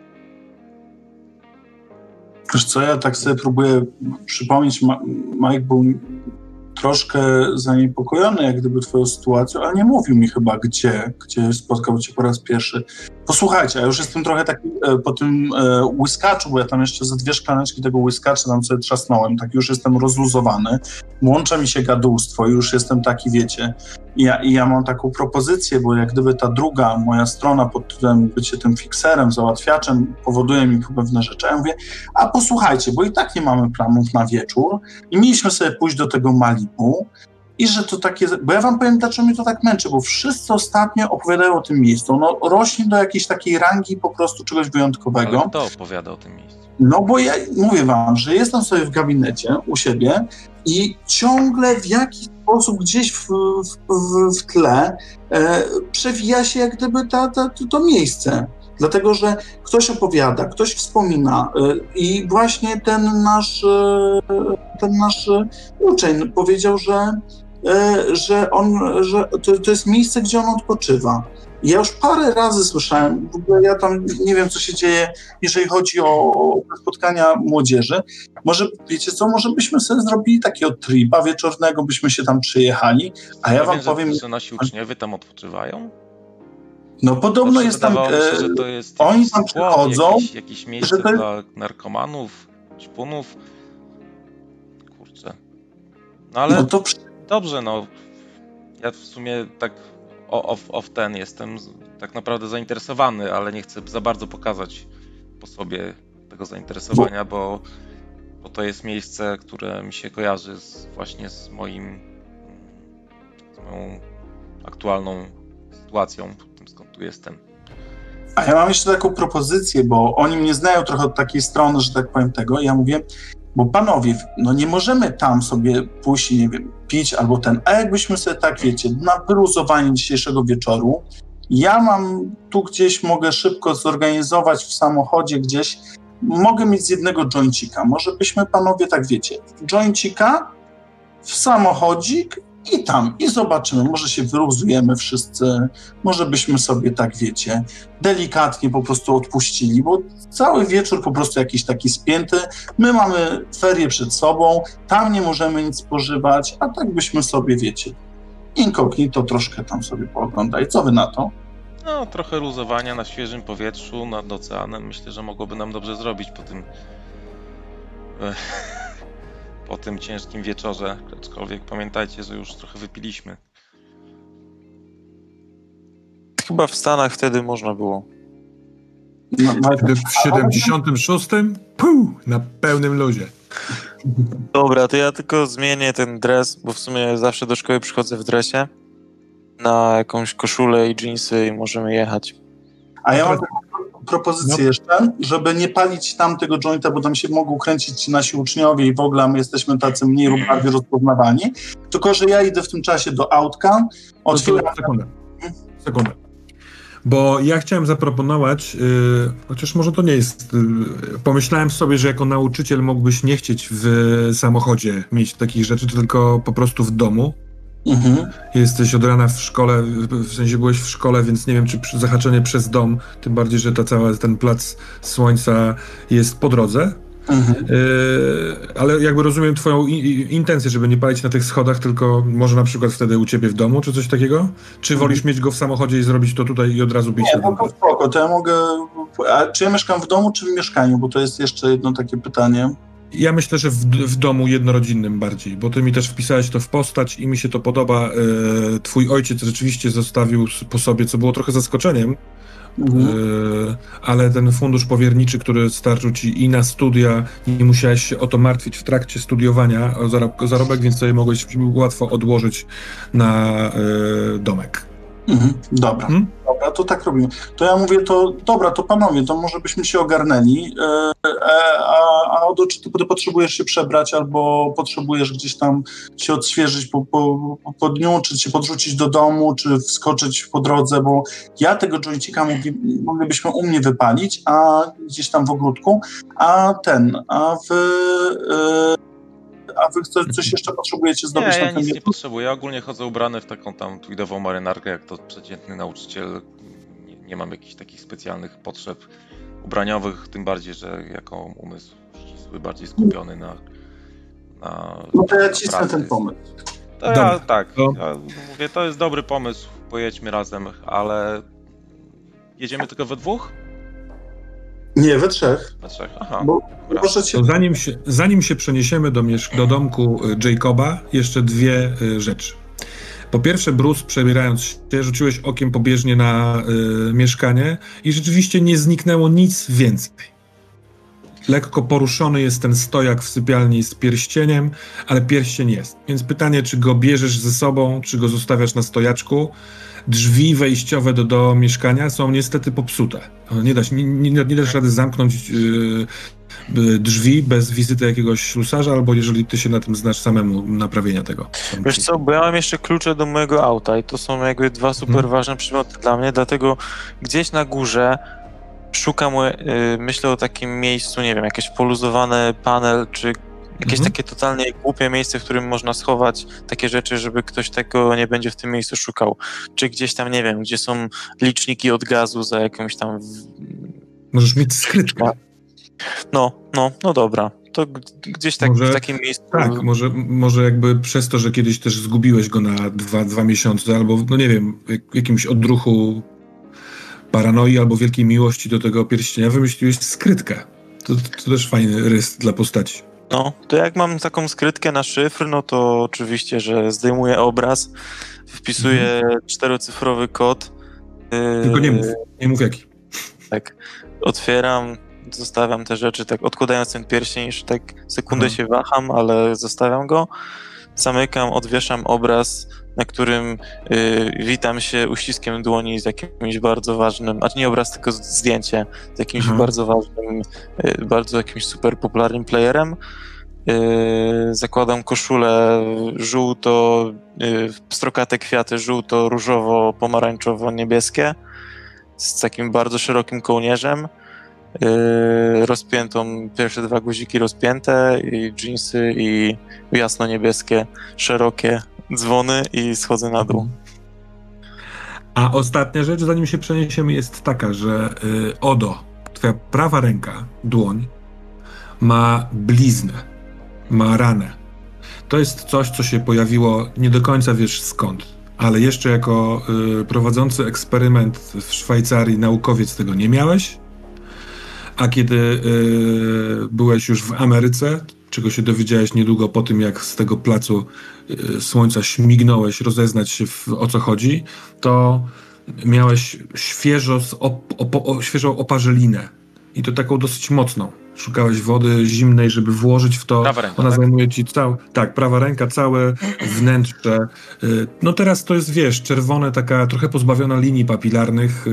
Wiesz co, ja tak sobie próbuję przypomnieć, Mike był troszkę zaniepokojony jak gdyby twoją sytuacją, ale nie mówił mi chyba gdzie spotkał cię po raz pierwszy. Posłuchajcie, ja już jestem trochę taki po tym łyskaczu, bo ja tam jeszcze ze 2 szklaneczki tego łyskacza tam sobie trzasnąłem, tak już jestem rozluzowany, łączy mi się gadulstwo i już jestem taki, wiecie, i ja mam taką propozycję, bo jak gdyby ta druga moja strona pod tytułem bycie tym fikserem, załatwiaczem powoduje mi pewne rzeczy. Ja mówię, a posłuchajcie, bo i tak nie mamy planów na wieczór i mieliśmy sobie pójść do tego Malibu i że to takie, bo ja wam powiem, dlaczego mnie to tak męczy, bo wszyscy ostatnio opowiadają o tym miejscu. No rośnie do jakiejś takiej rangi po prostu czegoś wyjątkowego. Ale kto opowiada o tym miejscu? No bo ja mówię wam, że jestem sobie w gabinecie u siebie i ciągle w jakiś sposób gdzieś w tle przewija się jak gdyby to miejsce. Dlatego, że ktoś opowiada, ktoś wspomina i właśnie ten nasz uczeń powiedział, że to jest miejsce, gdzie on odpoczywa. Ja już parę razy słyszałem, w ogóle ja tam nie wiem, co się dzieje, jeżeli chodzi o spotkania młodzieży. Może, wiecie co, może byśmy sobie zrobili takiego tripa wieczornego, byśmy się tam przyjechali, a ja wam powiem... Że nasi uczniowie tam odpoczywają? No podobno jest tam... Się, że to jest oni tam przychodzą... Jakieś miejsce dla narkomanów, ćpunów. Kurczę. No ale no to... dobrze, no. Ja w sumie tak off-ten jestem tak naprawdę zainteresowany, ale nie chcę za bardzo pokazać po sobie tego zainteresowania, bo to jest miejsce, które mi się kojarzy właśnie z moją aktualną sytuacją, tym skąd tu jestem. A ja mam jeszcze taką propozycję, bo oni mnie znają trochę od takiej strony, że tak powiem tego, i ja mówię, bo panowie, no nie możemy tam sobie pójść, nie wiem, pić albo a jakbyśmy sobie tak, wiecie, na wyluzowanie dzisiejszego wieczoru, ja mam tu gdzieś, mogę szybko zorganizować w samochodzie gdzieś, mogę mieć z jednego joincika, może byśmy panowie, tak wiecie, joincika w samochodzik i zobaczymy, może się wyluzujemy wszyscy, może byśmy sobie, tak wiecie, delikatnie po prostu odpuścili, bo cały wieczór po prostu jakiś taki spięty, my mamy ferie przed sobą, tam nie możemy nic spożywać, a tak byśmy sobie, wiecie, inkognito troszkę tam sobie pooglądali. Co wy na to? No, trochę luzowania na świeżym powietrzu nad oceanem, myślę, że mogłoby nam dobrze zrobić po tym ciężkim wieczorze, aczkolwiek pamiętajcie, że już trochę wypiliśmy. Chyba w Stanach wtedy można było. W 76? Na pełnym luzie. Dobra, to ja tylko zmienię ten dres, bo w sumie zawsze do szkoły przychodzę w dresie, na jakąś koszulę i dżinsy i możemy jechać. A ja mam propozycję jeszcze, żeby nie palić tam tego jointa, bo tam się mogą kręcić nasi uczniowie i w ogóle my jesteśmy tacy mniej lub bardziej rozpoznawani, tylko że ja idę w tym czasie do autka, otwieram... Sekundę. Bo ja chciałem zaproponować, chociaż może to nie jest, pomyślałem sobie, że jako nauczyciel mógłbyś nie chcieć w samochodzie mieć takich rzeczy, tylko po prostu w domu. Jesteś od rana w szkole, w sensie byłeś w szkole, więc nie wiem, czy zahaczenie przez dom, tym bardziej, że ten plac Słońca jest po drodze. Ale jakby rozumiem twoją intencję, żeby nie palić na tych schodach, tylko może na przykład wtedy u ciebie w domu, czy coś takiego? Czy wolisz mieć go w samochodzie i zrobić to tutaj i od razu bić? Nie, no spoko, to ja mogę... A czy ja mieszkam w domu, czy w mieszkaniu? Bo to jest jeszcze jedno takie pytanie. Ja myślę, że w domu jednorodzinnym bardziej, bo ty mi też wpisałeś to w postać i mi się to podoba. Twój ojciec rzeczywiście zostawił po sobie, co było trochę zaskoczeniem, ale ten fundusz powierniczy, który starczył ci i na studia, nie musiałeś się o to martwić w trakcie studiowania o zarobek, więc sobie mogłeś łatwo odłożyć na domek. Dobra, to tak robimy. To ja mówię, to panowie, to może byśmy się ogarnęli, a Odo, czy ty potrzebujesz się przebrać, albo potrzebujesz gdzieś tam się odświeżyć po dniu, czy się podrzucić do domu, czy wskoczyć po drodze, bo ja tego jointika moglibyśmy u mnie wypalić, a gdzieś tam w ogródku, a wy coś jeszcze potrzebujecie zdobyć? Ja nic nie potrzebuję. Ja ogólnie chodzę ubrany w taką tam tweedową marynarkę, jak to przeciętny nauczyciel. Nie mam jakichś takich specjalnych potrzeb ubraniowych, tym bardziej, że jako umysł ścisły, bardziej skupiony na no to ja cisnę ten pomysł. Ja mówię, to jest dobry pomysł, pojedźmy razem, ale jedziemy tylko we dwóch? Nie, we trzech. We trzech, aha. To zanim się przeniesiemy do domku Jacoba, jeszcze dwie rzeczy. Po pierwsze, Bruce, przebierając się, rzuciłeś okiem pobieżnie na mieszkanie i rzeczywiście nie zniknęło nic więcej. Lekko poruszony jest ten stojak w sypialni z pierścieniem, ale pierścień jest. Więc pytanie, czy go bierzesz ze sobą, czy go zostawiasz na stojaczku. Drzwi wejściowe do mieszkania są niestety popsute. Nie dasz rady zamknąć drzwi bez wizyty jakiegoś ślusarza, albo jeżeli ty się na tym znasz samemu, naprawienia tego. Wiesz co, bo ja mam jeszcze klucze do mojego auta i to są jakby dwa super ważne przedmioty dla mnie, dlatego gdzieś na górze szukam, myślę o takim miejscu, nie wiem, jakieś poluzowane panel, czy jakieś takie totalnie głupie miejsce, w którym można schować takie rzeczy, żeby ktoś tego nie będzie w tym miejscu szukał. Czy gdzieś tam, nie wiem, gdzie są liczniki od gazu za jakąś tam... Możesz mieć skrytkę. No dobra. To gdzieś tak w takim miejscu... Tak, może jakby przez to, że kiedyś też zgubiłeś go na dwa miesiące, albo, no nie wiem, jakimś odruchu paranoi albo wielkiej miłości do tego pierścienia, wymyśliłeś skrytkę. To też fajny rys dla postaci. No, to jak mam taką skrytkę na szyfr, no to oczywiście, że zdejmuję obraz, wpisuję 4-cyfrowy kod. Tylko nie mów jaki. Tak, otwieram, zostawiam te rzeczy, tak odkładając ten pierścień, już tak sekundę się waham, ale zostawiam go. Zamykam, odwieszam obraz, na którym witam się uściskiem dłoni z jakimś bardzo ważnym, a nie obraz, tylko zdjęcie z jakimś bardzo ważnym, bardzo jakimś super popularnym playerem. Zakładam koszulę żółto, pstrokate kwiaty żółto, różowo, pomarańczowo, niebieskie z takim bardzo szerokim kołnierzem. Rozpiętą, pierwsze 2 guziki rozpięte i dżinsy i jasno-niebieskie, szerokie dzwony i schodzę na dół. A ostatnia rzecz, zanim się przeniesiemy, jest taka, że Odo, twoja prawa ręka, dłoń, ma bliznę, ma ranę. To jest coś, co się pojawiło, nie do końca wiesz skąd, ale jeszcze jako prowadzący eksperyment w Szwajcarii naukowiec tego nie miałeś, a kiedy byłeś już w Ameryce, czego się dowiedziałeś niedługo po tym, jak z tego placu Słońca śmignąłeś, rozeznać się o co chodzi, to miałeś świeżą oparzelinę i to taką dosyć mocną. Szukałeś wody zimnej, żeby włożyć w to. Prawa ręka, ona tak? zajmuje ci prawa ręka, całe wnętrze. No teraz to jest, wiesz, czerwone, taka trochę pozbawiona linii papilarnych,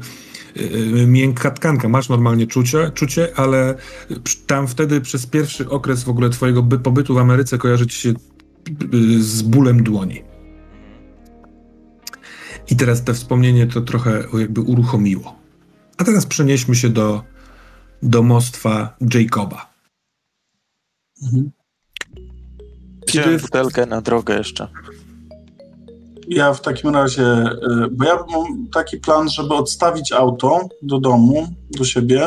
miękka tkanka. Masz normalnie czucie, ale tam wtedy przez pierwszy okres w ogóle twojego pobytu w Ameryce kojarzy ci się z bólem dłoni. I teraz to wspomnienie to trochę jakby uruchomiło. A teraz przenieśmy się do domostwa Jacoba. Wziąłem butelkę na drogę jeszcze. Ja w takim razie, bo ja mam taki plan, żeby odstawić auto do domu, do siebie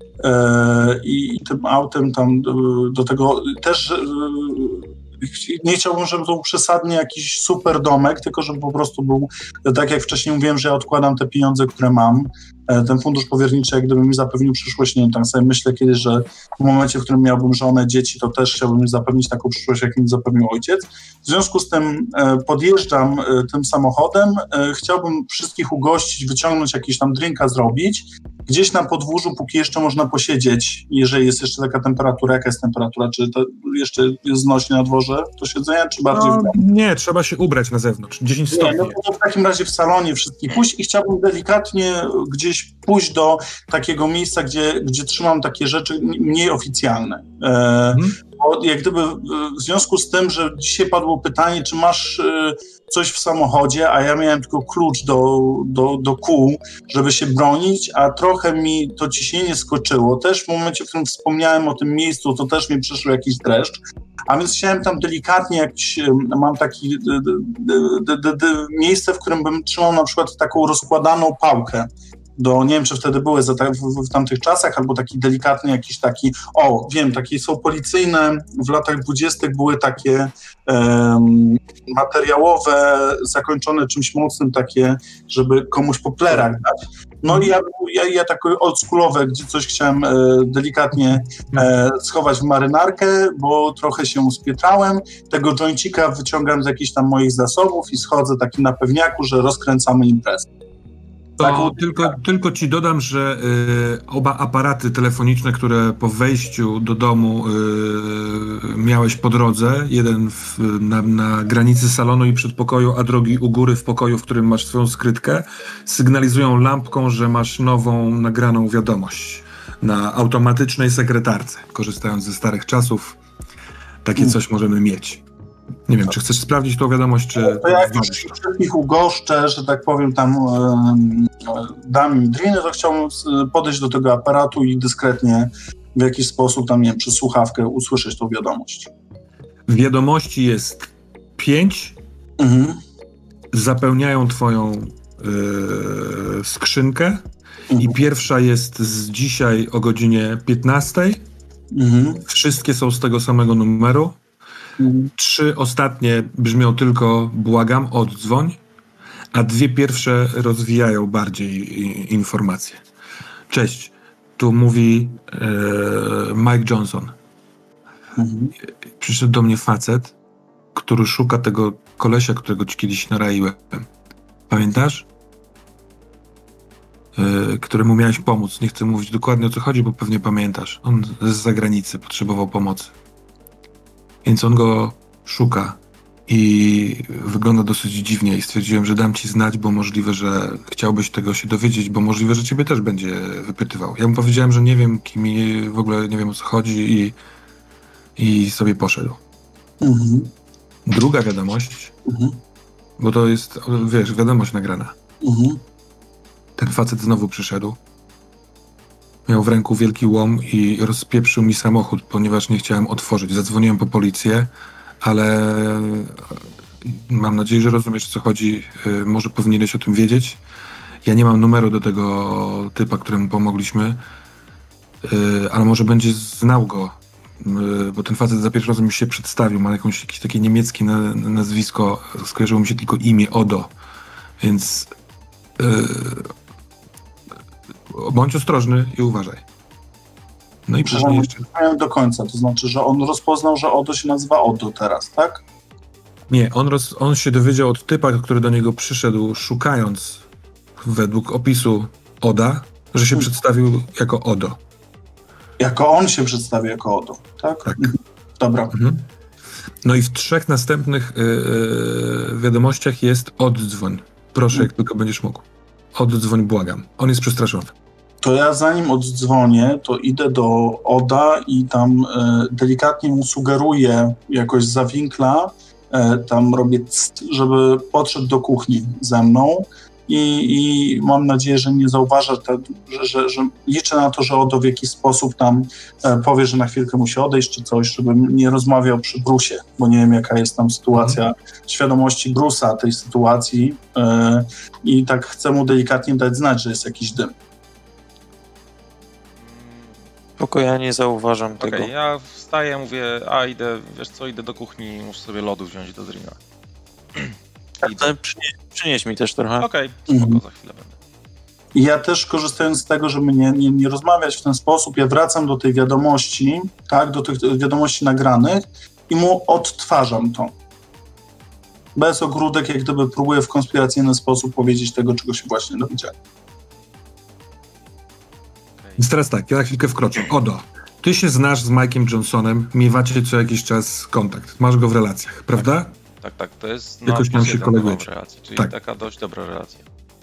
i tym autem tam do tego też nie chciałbym, żeby to był przesadnie jakiś super domek, tylko żeby po prostu był, tak jak wcześniej mówiłem, że ja odkładam te pieniądze, które mam. Ten fundusz powierniczy, jak gdyby mi zapewnił przyszłość, nie wiem, tak sobie myślę kiedyś, że w momencie, w którym miałbym żonę, dzieci, to też chciałbym mi zapewnić taką przyszłość, jak mi zapewnił ojciec. W związku z tym podjeżdżam tym samochodem, chciałbym wszystkich ugościć, wyciągnąć jakiś tam drinka zrobić, gdzieś na podwórzu, póki jeszcze można posiedzieć, jeżeli jest jeszcze taka temperatura, jaka jest temperatura, czy to jeszcze jest znośnie na dworze do siedzenia, czy bardziej w domu? Nie, trzeba się ubrać na zewnątrz, 10 stopni. No to w takim razie w salonie wszystkich pójść i chciałbym delikatnie gdzieś pójść do takiego miejsca, gdzie trzymam takie rzeczy mniej oficjalne. Bo jak gdyby w związku z tym, że dzisiaj padło pytanie, czy masz coś w samochodzie, a ja miałem tylko klucz do kół, żeby się bronić, a trochę mi to ciśnienie skoczyło. Też w momencie, w którym wspomniałem o tym miejscu, to też mi przyszło jakiś dreszcz. A więc chciałem tam delikatnie, mam takie miejsce, w którym bym trzymał na przykład taką rozkładaną pałkę. Nie wiem, czy wtedy były w tamtych czasach, albo taki delikatny jakiś taki, wiem, takie są policyjne, w latach 20. były takie materiałowe, zakończone czymś mocnym, takie, żeby komuś po plerach dać. No i ja takie oldschoolowe, gdzie coś chciałem delikatnie schować w marynarkę, bo trochę się spietrałem. Tego jointika wyciągam z jakichś tam moich zasobów i schodzę taki na pewniaku, że rozkręcamy imprezę. To tylko ci dodam, że oba aparaty telefoniczne, które po wejściu do domu miałeś po drodze, jeden na granicy salonu i przedpokoju, a drugi u góry w pokoju, w którym masz swoją skrytkę, sygnalizują lampką, że masz nową nagraną wiadomość na automatycznej sekretarce. Korzystając ze starych czasów, takie coś możemy mieć. Nie wiem, czy chcesz sprawdzić tą wiadomość, czy... To jak już wszystkich ugoszczę, że tak powiem, tam dam im driny, to chciałbym podejść do tego aparatu i dyskretnie w jakiś sposób tam, nie wiem, przez słuchawkę usłyszeć tą wiadomość. Wiadomości jest 5. Zapełniają twoją skrzynkę i pierwsza jest z dzisiaj o godzinie 15. Wszystkie są z tego samego numeru. 3 ostatnie brzmią tylko błagam, oddzwoń, a 2 pierwsze rozwijają bardziej informacje. Cześć, tu mówi Mike Johnson. Przyszedł do mnie facet, który szuka tego kolesia, którego ci kiedyś naraiłem. Pamiętasz? Któremu miałeś pomóc. Nie chcę mówić dokładnie, o co chodzi, bo pewnie pamiętasz. On z zagranicy potrzebował pomocy. Więc on go szuka i wygląda dosyć dziwnie i stwierdziłem, że dam ci znać, bo możliwe, że chciałbyś tego się dowiedzieć, bo możliwe, że ciebie też będzie wypytywał. Ja mu powiedziałem, że nie wiem, kim w ogóle nie wiem, o co chodzi i sobie poszedł. Druga wiadomość, bo to jest, wiesz, wiadomość nagrana. Ten facet znowu przyszedł. Miał w ręku wielki łom i rozpieprzył mi samochód, ponieważ nie chciałem otworzyć. Zadzwoniłem po policję, ale mam nadzieję, że rozumiesz, o co chodzi. Może powinieneś o tym wiedzieć. Ja nie mam numeru do tego typa, któremu pomogliśmy, ale może będzie znał go, bo ten facet za pierwszy raz mi się przedstawił. Ma jakieś takie niemieckie nazwisko, skojarzyło mi się tylko imię Odo, więc bądź ostrożny i uważaj. No i później jeszcze... do końca, to znaczy, że on rozpoznał, że Odo się nazywa Odo teraz, tak? Nie, on się dowiedział od typa, który do niego przyszedł, szukając według opisu Oda, że się przedstawił jako Odo. Jako on się przedstawił jako Odo, tak? Tak. Dobra. No i w 3 następnych wiadomościach jest oddzwoń. Proszę, jak tylko będziesz mógł. Oddzwoń, błagam. On jest przestraszony. To ja zanim oddzwonię, to idę do Oda i tam delikatnie mu sugeruję jakoś z zawinkla, tam robię żeby podszedł do kuchni ze mną i mam nadzieję, że nie zauważa, że liczę na to, że Odo w jakiś sposób tam powie, że na chwilkę musi odejść czy coś, żebym nie rozmawiał przy Bruce'ie, bo nie wiem, jaka jest tam sytuacja świadomości Bruce'a tej sytuacji i tak chcę mu delikatnie dać znać, że jest jakiś dym. Spoko, ja nie zauważam tego. Ja wstaję, mówię, idę, wiesz co, idę do kuchni, muszę sobie lodu wziąć do Drina. Przynieś mi też trochę. Okej, spoko, za chwilę będę. I ja też korzystając z tego, żeby nie rozmawiać w ten sposób, ja wracam do tej wiadomości, tak, do tych wiadomości nagranych i mu odtwarzam to. Bez ogródek, jak gdyby próbuję w konspiracyjny sposób powiedzieć tego, czego się właśnie dowiedziałem. Więc teraz tak, ja na chwilkę wkroczę. Odo, ty się znasz z Mike'iem Johnsonem, miewacie co jakiś czas kontakt. Masz go w relacjach, prawda? Tak, to jest jakoś tam się kolegujecie. Relacji, czyli tak. Taka dość dobra relacja.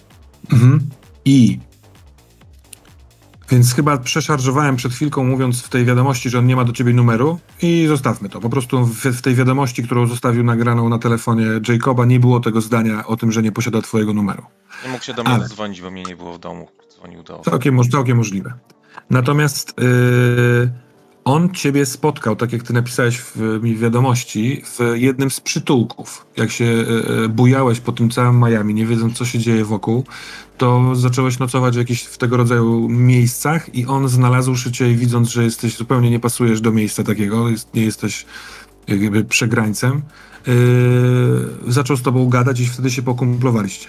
Więc chyba przeszarżowałem przed chwilką, mówiąc w tej wiadomości, że on nie ma do ciebie numeru i zostawmy to. Po prostu w tej wiadomości, którą zostawił nagraną na telefonie Jacoba, nie było tego zdania o tym, że nie posiada twojego numeru. Nie mógł się do mnie dzwonić, bo mnie nie było w domu. Dzwonił do... Całkiem możliwe. Natomiast on ciebie spotkał, tak jak ty napisałeś w wiadomości, w jednym z przytułków. Jak się bujałeś po tym całym Miami, nie wiedząc, co się dzieje wokół, to zacząłeś nocować w jakichś w tego rodzaju miejscach i on znalazłszy cię, widząc, że jesteś zupełnie nie pasujesz do miejsca takiego, nie jesteś jakby przegrańcem, zaczął z tobą gadać i wtedy się pokumplowaliście.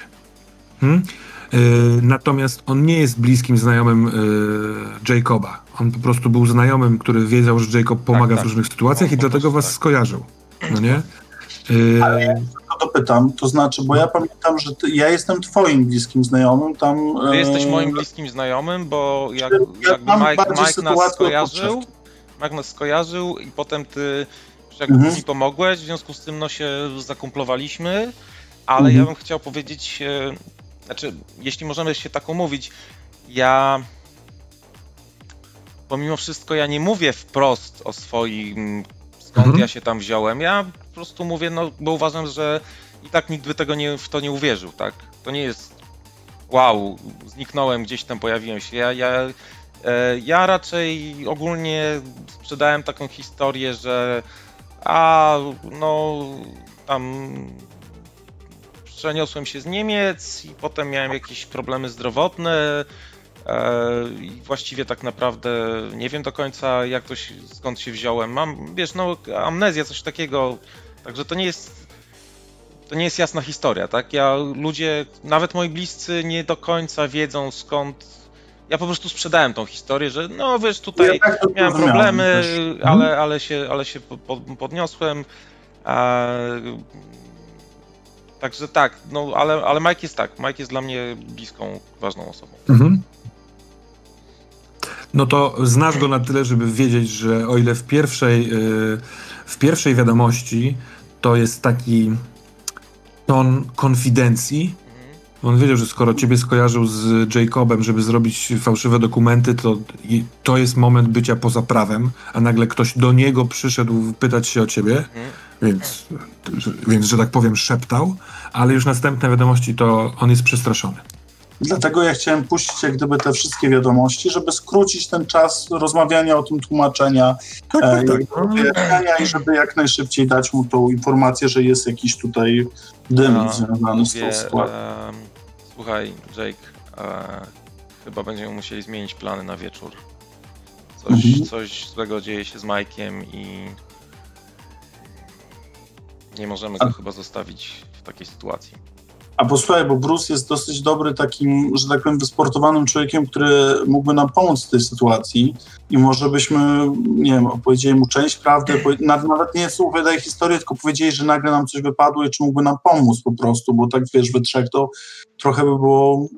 Natomiast on nie jest bliskim znajomym Jacoba. On po prostu był znajomym, który wiedział, że Jacob pomaga w różnych sytuacjach i dlatego was skojarzył. No nie? Ale ja to dopytam, to znaczy, bo ja pamiętam, że ja jestem twoim bliskim znajomym, tam... Ty jesteś moim bliskim znajomym, bo jakby Mike nas skojarzył i potem ty jakby mi pomogłeś, w związku z tym no się zakumplowaliśmy, ale ja bym chciał powiedzieć, znaczy, jeśli możemy się tak umówić, ja pomimo wszystko ja nie mówię wprost o swoim, skąd ja się tam wziąłem, ja po prostu mówię, no bo uważam, że i tak nikt by w to nie uwierzył, tak? To nie jest wow, zniknąłem, gdzieś tam pojawiłem się, ja raczej ogólnie sprzedałem taką historię, że no tam przeniosłem się z Niemiec i potem miałem jakieś problemy zdrowotne i właściwie tak naprawdę nie wiem do końca skąd się wziąłem. Mam, wiesz, no amnezja, coś takiego, także to nie jest jasna historia, tak? Ludzie, nawet moi bliscy nie do końca wiedzą skąd. Ja po prostu sprzedałem tą historię, że no wiesz, tutaj miałem problemy, ale się podniosłem. Także tak, no ale Mike jest dla mnie bliską, ważną osobą. No to znasz go na tyle, żeby wiedzieć, że o ile w pierwszej wiadomości to jest taki ton konfidencji, on wiedział, że skoro ciebie skojarzył z Jacobem, żeby zrobić fałszywe dokumenty, to jest moment bycia poza prawem, a nagle ktoś do niego przyszedł pytać się o ciebie, więc, że tak powiem, szeptał, ale już następne wiadomości to on jest przestraszony. Dlatego ja chciałem puścić jak gdyby te wszystkie wiadomości, żeby skrócić ten czas rozmawiania o tym, tłumaczenia i żeby jak najszybciej dać mu tą informację, że jest jakiś tutaj dym związany z tą sytuacją. Słuchaj, Jake, chyba będziemy musieli zmienić plany na wieczór. Coś złego dzieje się z Mike'iem i nie możemy go chyba zostawić w takiej sytuacji. A posłuchaj, bo Bruce jest dosyć dobry takim, że tak powiem, wysportowanym człowiekiem, który mógłby nam pomóc w tej sytuacji i może byśmy, nie wiem, opowiedzieli mu część prawdy, nawet nie opowiadaj historię, tylko powiedzieli, że nagle nam coś wypadło i czy mógłby nam pomóc po prostu, bo tak wiesz, we trzech to trochę by było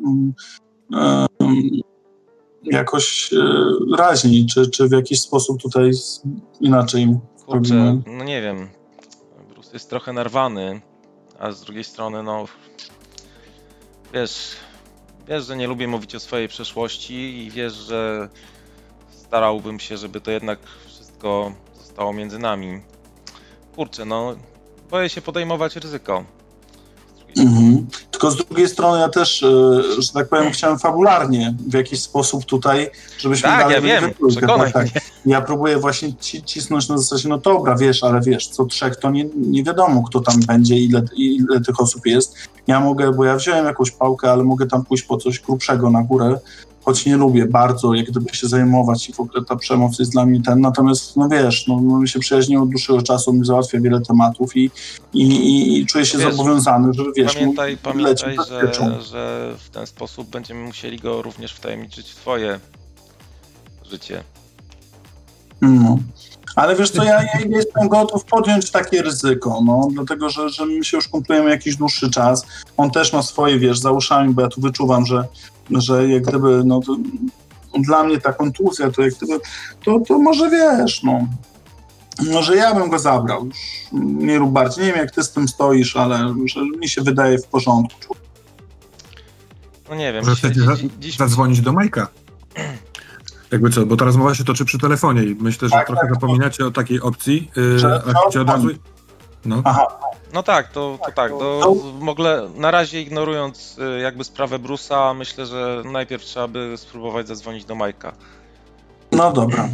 jakoś raźniej, czy w jakiś sposób tutaj inaczej. Kurczę, no nie wiem, Bruce jest trochę narwany, a z drugiej strony, no wiesz, że nie lubię mówić o swojej przeszłości i wiesz, że starałbym się, żeby to jednak wszystko zostało między nami. Kurczę, no boję się podejmować ryzyko. Tylko z drugiej strony ja też, że tak powiem, chciałem fabularnie w jakiś sposób tutaj, żebyśmy tak, dalej... ja wiem, przekonaj mnie. Ja próbuję właśnie cisnąć na zasadzie, no dobra, wiesz, ale wiesz, co 3 to nie wiadomo, kto tam będzie, ile tych osób jest. Ja mogę, bo ja wziąłem jakąś pałkę, ale mogę tam pójść po coś grubszego na górę, choć nie lubię bardzo, jak gdyby się zajmować i w ogóle ta przemoc jest dla mnie natomiast, no wiesz, my się przyjaźnimy od dłuższego czasu, mi załatwia wiele tematów i czuję się zobowiązany, żeby wiesz... Pamiętaj, że w ten sposób będziemy musieli go również wtajemniczyć w twoje życie. No. Ale wiesz co, ja jestem gotów podjąć takie ryzyko, dlatego, że my się już kumplujemy jakiś dłuższy czas. On też ma swoje, wiesz, za uszami, bo ja tu wyczuwam, że jak gdyby, to dla mnie ta kontuzja, to jak gdyby, to może wiesz, może ja bym go zabrał, już nie lub bardziej. Nie wiem, jak ty z tym stoisz, ale że mi się wydaje w porządku. No nie wiem. Może chcecie zadzwonić do Majka? Jakby co, bo ta rozmowa się toczy przy telefonie i myślę, że trochę zapominacie o takiej opcji, a cię od razu... No. Aha. No tak, to w ogóle na razie ignorując jakby sprawę Bruce'a, myślę, że najpierw trzeba by spróbować zadzwonić do Majka. No dobra.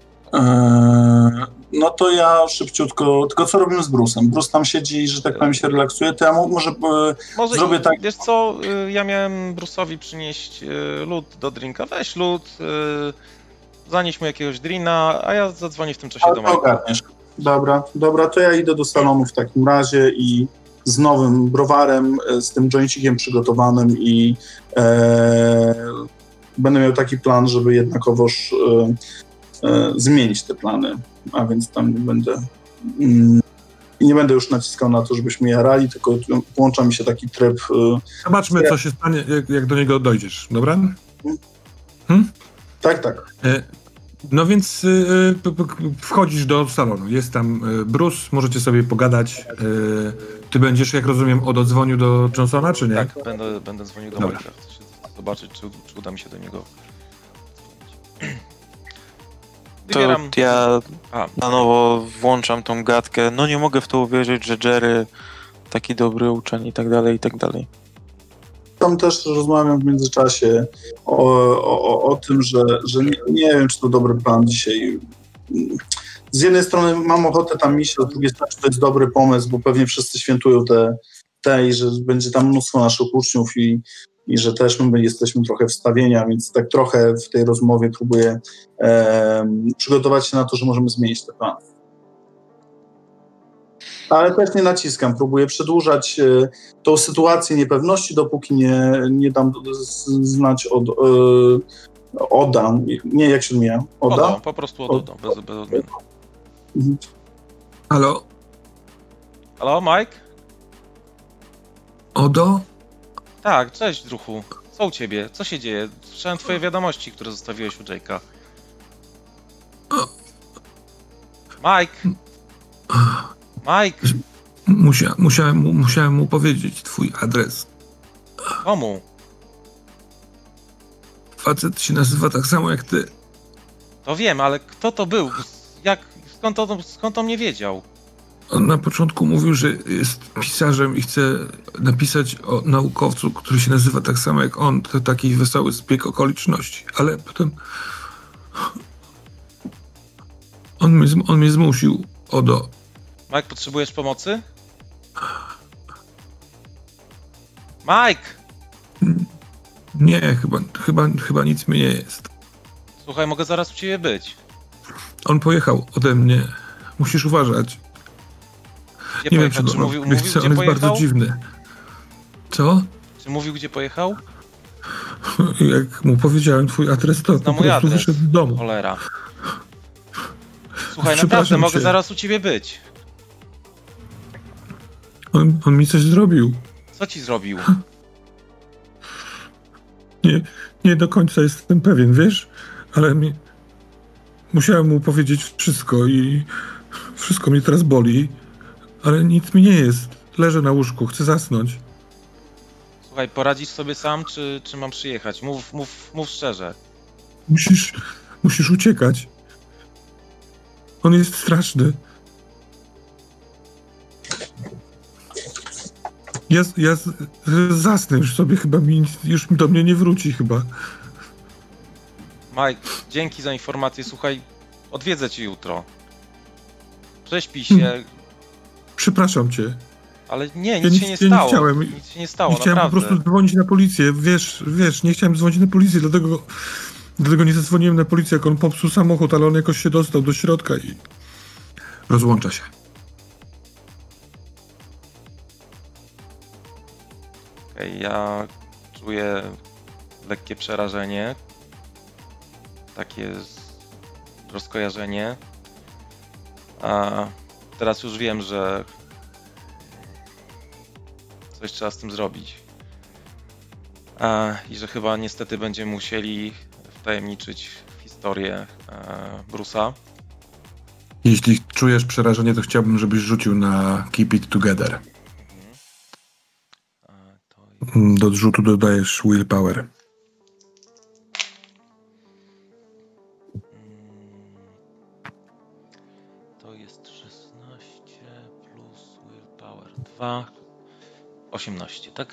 No to ja szybciutko, tylko co robimy z Bruce'em? Bruce tam siedzi, że tak powiem się relaksuje, to ja może zrobię tak... Wiesz co, ja miałem Bruce'owi przynieść lód do drinka, weź lód, zanieś mu jakiegoś drina, a ja zadzwonię w tym czasie do Majka. Dobra, to ja idę do salonu w takim razie i z nowym browarem, z tym jointcikiem przygotowanym i będę miał taki plan, żeby jednakowoż zmienić te plany, a więc tam nie będę już naciskał na to, żebyśmy jarali, tylko włącza mi się taki tryb... Zobaczmy, co się stanie, jak do niego dojdziesz, dobra? Tak. No więc wchodzisz do salonu, jest tam Bruce, możecie sobie pogadać. Ty będziesz, jak rozumiem, odzwonił do Johnsona, czy nie? Tak, będę dzwonił do Majka. Chcę zobaczyć, czy uda mi się do niego wybieram. To ja na nowo włączam tą gadkę. No nie mogę w to uwierzyć, że Jerry taki dobry uczeń i tak dalej, i tak dalej. Tam też rozmawiam w międzyczasie o tym, że nie wiem, czy to dobry plan dzisiaj. Z jednej strony mam ochotę tam iść, a z drugiej strony to jest dobry pomysł, bo pewnie wszyscy świętują i że będzie tam mnóstwo naszych uczniów i że też my jesteśmy trochę wstawienia, więc tak trochę w tej rozmowie próbuję przygotować się na to, że możemy zmienić ten plan. Ale też nie naciskam, próbuję przedłużać tą sytuację niepewności, dopóki nie dam znać Oda. Nie, jak się odmienia? Oda? Po prostu Oda, bez odmiany. Halo? Halo, Mike? Odo? Tak, cześć, druhu. Co u ciebie? Co się dzieje? Słyszałem twoje wiadomości, które zostawiłeś u Jake'a. Mike! Mike! Musiałem mu powiedzieć twój adres. Komu? Facet się nazywa tak samo jak ty. To wiem, ale kto to był? Skąd on nie wiedział? On na początku mówił, że jest pisarzem i chce napisać o naukowcu, który się nazywa tak samo jak on. To taki wesoły zbieg okoliczności. Ale potem on mnie zmusił, Odo. Mike, potrzebujesz pomocy? Mike! Nie, chyba nic mi nie jest. Słuchaj, mogę zaraz u ciebie być. On pojechał ode mnie. Musisz uważać. Gdzie nie pojechał? wiem, czy mówił, on gdzie jest pojechał? bardzo dziwny. Co? Czy mówił, gdzie pojechał? Jak mu powiedziałem twój adres, to po prostu wyszedł z domu. Cholera. Słuchaj, naprawdę, mogę zaraz u ciebie być. On mi coś zrobił. Co ci zrobił? Nie do końca jestem pewien, wiesz? Ale musiałem mu powiedzieć wszystko i wszystko mnie teraz boli, ale nic mi nie jest. Leżę na łóżku, chcę zasnąć. Słuchaj, poradzisz sobie sam, czy mam przyjechać? Mów szczerze. Musisz uciekać. On jest straszny. Ja zasnę już sobie, chyba już do mnie nie wróci chyba. Mike, dzięki za informację. Słuchaj, odwiedzę cię jutro. Prześpij się. Przepraszam cię. Ale nie, nic się nie stało. Nie chciałem. Nic się nie stało, nie chciałem naprawdę. po prostu dzwonić na policję. Wiesz, nie chciałem dzwonić na policję, dlatego nie zadzwoniłem na policję, jak on popsuł samochód, ale on jakoś się dostał do środka i rozłącza się. Okej, ja czuję lekkie przerażenie. Takie rozkojarzenie. A teraz już wiem, że coś trzeba z tym zrobić. I że chyba niestety będziemy musieli wtajemniczyć historię Bruce'a. Jeśli czujesz przerażenie, to chciałbym, żebyś rzucił na Keep It Together. Do zrzutu dodajesz willpower. To jest 16 plus willpower 2. 18, tak?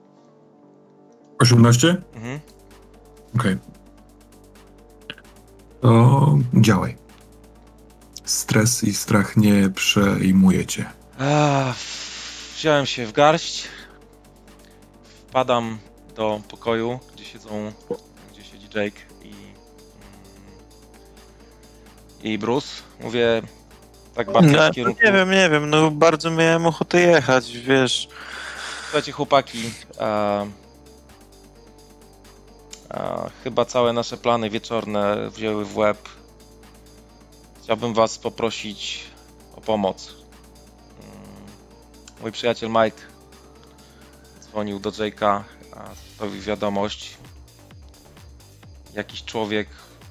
18? Mhm. Okej. To działaj. Stres i strach nie przejmuje cię. Wziąłem się w garść. Wpadam do pokoju, gdzie siedzi Jake i Bruce. Mówię tak bardzo w kierunku... Nie wiem, no bardzo miałem ochotę jechać, wiesz. Słuchajcie, chłopaki, chyba całe nasze plany wieczorne wzięły w łeb. Chciałbym was poprosić o pomoc. Mój przyjaciel Mike dzwonił do Jake'a, zostawił wiadomość. Jakiś człowiek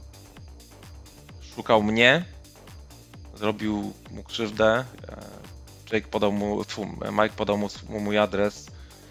szukał mnie, zrobił mu krzywdę. Mike podał mu mój adres.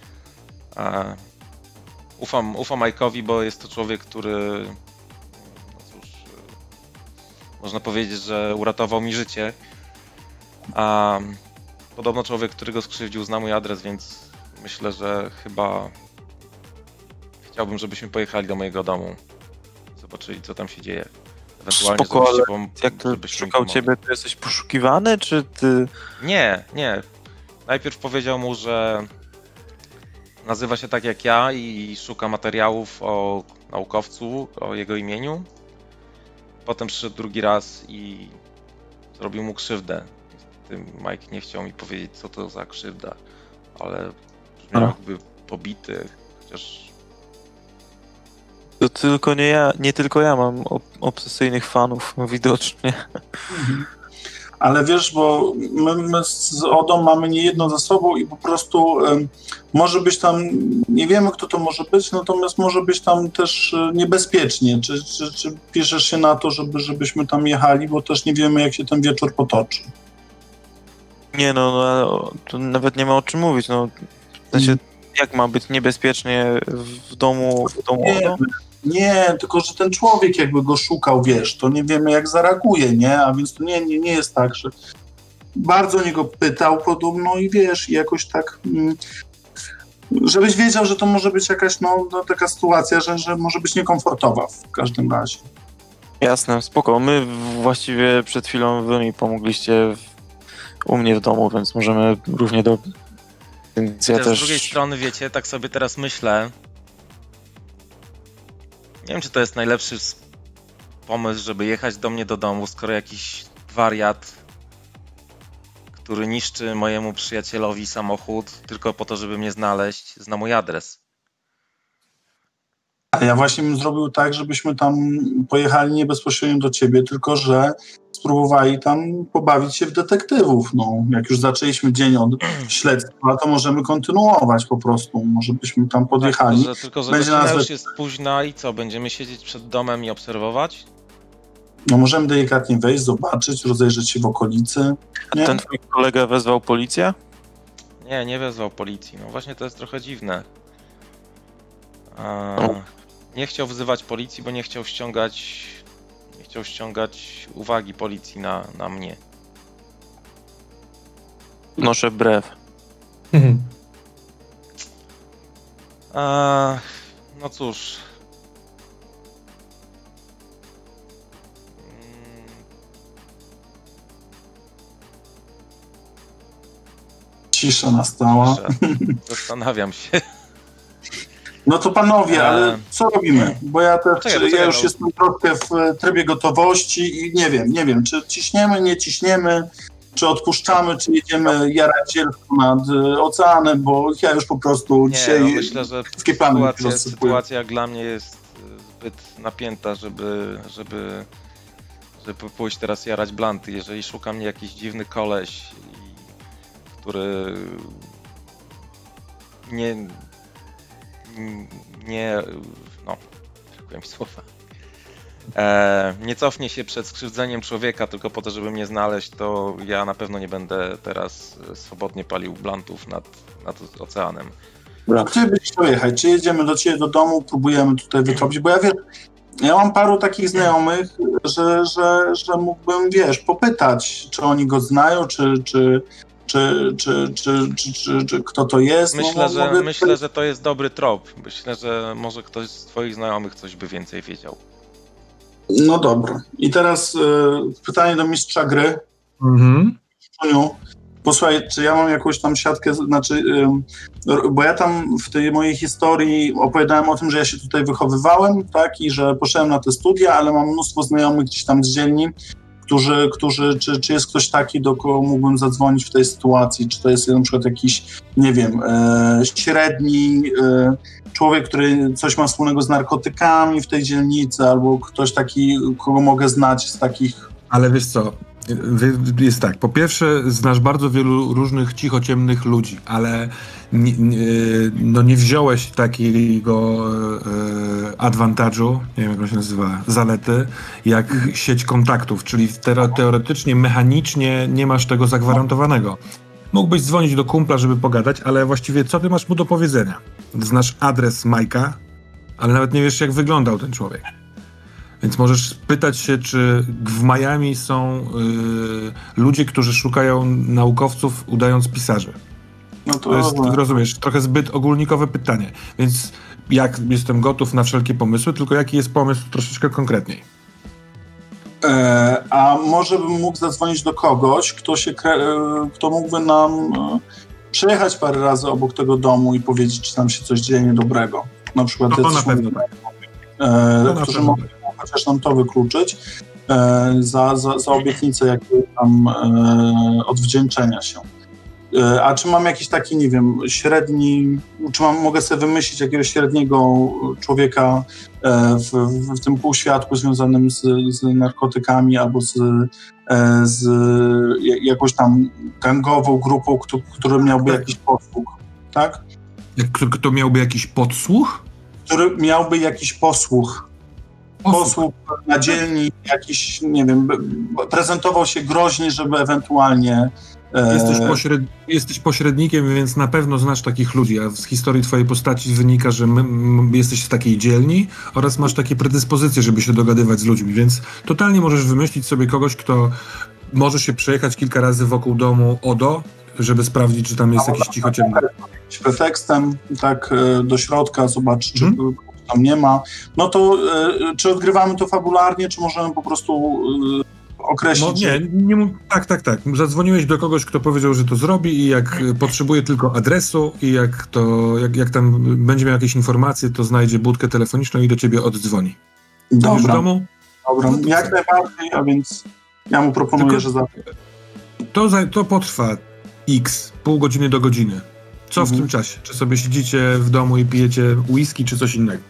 Ufam Mike'owi, bo jest to człowiek, który, no cóż, można powiedzieć, że uratował mi życie. A podobno człowiek, który go skrzywdził, zna mój adres, więc myślę, że chyba chciałbym, żebyśmy pojechali do mojego domu. Zobaczyli, co tam się dzieje. Ewentualnie spoko, ale jak to szukał ciebie, to jesteś poszukiwany, czy ty... Nie. Najpierw powiedział mu, że nazywa się tak jak ja i szuka materiałów o naukowcu, o jego imieniu. Potem przyszedł drugi raz i zrobił mu krzywdę. Mike nie chciał mi powiedzieć, co to za krzywda, ale brzmiał jakby pobity, chociaż... To tylko nie tylko ja mam obsesyjnych fanów, widocznie. Ale wiesz, bo my z Odą mamy niejedno za sobą i po prostu może być tam, nie wiemy kto to może być, natomiast może być tam też niebezpiecznie. Czy piszesz się na to, żebyśmy tam jechali, bo też nie wiemy jak się ten wieczór potoczy. Nie no, to nawet nie ma o czym mówić, no. W sensie, jak ma być niebezpiecznie w domu Odo? Nie, tylko że ten człowiek jakby go szukał, wiesz, to nie wiemy jak zareaguje, nie? A więc to nie jest tak, że bardzo o niego pytał podobno i wiesz, i jakoś tak, żebyś wiedział, że to może być jakaś taka sytuacja, że może być niekomfortowa w każdym razie. Jasne, spoko. My właściwie przed chwilą wy mi pomogliście u mnie w domu, więc możemy równie dobrze. Więc ja też... Z drugiej strony, wiecie, tak sobie teraz myślę, nie wiem, czy to jest najlepszy pomysł, żeby jechać do mnie do domu, skoro jakiś wariat, który niszczy mojemu przyjacielowi samochód tylko po to, żeby mnie znaleźć, zna mój adres. A ja właśnie bym zrobił tak, żebyśmy tam pojechali nie bezpośrednio do ciebie, tylko że spróbowali tam pobawić się w detektywów. No, jak już zaczęliśmy dzień od śledztwa, to możemy kontynuować po prostu. Może byśmy tam podjechali. Tak, tylko że godzina już jest późna i co? Będziemy siedzieć przed domem i obserwować? No możemy delikatnie wejść, zobaczyć, rozejrzeć się w okolicy. Nie? A ten twój kolega wezwał policję? Nie wezwał policji. No właśnie to jest trochę dziwne. Nie chciał wzywać policji, bo nie chciał ściągać uwagi policji na mnie. Noszę brew. No cóż. Cisza nastała. Zastanawiam się. No to panowie, ale co robimy? Bo ja też, ja już jestem troszkę w trybie gotowości i nie wiem, czy ciśniemy, nie ciśniemy, czy odpuszczamy, czy jedziemy jarać zielsko nad oceanem, bo ja już po prostu dzisiaj myślę, że sytuacja jak dla mnie jest zbyt napięta, żeby pójść teraz jarać blanty. Jeżeli szuka mnie jakiś dziwny koleś, który brakuje mi słowa. Nie cofnie się przed skrzywdzeniem człowieka tylko po to, żeby mnie znaleźć, to ja na pewno nie będę teraz swobodnie palił blantów nad oceanem. Gdzie byś chciał jechać? Czy jedziemy do ciebie do domu, próbujemy tutaj wytropić? Bo ja mam paru takich znajomych, że mógłbym, popytać, czy oni go znają, czy kto to jest. Myślę, że to jest dobry trop. Myślę, że może ktoś z twoich znajomych coś by więcej wiedział. No dobra. I teraz pytanie do mistrza gry. Posłuchaj, czy ja mam jakąś tam siatkę, bo ja tam w tej mojej historii opowiadałem o tym, że ja się tutaj wychowywałem, tak, i że poszedłem na te studia, ale mam mnóstwo znajomych gdzieś tam z dzielni, czy jest ktoś taki, do kogo mógłbym zadzwonić w tej sytuacji, czy to jest na przykład jakiś, nie wiem, średni człowiek, który coś ma wspólnego z narkotykami w tej dzielnicy, albo ktoś taki, kogo mogę znać z takich... Ale wiesz co, jest tak, po pierwsze znasz bardzo wielu różnych cichociemnych ludzi, ale nie wziąłeś takiego advantage'u, nie wiem jak on się nazywa, zalety, jak sieć kontaktów, czyli teoretycznie, mechanicznie nie masz tego zagwarantowanego. Mógłbyś dzwonić do kumpla, żeby pogadać, ale właściwie co ty masz mu do powiedzenia? Znasz adres Majka, ale nawet nie wiesz jak wyglądał ten człowiek. Więc możesz pytać się, czy w Miami są ludzie, którzy szukają naukowców, udając pisarzy. No to jest, rozumiesz, trochę zbyt ogólnikowe pytanie. Więc jestem gotów na wszelkie pomysły, tylko jaki jest pomysł troszeczkę konkretniej? A może bym mógł zadzwonić do kogoś, kto mógłby nam przyjechać parę razy obok tego domu i powiedzieć, czy tam się coś dzieje niedobrego. Na przykład to na pewno tak. Którzy mogą chociaż nam to wykluczyć za obietnicę jakiegoś tam odwdzięczenia się. A czy mam jakiś taki, nie wiem, średni, czy mogę sobie wymyślić jakiegoś średniego człowieka w tym półświadku związanym z narkotykami albo z jakąś tam gangową grupą, który miałby jakiś podsłuch, tak? Kto miałby jakiś podsłuch? Który miałby jakiś posłuch na dzielni, jakiś, nie wiem, prezentował się groźnie, żeby ewentualnie... Jesteś pośrednikiem, więc na pewno znasz takich ludzi, a z historii twojej postaci wynika, że jesteś z takiej dzielni oraz masz takie predyspozycje, żeby się dogadywać z ludźmi, więc totalnie możesz wymyślić sobie kogoś, kto może się przejechać kilka razy wokół domu Odo, żeby sprawdzić, czy tam jest jakiś cichociemny. Pretekstem, tak, do środka, zobaczyć, czy tam nie ma. No to czy odgrywamy to fabularnie, czy możemy po prostu określić? Tak. Zadzwoniłeś do kogoś, kto powiedział, że to zrobi i jak potrzebuje tylko adresu i jak tam będzie miał jakieś informacje, to znajdzie budkę telefoniczną i do ciebie oddzwoni. Dobra. W domu? Dobra, jak najbardziej, a więc ja mu proponuję, że to potrwa pół godziny do godziny. Co w tym czasie? Czy sobie siedzicie w domu i pijecie whisky, czy coś innego?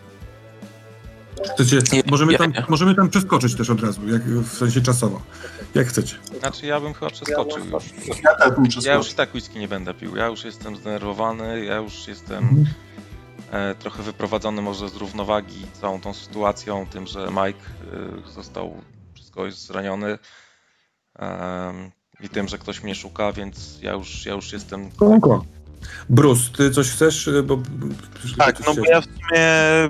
Możemy tam przeskoczyć też od razu, w sensie czasowo. Jak chcecie. Znaczy ja bym chyba przeskoczył już. Ja już i tak whisky nie będę pił. Ja już jestem zdenerwowany, ja już jestem trochę wyprowadzony może z równowagi całą tą sytuacją, tym, że Mike został przez kogoś zraniony i tym, że ktoś mnie szuka, więc ja już jestem... Bruce, ty coś chcesz? Tak, bo ja w sumie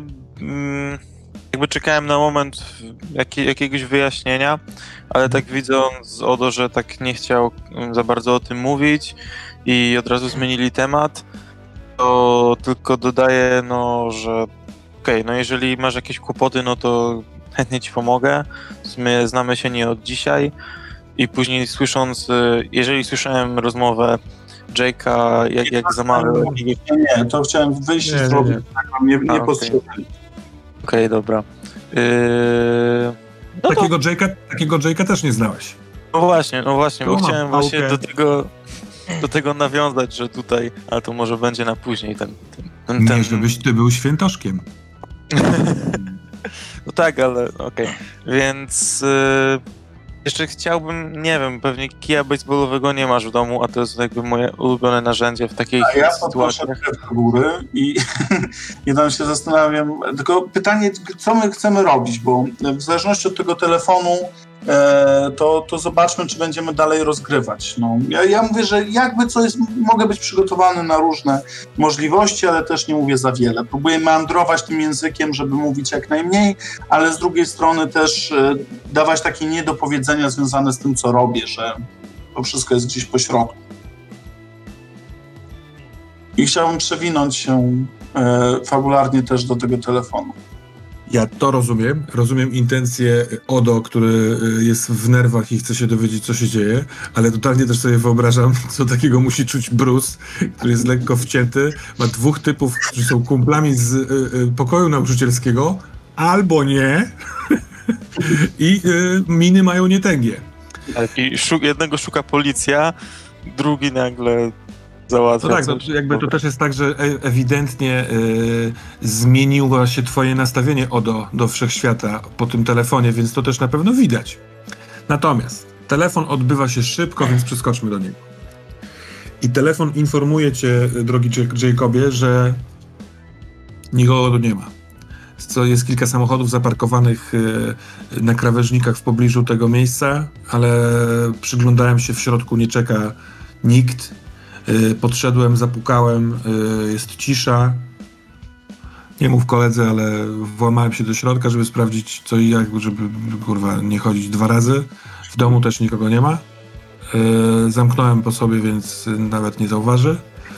jakby czekałem na moment jakiegoś wyjaśnienia, ale tak widząc Odo, że tak nie chciał za bardzo o tym mówić i od razu zmienili temat, to tylko dodaję, no, że okej, no jeżeli masz jakieś kłopoty, no to chętnie ci pomogę. W sumie znamy się nie od dzisiaj i później jeżeli słyszałem rozmowę Jake'a, jak zamawiał jakiegoś... Nie, to chciałem wyjść i zrobić, tak wam nie postrzegli. Okej, dobra. No takiego Jake'a też nie znałeś. No właśnie, bo chciałem właśnie do tego nawiązać, że tutaj, ale to może będzie na później ten... Nie, żebyś ty był świętoszkiem. No tak, ale okej. Więc jeszcze chciałbym, nie wiem, pewnie kija baseballowego nie masz w domu, a to jest jakby moje ulubione narzędzie w takich sytuacjach. Ja poproszę do góry i tam się zastanawiam, tylko pytanie, co my chcemy robić, bo w zależności od tego telefonu to zobaczmy, czy będziemy dalej rozgrywać. No, ja mówię, że jakby co jest, mogę być przygotowany na różne możliwości, ale też nie mówię za wiele. Próbuję meandrować tym językiem, żeby mówić jak najmniej, ale z drugiej strony też dawać takie niedopowiedzenia związane z tym, co robię, że to wszystko jest gdzieś po środku. I chciałbym przewinąć się fabularnie też do tego telefonu. Ja to rozumiem. Rozumiem intencję Odo, który jest w nerwach i chce się dowiedzieć, co się dzieje, ale totalnie też sobie wyobrażam, co takiego musi czuć Bruce, który jest lekko wcięty, ma dwóch typów, którzy są kumplami z pokoju nauczycielskiego, albo nie, i miny mają nietęgie. Jednego szuka policja, drugi nagle załatwia. No tak, no, jakby to też jest tak, że ewidentnie zmieniło się twoje nastawienie do wszechświata po tym telefonie, więc to też na pewno widać. Natomiast telefon odbywa się szybko, więc przeskoczmy do niego. I telefon informuje cię, drogi Jacobie, że nikogo tu nie ma. Jest kilka samochodów zaparkowanych na krawężnikach w pobliżu tego miejsca, ale przyglądałem się, w środku nie czeka nikt. Podszedłem, zapukałem, jest cisza. Nie mów koledze, ale włamałem się do środka, żeby sprawdzić co i jak, żeby kurwa nie chodzić 2 razy. W domu też nikogo nie ma. Zamknąłem po sobie, więc nawet nie zauważy.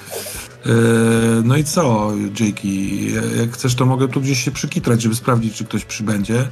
No i co, Jakey? Jak chcesz, to mogę tu gdzieś się przykitrać, żeby sprawdzić, czy ktoś przybędzie.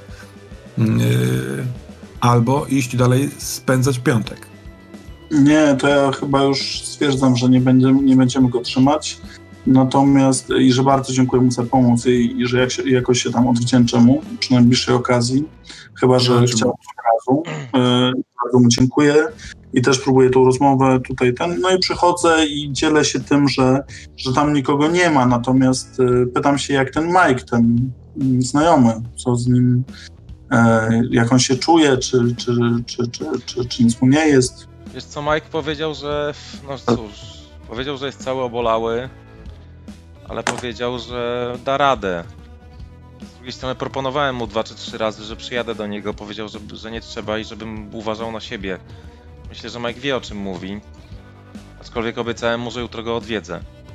Albo iść dalej, spędzać piątek. Nie, to ja chyba już stwierdzam, że nie będziemy go trzymać. Natomiast i że bardzo dziękuję mu za pomoc i że jakoś się tam odwdzięczę mu przy najbliższej okazji. Chyba, że chciałbym od razu. Bardzo mu dziękuję i też próbuję tą rozmowę tutaj no i przychodzę i dzielę się tym, że tam nikogo nie ma. Natomiast pytam się, jak ten Mike, ten znajomy, co z nim, jak on się czuje, czy nic mu nie jest. Wiesz co, Mike powiedział, że no cóż, powiedział, że jest cały obolały, ale powiedział, że da radę. Z drugiej strony proponowałem mu 2 czy 3 razy, że przyjadę do niego, powiedział, że nie trzeba i żebym uważał na siebie. Myślę, że Mike wie, o czym mówi, aczkolwiek obiecałem mu, że jutro go odwiedzę.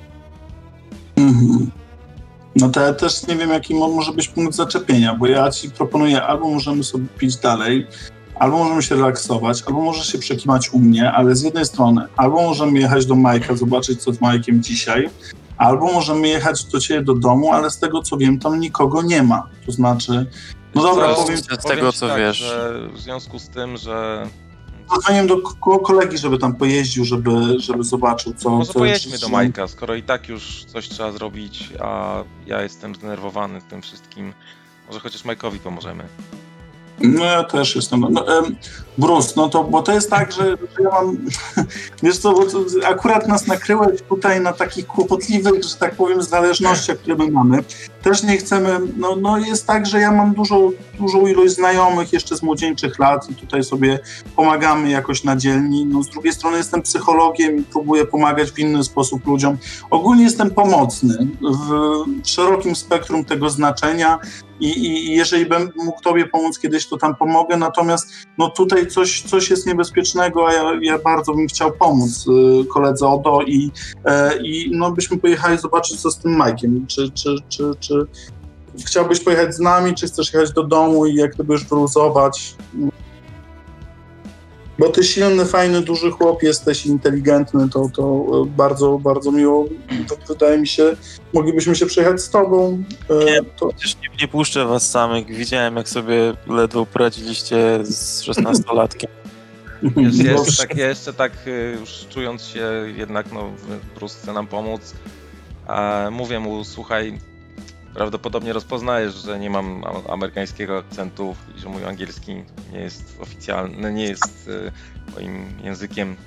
No to ja też nie wiem, jaki może być punkt zaczepienia, bo ja ci proponuję, albo możemy sobie pić dalej, albo możemy się relaksować, albo możesz się przekimać u mnie, ale z jednej strony, albo możemy jechać do Majka, zobaczyć, co z Majkiem dzisiaj, albo możemy jechać do ciebie do domu, ale z tego, co wiem, tam nikogo nie ma. To znaczy, no dobra, powiem z tego, co tak, wiesz. Że w związku z tym, że... Zadzwoniłem do kolegi, żeby tam pojeździł, żeby zobaczył, co... Może pojedźmy do Majka, skoro i tak już coś trzeba zrobić, a ja jestem zdenerwowany tym wszystkim. Może chociaż Majkowi pomożemy. No ja też jestem. Bruce, no to, bo to jest tak, że ja mam, wiesz co, bo akurat nas nakryłeś tutaj na takich kłopotliwych, że tak powiem, zależnościach, które my mamy. Też nie chcemy, no jest tak, że ja mam dużą ilość znajomych jeszcze z młodzieńczych lat i tutaj sobie pomagamy jakoś na dzielni. No z drugiej strony jestem psychologiem i próbuję pomagać w inny sposób ludziom. Ogólnie jestem pomocny w szerokim spektrum tego znaczenia. I jeżeli bym mógł tobie pomóc kiedyś, to tam pomogę, natomiast no tutaj coś jest niebezpiecznego, a ja bardzo bym chciał pomóc koledze Odo i no byśmy pojechali zobaczyć, co z tym Majkiem. Czy chciałbyś pojechać z nami, czy chcesz jechać do domu i jak gdyby już wyluzować? Bo ty silny, fajny, duży chłop jesteś, inteligentny, to bardzo, bardzo miło. Wydaje mi się, moglibyśmy się przejechać z tobą. Przecież nie puszczę was samych. Widziałem, jak sobie ledwo poradziliście z 16-latkiem. Ja jeszcze tak już czując się jednak, Bruce chce nam pomóc, mówię mu, słuchaj, prawdopodobnie rozpoznajesz, że nie mam amerykańskiego akcentu i że mój angielski nie jest oficjalny, nie jest moim językiem.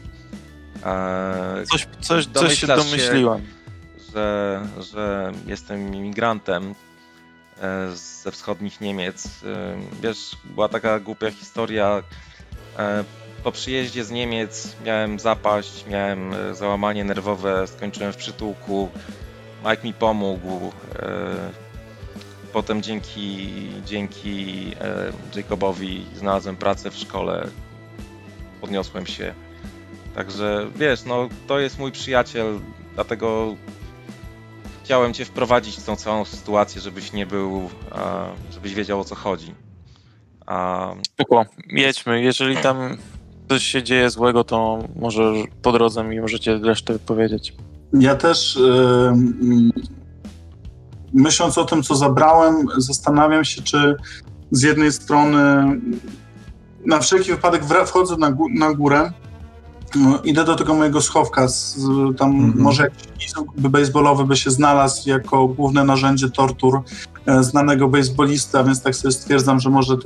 Coś się domyśliłem. Że jestem imigrantem ze wschodnich Niemiec. Wiesz, była taka głupia historia. Po przyjeździe z Niemiec miałem zapaść, miałem załamanie nerwowe, skończyłem w przytułku. Mike mi pomógł. Potem dzięki Jacobowi znalazłem pracę w szkole. Podniosłem się. Także wiesz, to jest mój przyjaciel, dlatego chciałem cię wprowadzić w tą całą sytuację, żebyś nie był, żebyś wiedział, o co chodzi. Spoko, jedźmy. Jeżeli tam coś się dzieje złego, to może po drodze mi możecie resztę powiedzieć. Ja też myśląc o tym, co zabrałem, zastanawiam się, czy z jednej strony na wszelki wypadek wchodzę na górę, idę do tego mojego schowka, może jakiś baseballowy by się znalazł jako główne narzędzie tortur znanego basebolista, więc tak sobie stwierdzam, że może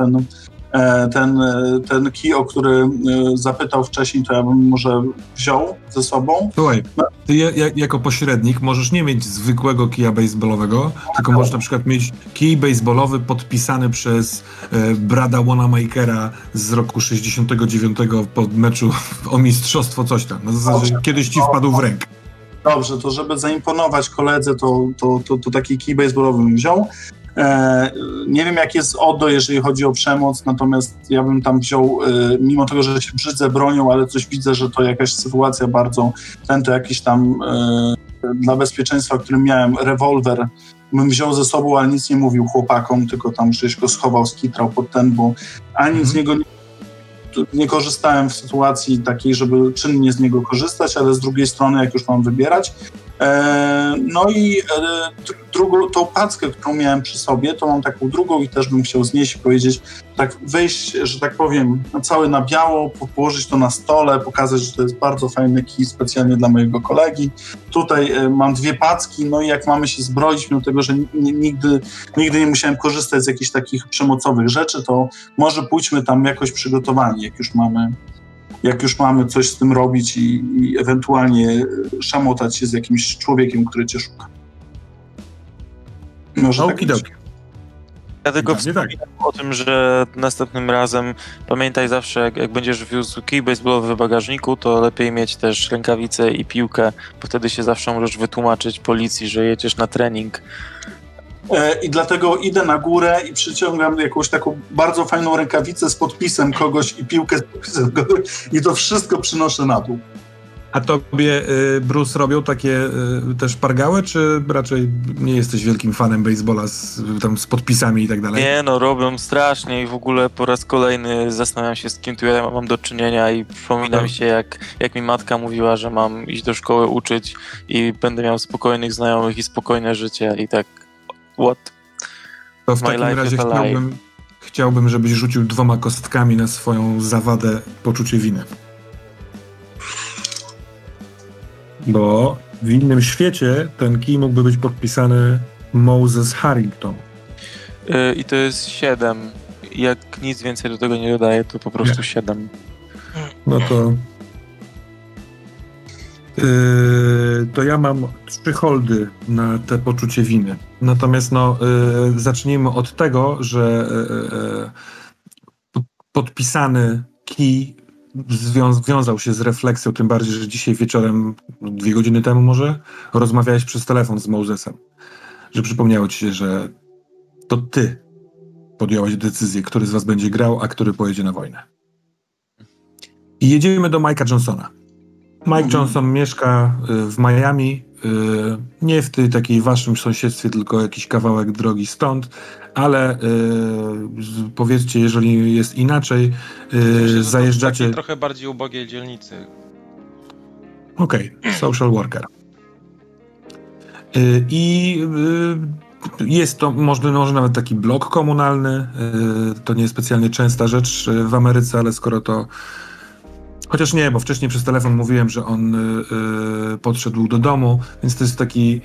ten kij, o który zapytał wcześniej, to ja bym może wziął ze sobą. Słuchaj, ty jako pośrednik możesz nie mieć zwykłego kija baseballowego, tylko możesz na przykład mieć kij baseballowy podpisany przez Brada Wanamakera z roku 69 po meczu o mistrzostwo coś tam. Na zasadzie kiedyś ci wpadł w rękę. Dobrze, to żeby zaimponować koledze, to taki kij baseballowy bym wziął. Nie wiem, jak jest Odo, jeżeli chodzi o przemoc, natomiast ja bym tam wziął, mimo tego, że się brzydzę bronią, ale coś widzę, że to jakaś sytuacja bardzo, to jakiś tam dla bezpieczeństwa, którym miałem rewolwer, bym wziął ze sobą, ale nic nie mówił chłopakom, tylko tam gdzieś go schował, skitrał pod ten, bo ani z niego nie korzystałem w sytuacji takiej, żeby czynnie z niego korzystać, ale z drugiej strony, jak już mam wybierać. No i drugą, tą packę, którą miałem przy sobie, to mam taką drugą i też bym chciał znieść i powiedzieć, tak wejść, że tak powiem, cały na biało, położyć to na stole, pokazać, że to jest bardzo fajny kij specjalnie dla mojego kolegi. Tutaj mam dwie packi, no i jak mamy się zbroić, mimo tego, że nigdy nie musiałem korzystać z jakichś takich przemocowych rzeczy, to może pójdźmy tam jakoś przygotowani, jak już mamy coś z tym robić i ewentualnie szamotać się z jakimś człowiekiem, który cię szuka. Może tak być. Ja tylko wspominam o tym, że następnym razem pamiętaj zawsze, jak będziesz wiózł kij baseballowy w bagażniku, to lepiej mieć też rękawice i piłkę, bo wtedy się zawsze możesz wytłumaczyć policji, że jedziesz na trening. I dlatego idę na górę i przyciągam jakąś taką bardzo fajną rękawicę z podpisem kogoś i piłkę z podpisem kogoś i to wszystko przynoszę na dół. A tobie, Bruce, robią takie też pargały, czy raczej nie jesteś wielkim fanem baseballa z podpisami i tak dalej? Nie, robią strasznie i w ogóle po raz kolejny zastanawiam się, z kim tu ja mam do czynienia i przypomina mi się, jak mi matka mówiła, że mam iść do szkoły uczyć i będę miał spokojnych znajomych i spokojne życie i tak what? To w takim razie chciałbym, żebyś rzucił 2 kostkami na swoją zawadę poczucie winy. Bo w innym świecie ten kij mógłby być podpisany Moses Harrington. I to jest 7. Jak nic więcej do tego nie dodaję, to po prostu 7. No to ja mam 3 holdy na te poczucie winy. Natomiast zacznijmy od tego, że podpisany kij wiązał się z refleksją, tym bardziej, że dzisiaj wieczorem, 2 godziny temu może, rozmawiałeś przez telefon z Mosesem, że przypomniało ci się, że to ty podjąłeś decyzję, który z was będzie grał, a który pojedzie na wojnę. I jedziemy do Mike'a Johnsona. Mike Johnson mieszka w Miami, nie w tej takiej waszym sąsiedztwie, tylko jakiś kawałek drogi stąd, ale powiedzcie, jeżeli jest inaczej, zajeżdżacie... W trochę bardziej ubogiej dzielnicy. Okej, social worker. I jest to może nawet taki blok komunalny. To nie jest specjalnie częsta rzecz w Ameryce, ale skoro to... Chociaż nie, bo wcześniej przez telefon mówiłem, że on podszedł do domu, więc to jest taki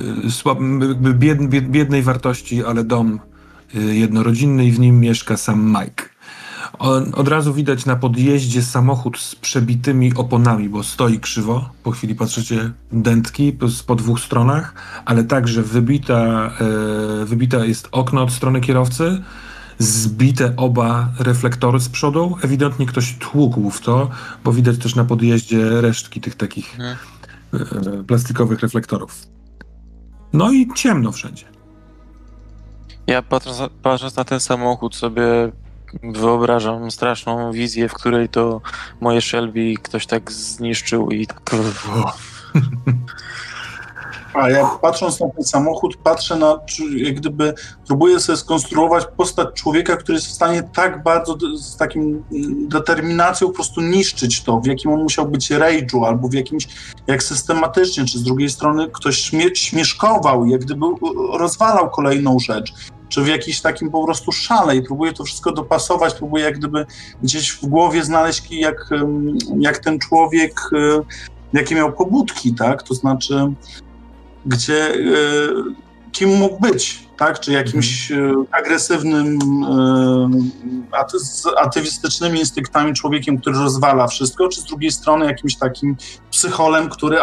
biednej wartości, ale dom jednorodzinny i w nim mieszka sam Mike. Od razu widać na podjeździe samochód z przebitymi oponami, bo stoi krzywo. Po chwili patrzycie, dętki po dwóch stronach, ale także wybita jest okno od strony kierowcy, zbite oba reflektory z przodu. Ewidentnie ktoś tłukł w to, bo widać też na podjeździe resztki tych takich plastikowych reflektorów. No i ciemno wszędzie. Ja patrząc na ten samochód sobie wyobrażam straszną wizję, w której to moje Shelby ktoś tak zniszczył i... A ja patrząc na ten samochód, patrzę na, jak gdyby próbuję sobie skonstruować postać człowieka, który jest w stanie tak bardzo, z takim determinacją po prostu niszczyć to, w jakim on musiał być rage'u, albo w jakimś, jak systematycznie, czy z drugiej strony ktoś śmieszkował, jak gdyby rozwalał kolejną rzecz, czy w jakiś takim po prostu szale i próbuję to wszystko dopasować, próbuję jak gdyby gdzieś w głowie znaleźć, jak ten człowiek, jakie miał pobudki, tak, to znaczy gdzie, kim mógł być, tak? Czy jakimś agresywnym, atywistycznymi instynktami człowiekiem, który rozwala wszystko, czy z drugiej strony jakimś takim psycholem, który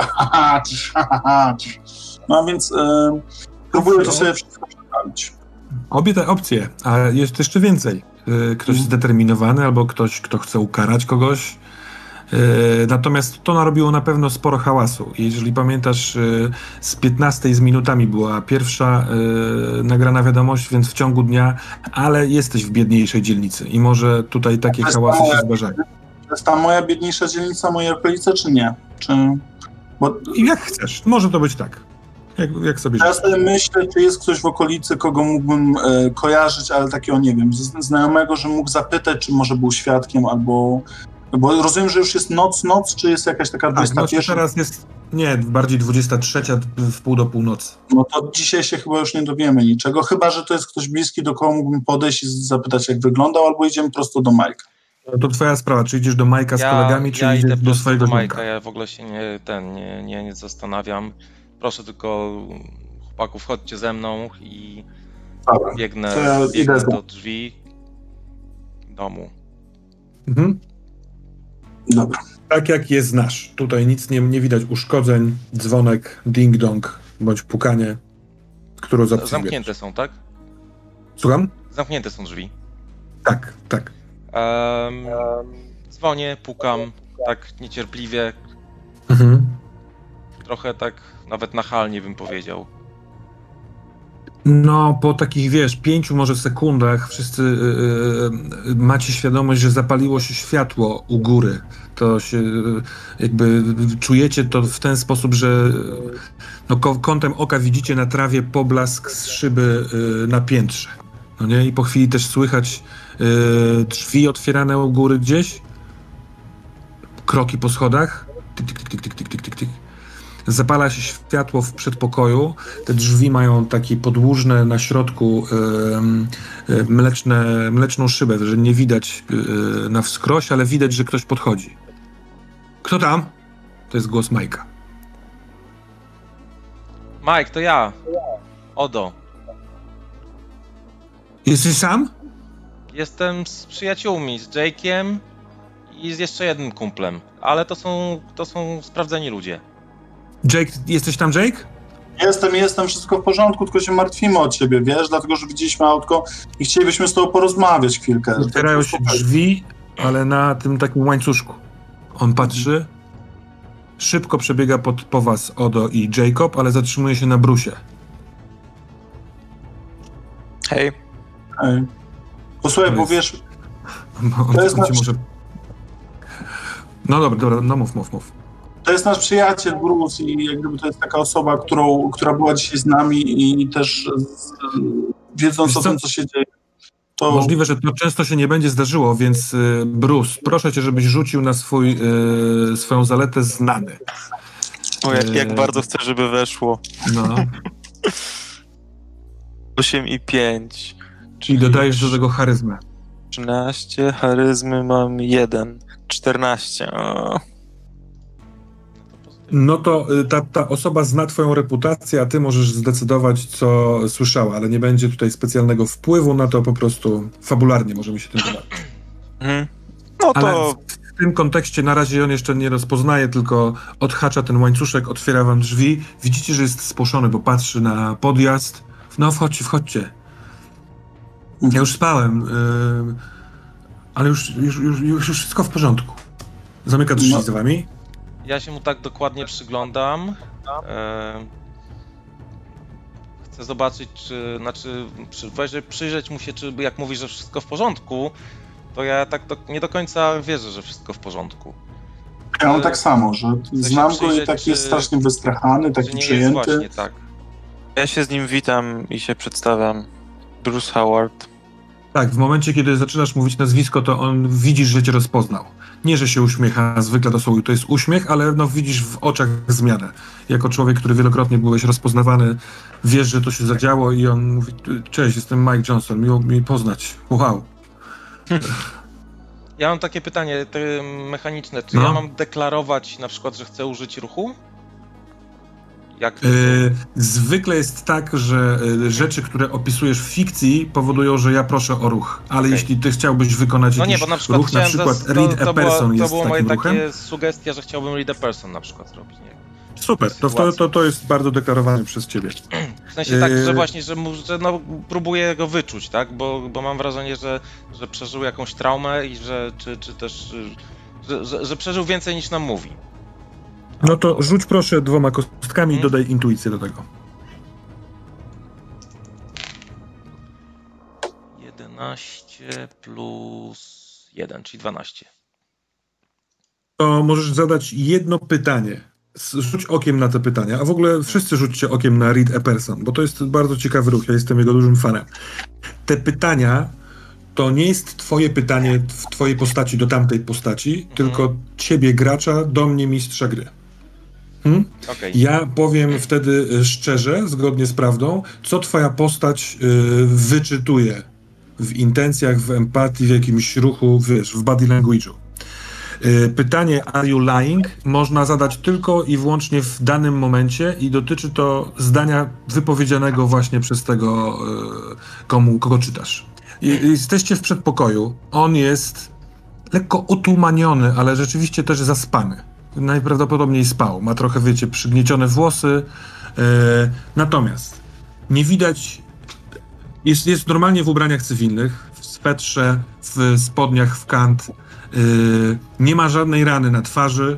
no a więc próbuję to sobie wszystko przedstawić. Obie te opcje, a jest jeszcze więcej. Ktoś zdeterminowany albo ktoś, kto chce ukarać kogoś. Natomiast to narobiło na pewno sporo hałasu. Jeżeli pamiętasz, z 15 z minutami była pierwsza nagrana wiadomość, więc w ciągu dnia, ale jesteś w biedniejszej dzielnicy i może tutaj takie hałasy się zdarzają. To jest ta moja biedniejsza dzielnica, moje okolice, czy nie? I jak chcesz, może to być tak. Jak sobie ja sobie myślę, czy jest ktoś w okolicy, kogo mógłbym kojarzyć, ale takiego, nie wiem, znajomego, że mógł zapytać, czy może był świadkiem, albo... Bo rozumiem, że już jest noc, czy jest jakaś taka 21? Tak, teraz jest, nie, bardziej 23, w pół do północy. No to dzisiaj się chyba już nie dowiemy niczego, chyba że to jest ktoś bliski, do kogo mógłbym podejść i zapytać, jak wyglądał, albo idziemy prosto do Majka. No to twoja sprawa, czy idziesz do Majka z kolegami, czy idziesz do swojego Majka. Ja w ogóle się nie zastanawiam. Proszę tylko, chłopaków, chodźcie ze mną i dobra, biegnę do drzwi domu. Mhm. Dobra. Tak jak je znasz. Tutaj nic nie widać uszkodzeń, dzwonek, ding-dong, bądź pukanie, które zamknięte są, tak? Słucham? Zamknięte są drzwi. Tak. Dzwonię, pukam, tak niecierpliwie. Mhm. Trochę tak nawet nachalnie bym powiedział. No, po takich, 5 może sekundach wszyscy macie świadomość, że zapaliło się światło u góry. To się jakby czujecie to w ten sposób, że kątem oka widzicie na trawie poblask z szyby na piętrze. No nie? I po chwili też słychać drzwi otwierane u góry gdzieś, kroki po schodach, tyk. Zapala się światło w przedpokoju. Te drzwi mają takie podłużne na środku mleczną szybę, że nie widać na wskroś, ale widać, że ktoś podchodzi. Kto tam? To jest głos Majka. Mike, to ja. Odo. Jesteś sam? Jestem z przyjaciółmi, z Jake'iem i z jeszcze jednym kumplem, ale to są sprawdzeni ludzie. Jake, jesteś tam, Jake? Jestem, wszystko w porządku, tylko się martwimy o ciebie, wiesz, dlatego, że widzieliśmy autko i chcielibyśmy z tobą porozmawiać chwilkę. Otwierają się drzwi, ale na tym takim łańcuszku. On patrzy, szybko przebiega po was Odo i Jacob, ale zatrzymuje się na Brusie. Hej. Posłuchaj, bo wiesz... No dobra, no mów. To jest nasz przyjaciel Bruce i jak gdyby to jest taka osoba, która była dzisiaj z nami i też wiedząc o tym, co się dzieje. To... Możliwe, że to często się nie będzie zdarzyło, więc Bruce, proszę cię, żebyś rzucił na swoją zaletę znany. O, jak bardzo chcę, żeby weszło. No. 8 i 5. Czyli dodajesz do tego charyzmę. 13, charyzmy mam 1. 14. O. No to ta osoba zna twoją reputację, a ty możesz zdecydować, co słyszała, ale nie będzie tutaj specjalnego wpływu na to, po prostu fabularnie możemy się tym bawić. No to... Ale w tym kontekście na razie on jeszcze nie rozpoznaje, tylko odhacza ten łańcuszek, otwiera wam drzwi. Widzicie, że jest spłoszony, bo patrzy na podjazd. No wchodźcie. Ja już spałem, ale już wszystko w porządku. Zamyka drzwi za wami. Ja się mu tak dokładnie przyglądam. Chcę zobaczyć, przyjrzeć mu się, czy jak mówi, że wszystko w porządku, to ja tak nie do końca wierzę, że wszystko w porządku. Ja mam tak samo, że znam go i taki jest strasznie wystrachany, taki przejęty. Jest właśnie tak. Ja się z nim witam i się przedstawiam. Bruce Howard. Tak, w momencie, kiedy zaczynasz mówić nazwisko, to on widzisz, że cię rozpoznał. Nie, że się uśmiecha, zwykle to jest uśmiech, ale no widzisz w oczach zmianę. Jako człowiek, który wielokrotnie byłeś rozpoznawany, wiesz, że to się zadziało i on mówi: cześć, jestem Mike Johnson, miło mi poznać. Wow. Ja mam takie pytanie mechaniczne. Czy ja mam deklarować na przykład, że chcę użyć ruchu? Jak zwykle jest tak, że rzeczy, które opisujesz w fikcji, powodują, że ja proszę o ruch. Ale jeśli ty chciałbyś wykonać jakiś bo na przykład ruch, na przykład read a person jest takim ruchem. To była moja sugestia, że chciałbym read a person na przykład zrobić. Nie? Super, to jest bardzo deklarowane przez ciebie. W sensie tak, że właśnie, że próbuję go wyczuć, tak? Bo mam wrażenie, że przeżył jakąś traumę i że że przeżył więcej niż nam mówi. No to rzuć proszę 2 kostkami i dodaj intuicję do tego. 11 plus 1, czyli 12. To możesz zadać jedno pytanie. Rzuć okiem na te pytania, a w ogóle wszyscy rzućcie okiem na read a person, bo to jest bardzo ciekawy ruch, ja jestem jego dużym fanem. Te pytania to nie jest twoje pytanie w twojej postaci do tamtej postaci, tylko ciebie, gracza, do mnie, mistrza gry. Okay. Ja powiem wtedy szczerze, zgodnie z prawdą, co twoja postać wyczytuje w intencjach, w empatii, w jakimś ruchu, wiesz, w body language'u. Pytanie "Are you lying?" można zadać tylko i wyłącznie w danym momencie i dotyczy to zdania wypowiedzianego właśnie przez tego, kogo czytasz. Jesteście w przedpokoju, on jest lekko otumaniony, ale rzeczywiście też zaspany. Najprawdopodobniej spał, ma trochę, wiecie, przygniecione włosy, natomiast nie widać, jest normalnie w ubraniach cywilnych, w swetrze, w spodniach w kant, nie ma żadnej rany na twarzy,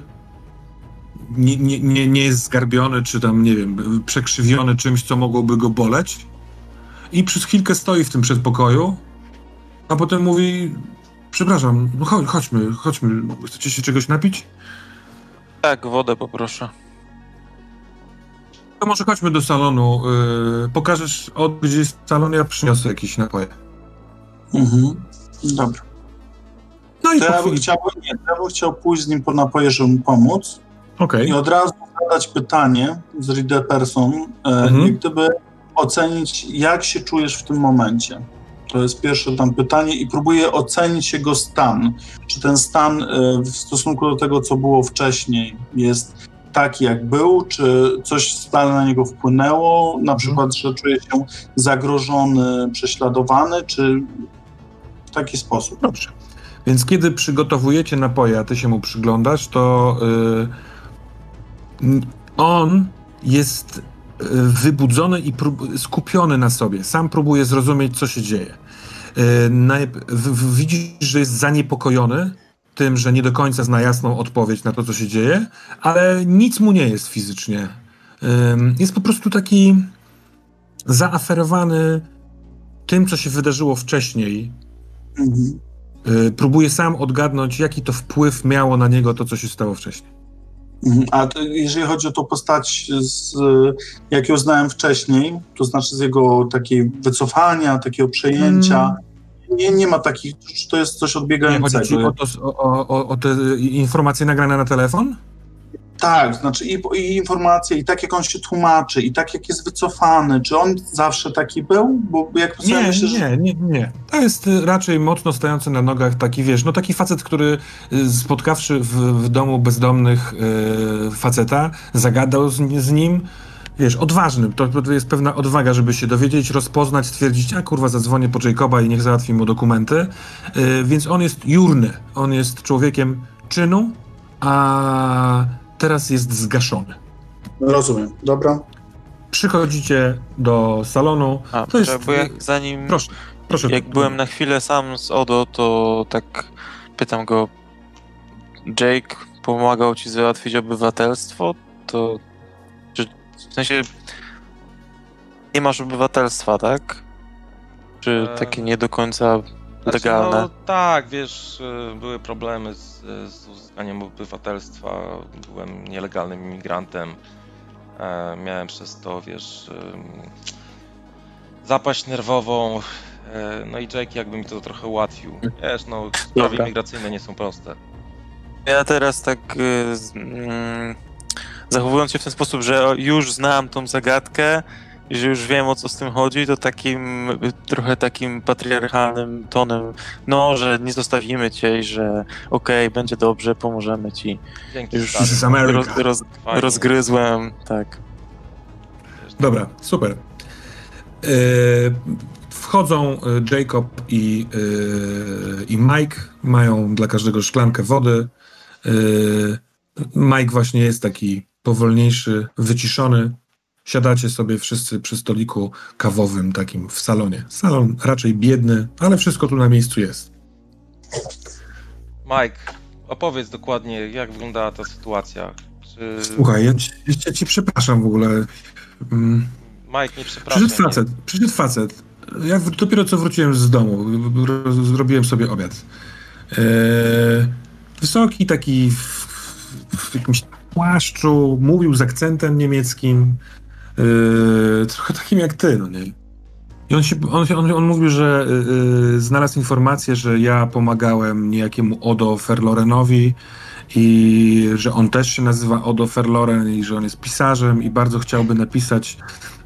nie jest zgarbiony, czy tam, nie wiem, przekrzywiony czymś, co mogłoby go boleć i przez chwilkę stoi w tym przedpokoju, a potem mówi: przepraszam, no chodźmy, chcecie się czegoś napić? Tak, wodę poproszę. To może chodźmy do salonu, pokażesz gdzie jest salon, ja przyniosę jakieś napoje. Dobra. No i ja bym chciał pójść z nim po napoje, żeby mu pomóc. Okay. I od razu zadać pytanie z read a person, jak gdyby ocenić, jak się czujesz w tym momencie. To jest pierwsze tam pytanie i próbuję ocenić jego stan. Czy ten stan w stosunku do tego, co było wcześniej, jest taki, jak był, czy coś stale na niego wpłynęło, na przykład, że czuje się zagrożony, prześladowany, czy w taki sposób. Dobrze. Więc kiedy przygotowujecie napoje, a ty się mu przyglądasz, to on jest wybudzony i skupiony na sobie. Sam próbuje zrozumieć, co się dzieje. Widzisz, że jest zaniepokojony tym, że nie do końca zna jasną odpowiedź na to, co się dzieje, ale nic mu nie jest fizycznie. Jest po prostu taki zaaferowany tym, co się wydarzyło wcześniej. Próbuje sam odgadnąć, jaki to wpływ miało na niego to, co się stało wcześniej. A jeżeli chodzi o tą postać, jak ją znałem wcześniej, to znaczy z jego takiej wycofania, takiego przejęcia, nie ma takich, to jest coś odbiegającego. Nie chodzi ci o te informacje nagrane na telefon? Tak, znaczy i informacje, i tak jak on się tłumaczy, i tak jak jest wycofany. Czy on zawsze taki był? Bo jak nie. To jest raczej mocno stojący na nogach taki, wiesz, no taki facet, który spotkawszy w domu bezdomnych faceta, zagadał z nim, wiesz, odważnym. To jest pewna odwaga, żeby się dowiedzieć, rozpoznać, stwierdzić, a kurwa, zadzwonię po Jacoba i niech załatwi mu dokumenty. Więc on jest jurny. On jest człowiekiem czynu, a teraz jest zgaszony. Rozumiem, dobra. Przychodzicie do salonu. To jest... Bo jak zanim... Proszę. Jak byłem na chwilę sam z Odo, to tak pytam go, Jake pomagał ci załatwić obywatelstwo? To... W sensie... Nie masz obywatelstwa, tak? Czy takie nie do końca legalne? Znaczy, no, tak, wiesz, były problemy z uzyskaniem obywatelstwa, byłem nielegalnym imigrantem, miałem przez to, wiesz, zapaść nerwową, no i Jake jakby mi to trochę ułatwił. Wiesz, no, sprawy imigracyjne nie są proste. Ja teraz tak zachowując się w ten sposób, że już znam tą zagadkę, i że już wiem, o co z tym chodzi, to takim trochę takim patriarchalnym tonem, no, że nie zostawimy cię i że okej, będzie dobrze, pomożemy ci. Dzięki, już rozgryzłem, tak. Dobra, super. Wchodzą Jacob i Mike, mają dla każdego szklankę wody. Mike właśnie jest taki powolniejszy, wyciszony. Siadacie sobie wszyscy przy stoliku kawowym takim w salonie. Salon raczej biedny, ale wszystko tu na miejscu jest. Mike, opowiedz dokładnie, jak wyglądała ta sytuacja. Słuchaj, ja ci przepraszam w ogóle. Mike, nie przepraszam. Przyszedł facet. Ja dopiero co wróciłem z domu. Zrobiłem sobie obiad. Wysoki, taki w jakimś płaszczu, mówił z akcentem niemieckim. Trochę takim jak ty, no nie? I on mówił, że znalazł informację, że ja pomagałem niejakiemu Odo Verlorenowi i że on też się nazywa Odo Verloren i że on jest pisarzem i bardzo chciałby napisać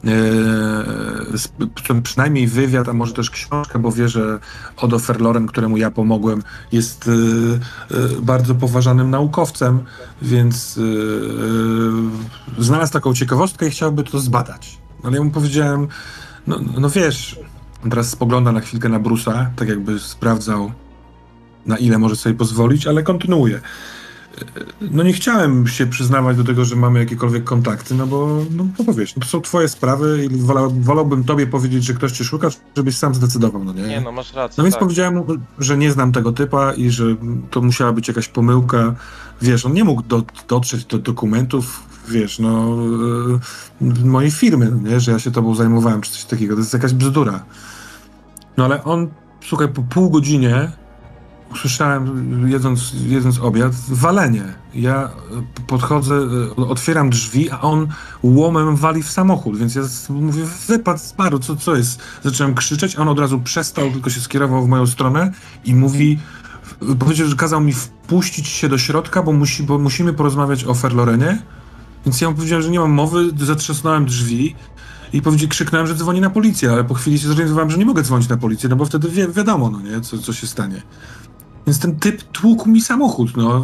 przynajmniej wywiad, a może też książkę, bo wie, że Odo Verloren, któremu ja pomogłem, jest bardzo poważanym naukowcem, więc znalazł taką ciekawostkę i chciałby to zbadać. Ale ja mu powiedziałem, no wiesz, on teraz spogląda na chwilkę na Bruce'a, tak jakby sprawdzał, na ile może sobie pozwolić, ale kontynuuje. No nie chciałem się przyznawać do tego, że mamy jakiekolwiek kontakty, no bo wiesz, to są twoje sprawy i wolałbym tobie powiedzieć, że ktoś cię szuka, żebyś sam zdecydował, no nie? Nie, no masz rację. No więc tak. powiedziałem mu, że nie znam tego typa i że to musiała być jakaś pomyłka. Wiesz, on nie mógł dotrzeć do dokumentów, wiesz, no mojej firmy, no nie? Że ja się tobą zajmowałem, czy coś takiego. To jest jakaś bzdura. No ale on, słuchaj, po pół godzinie usłyszałem, jedząc obiad, walenie. Ja podchodzę, otwieram drzwi, a on łomem wali w samochód, więc ja mówię, wypadł z baru, co jest? Zacząłem krzyczeć, a on od razu przestał, tylko się skierował w moją stronę i mówi, powiedział, że kazał mi wpuścić się do środka, bo musimy porozmawiać o Verlorenie. Więc ja mu powiedziałem, że nie mam mowy, zatrzasnąłem drzwi i krzyknąłem, że dzwoni na policję, ale po chwili się zorientowałem, że nie mogę dzwonić na policję, no bo wtedy wiadomo, no nie, co się stanie. Więc ten typ tłukł mi samochód, no.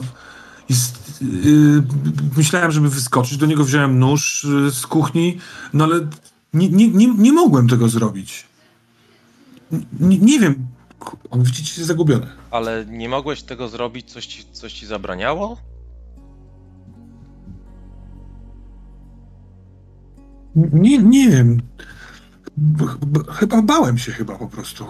Myślałem, żeby wyskoczyć, do niego wziąłem nóż z kuchni, no ale nie mogłem tego zrobić. Nie wiem, on widzicie zagubiony. Ale nie mogłeś tego zrobić, coś ci zabraniało? Nie wiem. Chyba bałem się po prostu.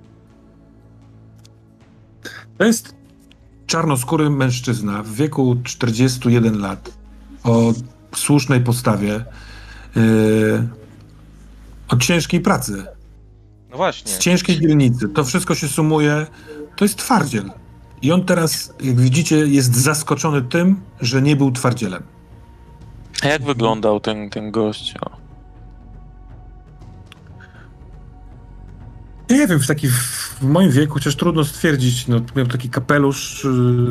To jest czarnoskóry mężczyzna w wieku 41 lat, o słusznej postawie, o ciężkiej pracy. No właśnie. Z ciężkiej dzielnicy. To wszystko się sumuje. To jest twardziel. I on teraz, jak widzicie, jest zaskoczony tym, że nie był twardzielem. A jak wyglądał ten gość? Nie wiem, w moim wieku, chociaż trudno stwierdzić, no, miał taki kapelusz,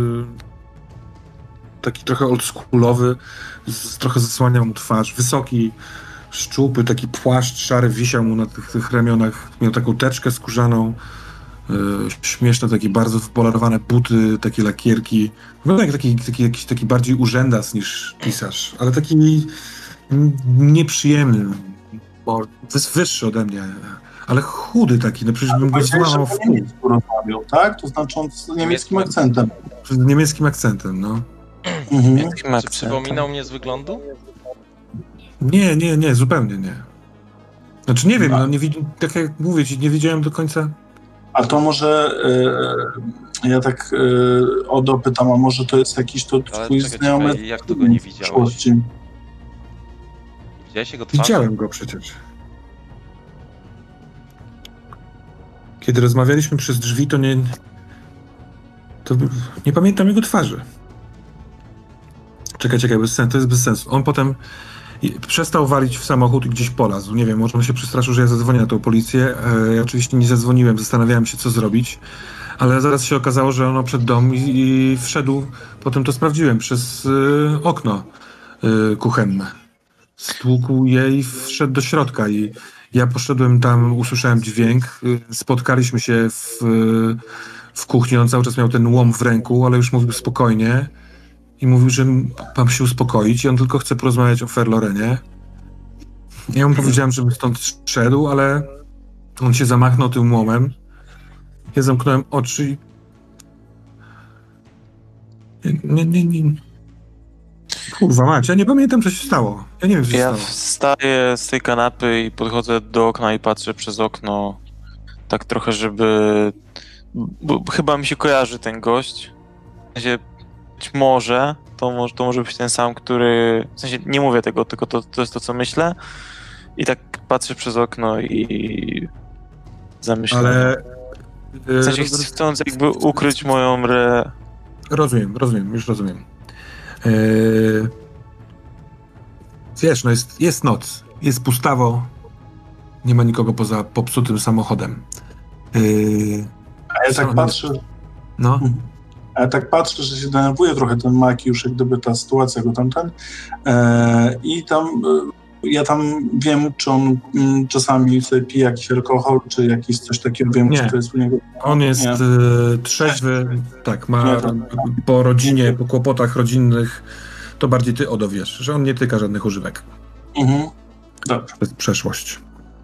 taki trochę oldschoolowy, trochę zasłaniał mu twarz, wysoki, szczupły, taki płaszcz szary wisiał mu na tych ramionach, miał taką teczkę skórzaną, śmieszne, takie bardzo wypolerowane buty, takie lakierki. Wygląda jak jakiś taki bardziej urzędas niż pisarz, ale taki nieprzyjemny, bo wyższy ode mnie, ale chudy taki, no przecież bym go złamał w pół. Rozmawiał, tak? To znaczy on z niemieckim akcentem. Z niemieckim akcentem, no. Czy przypominał mnie z wyglądu? Nie, zupełnie nie. Znaczy nie wiem, no nie tak jak mówię ci, nie widziałem do końca. A to może ja tak dopytam, a może to jest jakiś to twój znajomy? Jak to go nie widziałeś? Widziałeś jego twarz? Widziałem go przecież. Kiedy rozmawialiśmy przez drzwi, to nie pamiętam jego twarzy. Czekaj, bez sensu, to jest bez sensu. On potem przestał walić w samochód i gdzieś polazł. Nie wiem, może on się przestraszył, że ja zadzwonię na tą policję. Ja oczywiście nie zadzwoniłem, zastanawiałem się, co zrobić, ale zaraz się okazało, że on przed dom i wszedł, potem to sprawdziłem, przez okno kuchenne. Stłukł je i wszedł do środka i ja poszedłem tam, usłyszałem dźwięk, spotkaliśmy się w kuchni, on cały czas miał ten łom w ręku, ale już mówił spokojnie i mówił, że mam się uspokoić i on tylko chce porozmawiać o Ferlorenie. Ja mu powiedziałem, żeby stąd szedł, ale on się zamachnął tym łomem. Ja zamknąłem oczy i... Nie. Kurwa mać, ja nie pamiętam, co się stało. Ja nie wiem, co się stało. Ja wstaję z tej kanapy i podchodzę do okna i patrzę przez okno. Tak trochę, żeby... Bo chyba mi się kojarzy ten gość. W sensie, być może to może być ten sam, który... W sensie, nie mówię tego, tylko to jest to, co myślę. I tak patrzę przez okno i... zamyślam. Ale... W sensie, chcąc jakby ukryć moją Rozumiem, już rozumiem. Wiesz, no jest noc, jest pustawo, nie ma nikogo poza popsutym samochodem. A ja tak patrzę... No. A ja tak patrzę, że się denerwuje trochę ten Maki, już jak gdyby ta sytuacja go tamten. I tam... Ja tam wiem, czy on czasami sobie pije jakiś alkohol, czy jakiś coś takiego, wiem, czy to jest u niego... On jest trzeźwy, tak, ma po rodzinie, po kłopotach rodzinnych, to bardziej ty odowiesz, że on nie tyka żadnych używek. Dobrze. To jest przeszłość.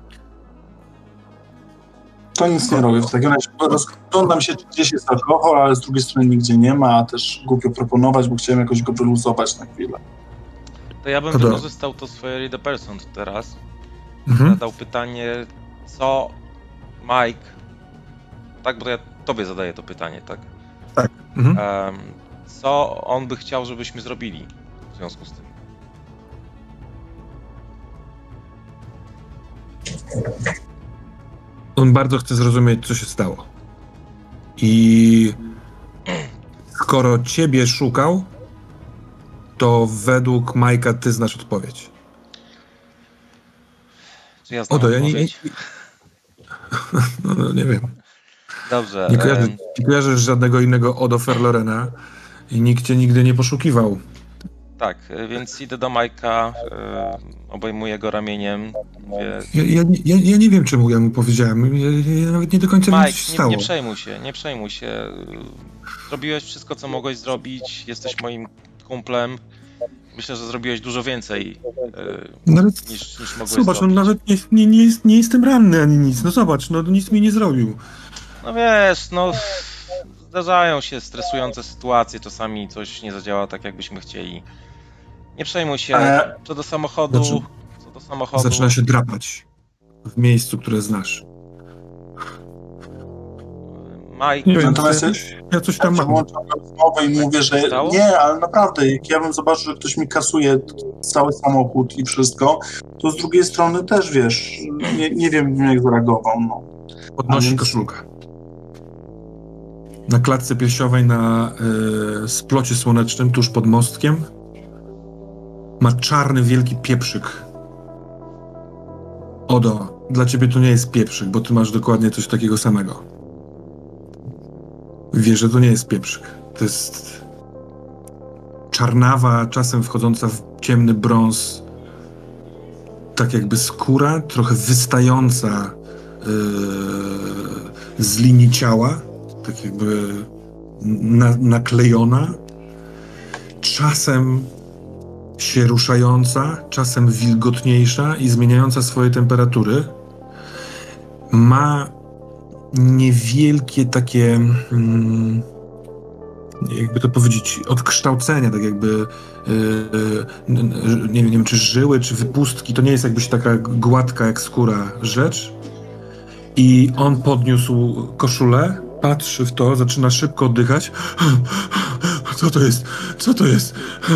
To nic nie robię w takim razie. Rozglądam się, czy gdzieś jest alkohol, ale z drugiej strony nigdzie nie ma, a też głupio proponować, bo chciałem jakoś go wyluzować na chwilę. To ja bym wykorzystał to swoje read a person teraz. Zadał pytanie, co Mike... Tak, bo ja tobie zadaję to pytanie, tak? Tak. Co on by chciał, żebyśmy zrobili w związku z tym? On bardzo chce zrozumieć, co się stało. I skoro ciebie szukał, to według Majka ty znasz odpowiedź. Czy ja znam odpowiedź? No, nie wiem. Dobrze. Nie kojarzysz żadnego innego Odo Ferlorena i nikt cię nigdy nie poszukiwał. Tak, więc idę do Majka, obejmuję go ramieniem. Mówię... Ja nie wiem, czemu ja mu powiedziałem. Ja nawet nie do końca wiem, co się stało. Nie przejmuj się. Zrobiłeś wszystko, co mogłeś zrobić. Jesteś moim kumplem. Myślę, że zrobiłeś dużo więcej niż mogłeś zobacz, zrobić. on nawet nie jestem ranny ani nic. No zobacz, no nic mi nie zrobił. No wiesz, no zdarzają się stresujące sytuacje, czasami coś nie zadziała tak, jakbyśmy chcieli. Nie przejmuj się, co do samochodu... Zaczyna się drapać w miejscu, które znasz. Mike... Nie wiem, ja coś tam mam. Włączam rozmowę i mówię, że nie, ale naprawdę, jak ja bym zobaczył, że ktoś mi kasuje cały samochód i wszystko, to z drugiej strony też, wiesz, nie wiem, jak zareagował. No. Podnosi koszulkę. na klatce piersiowej na splocie słonecznym tuż pod mostkiem ma czarny, wielki pieprzyk. Odo, dla ciebie to nie jest pieprzyk, bo ty masz dokładnie coś takiego samego. Wiesz, że to nie jest pieprzyk. To jest czarnawa, czasem wchodząca w ciemny brąz, tak jakby skóra, trochę wystająca z linii ciała, tak jakby naklejona, czasem się ruszająca, czasem wilgotniejsza i zmieniająca swoje temperatury. Ma niewielkie takie, jakby to powiedzieć, odkształcenia, tak jakby nie wiem, czy żyły, czy wypustki. To nie jest jakbyś taka gładka jak skóra rzecz. I on podniósł koszulę, patrzy w to, zaczyna szybko oddychać. Co to jest? Co to jest?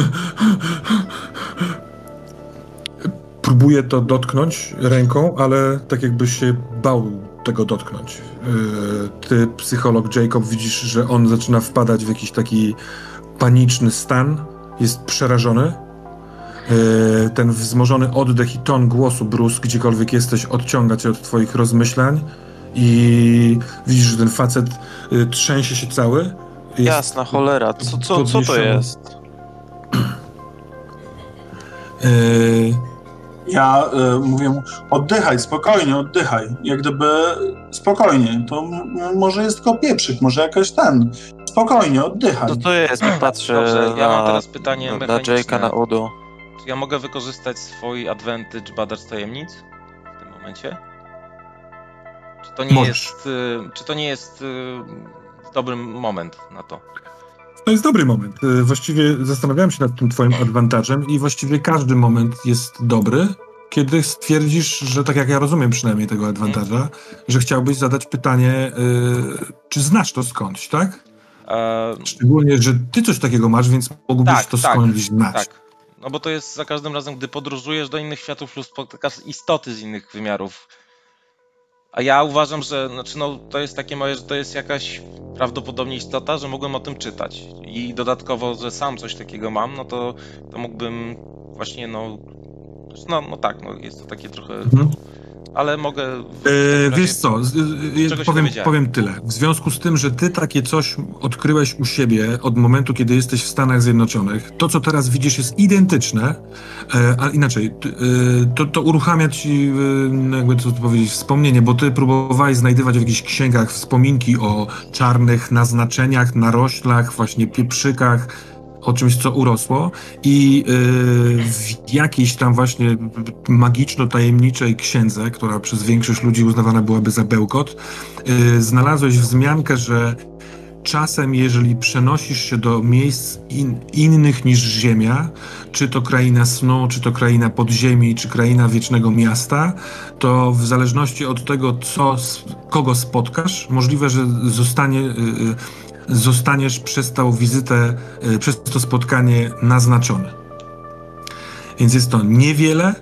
Próbuje to dotknąć ręką, ale tak jakby się bał tego dotknąć. Ty, psycholog Jacob, widzisz, że on zaczyna wpadać w jakiś taki paniczny stan. Jest przerażony. Ten wzmożony oddech i ton głosu Bruce, gdziekolwiek jesteś, odciąga cię od twoich rozmyślań i widzisz, że ten facet trzęsie się cały. Jasna cholera, co to jest? Ja mówię mu, oddychaj, spokojnie, oddychaj. Jak gdyby spokojnie, to może jest tylko pieprzyk, może jakaś spokojnie, oddychaj. Co to jest? Patrzę. Dobrze, ja mam teraz pytanie mechaniczne. Na Jake'a, na Odo. Czy ja mogę wykorzystać swój advantage badacz tajemnic w tym momencie? Czy to nie jest dobry moment na to? To jest dobry moment. Właściwie zastanawiałem się nad tym twoim advantage'em i właściwie każdy moment jest dobry, kiedy stwierdzisz, że tak jak ja rozumiem przynajmniej tego advantage'a, że chciałbyś zadać pytanie, czy znasz to skądś, tak? Szczególnie, że ty coś takiego masz, więc mógłbyś to skądś znać. Tak. No bo to jest za każdym razem, gdy podróżujesz do innych światów lub spotykasz istoty z innych wymiarów. A ja uważam, że to jest takie moje, że to jest jakaś prawdopodobnie istota, że mogłem o tym czytać. I dodatkowo, że sam coś takiego mam, no to mógłbym właśnie, jest to takie trochę... Ale mogę... Wiesz co, powiem tyle. W związku z tym, że ty takie coś odkryłeś u siebie od momentu, kiedy jesteś w Stanach Zjednoczonych, to, co teraz widzisz, jest identyczne, ale inaczej, to uruchamia ci, jakby to powiedzieć, wspomnienie, bo ty próbowałeś znajdywać w jakichś księgach wspominki o czarnych naznaczeniach, naroślach, właśnie pieprzykach, o czymś, co urosło i w jakiejś tam właśnie magiczno-tajemniczej księdze, która przez większość ludzi uznawana byłaby za bełkot, znalazłeś wzmiankę, że czasem, jeżeli przenosisz się do miejsc innych niż Ziemia, czy to kraina snu, czy to kraina podziemi, czy kraina wiecznego miasta, to w zależności od tego, kogo spotkasz, możliwe, że zostaniesz przez tą wizytę, przez to spotkanie naznaczony. Więc jest to niewiele,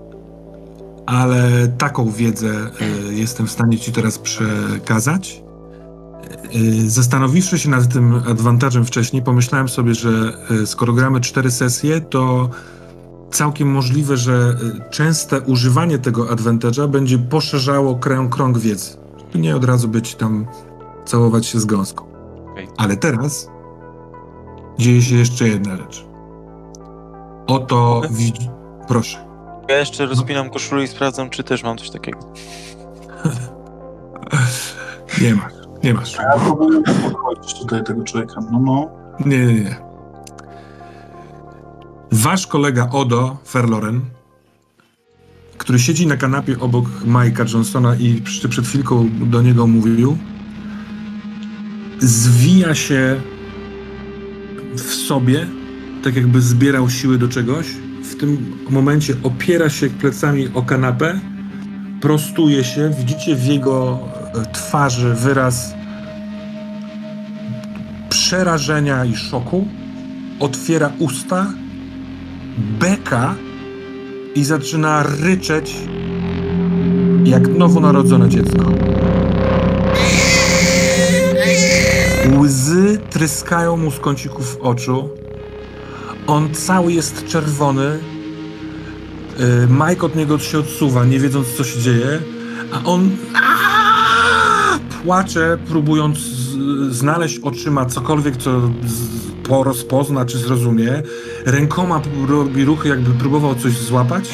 ale taką wiedzę jestem w stanie ci teraz przekazać. Zastanowiwszy się nad tym advantage'em wcześniej, pomyślałem sobie, że skoro gramy 4 sesje, to całkiem możliwe, że częste używanie tego advantage'a będzie poszerzało krąg wiedzy. Nie od razu być tam, całować się z gąską. Ale teraz dzieje się jeszcze jedna rzecz. Oto widzi... Proszę. Ja jeszcze rozpinam koszulę i sprawdzam, czy też mam coś takiego. Nie masz. Ja próbuję uspokoić tutaj tego człowieka. Nie. Wasz kolega Odo Ferloren, który siedzi na kanapie obok Mike'a Johnsona i przed chwilką do niego mówił, zwija się w sobie, tak jakby zbierał siły do czegoś. W tym momencie opiera się plecami o kanapę, prostuje się, widzicie w jego twarzy wyraz przerażenia i szoku, otwiera usta, beka i zaczyna ryczeć jak nowonarodzone dziecko. tryskają mu z kącików oczu. On cały jest czerwony. Mike od niego się odsuwa, nie wiedząc, co się dzieje, a on płacze, próbując znaleźć oczyma cokolwiek, co rozpozna czy zrozumie. Rękoma robi ruchy, jakby próbował coś złapać.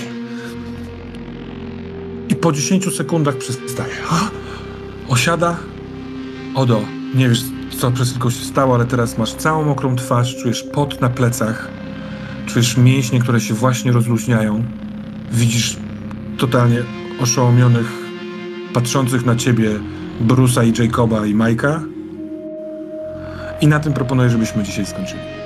I po 10 sekundach przestaje. Osiada. Odo, nie wiesz, co przez chwilę się stało, ale teraz masz całą mokrą twarz, czujesz pot na plecach, czujesz mięśnie, które się właśnie rozluźniają. Widzisz totalnie oszołomionych, patrzących na ciebie Bruce'a i Jacoba i Mike'a. I na tym proponuję, żebyśmy dzisiaj skończyli.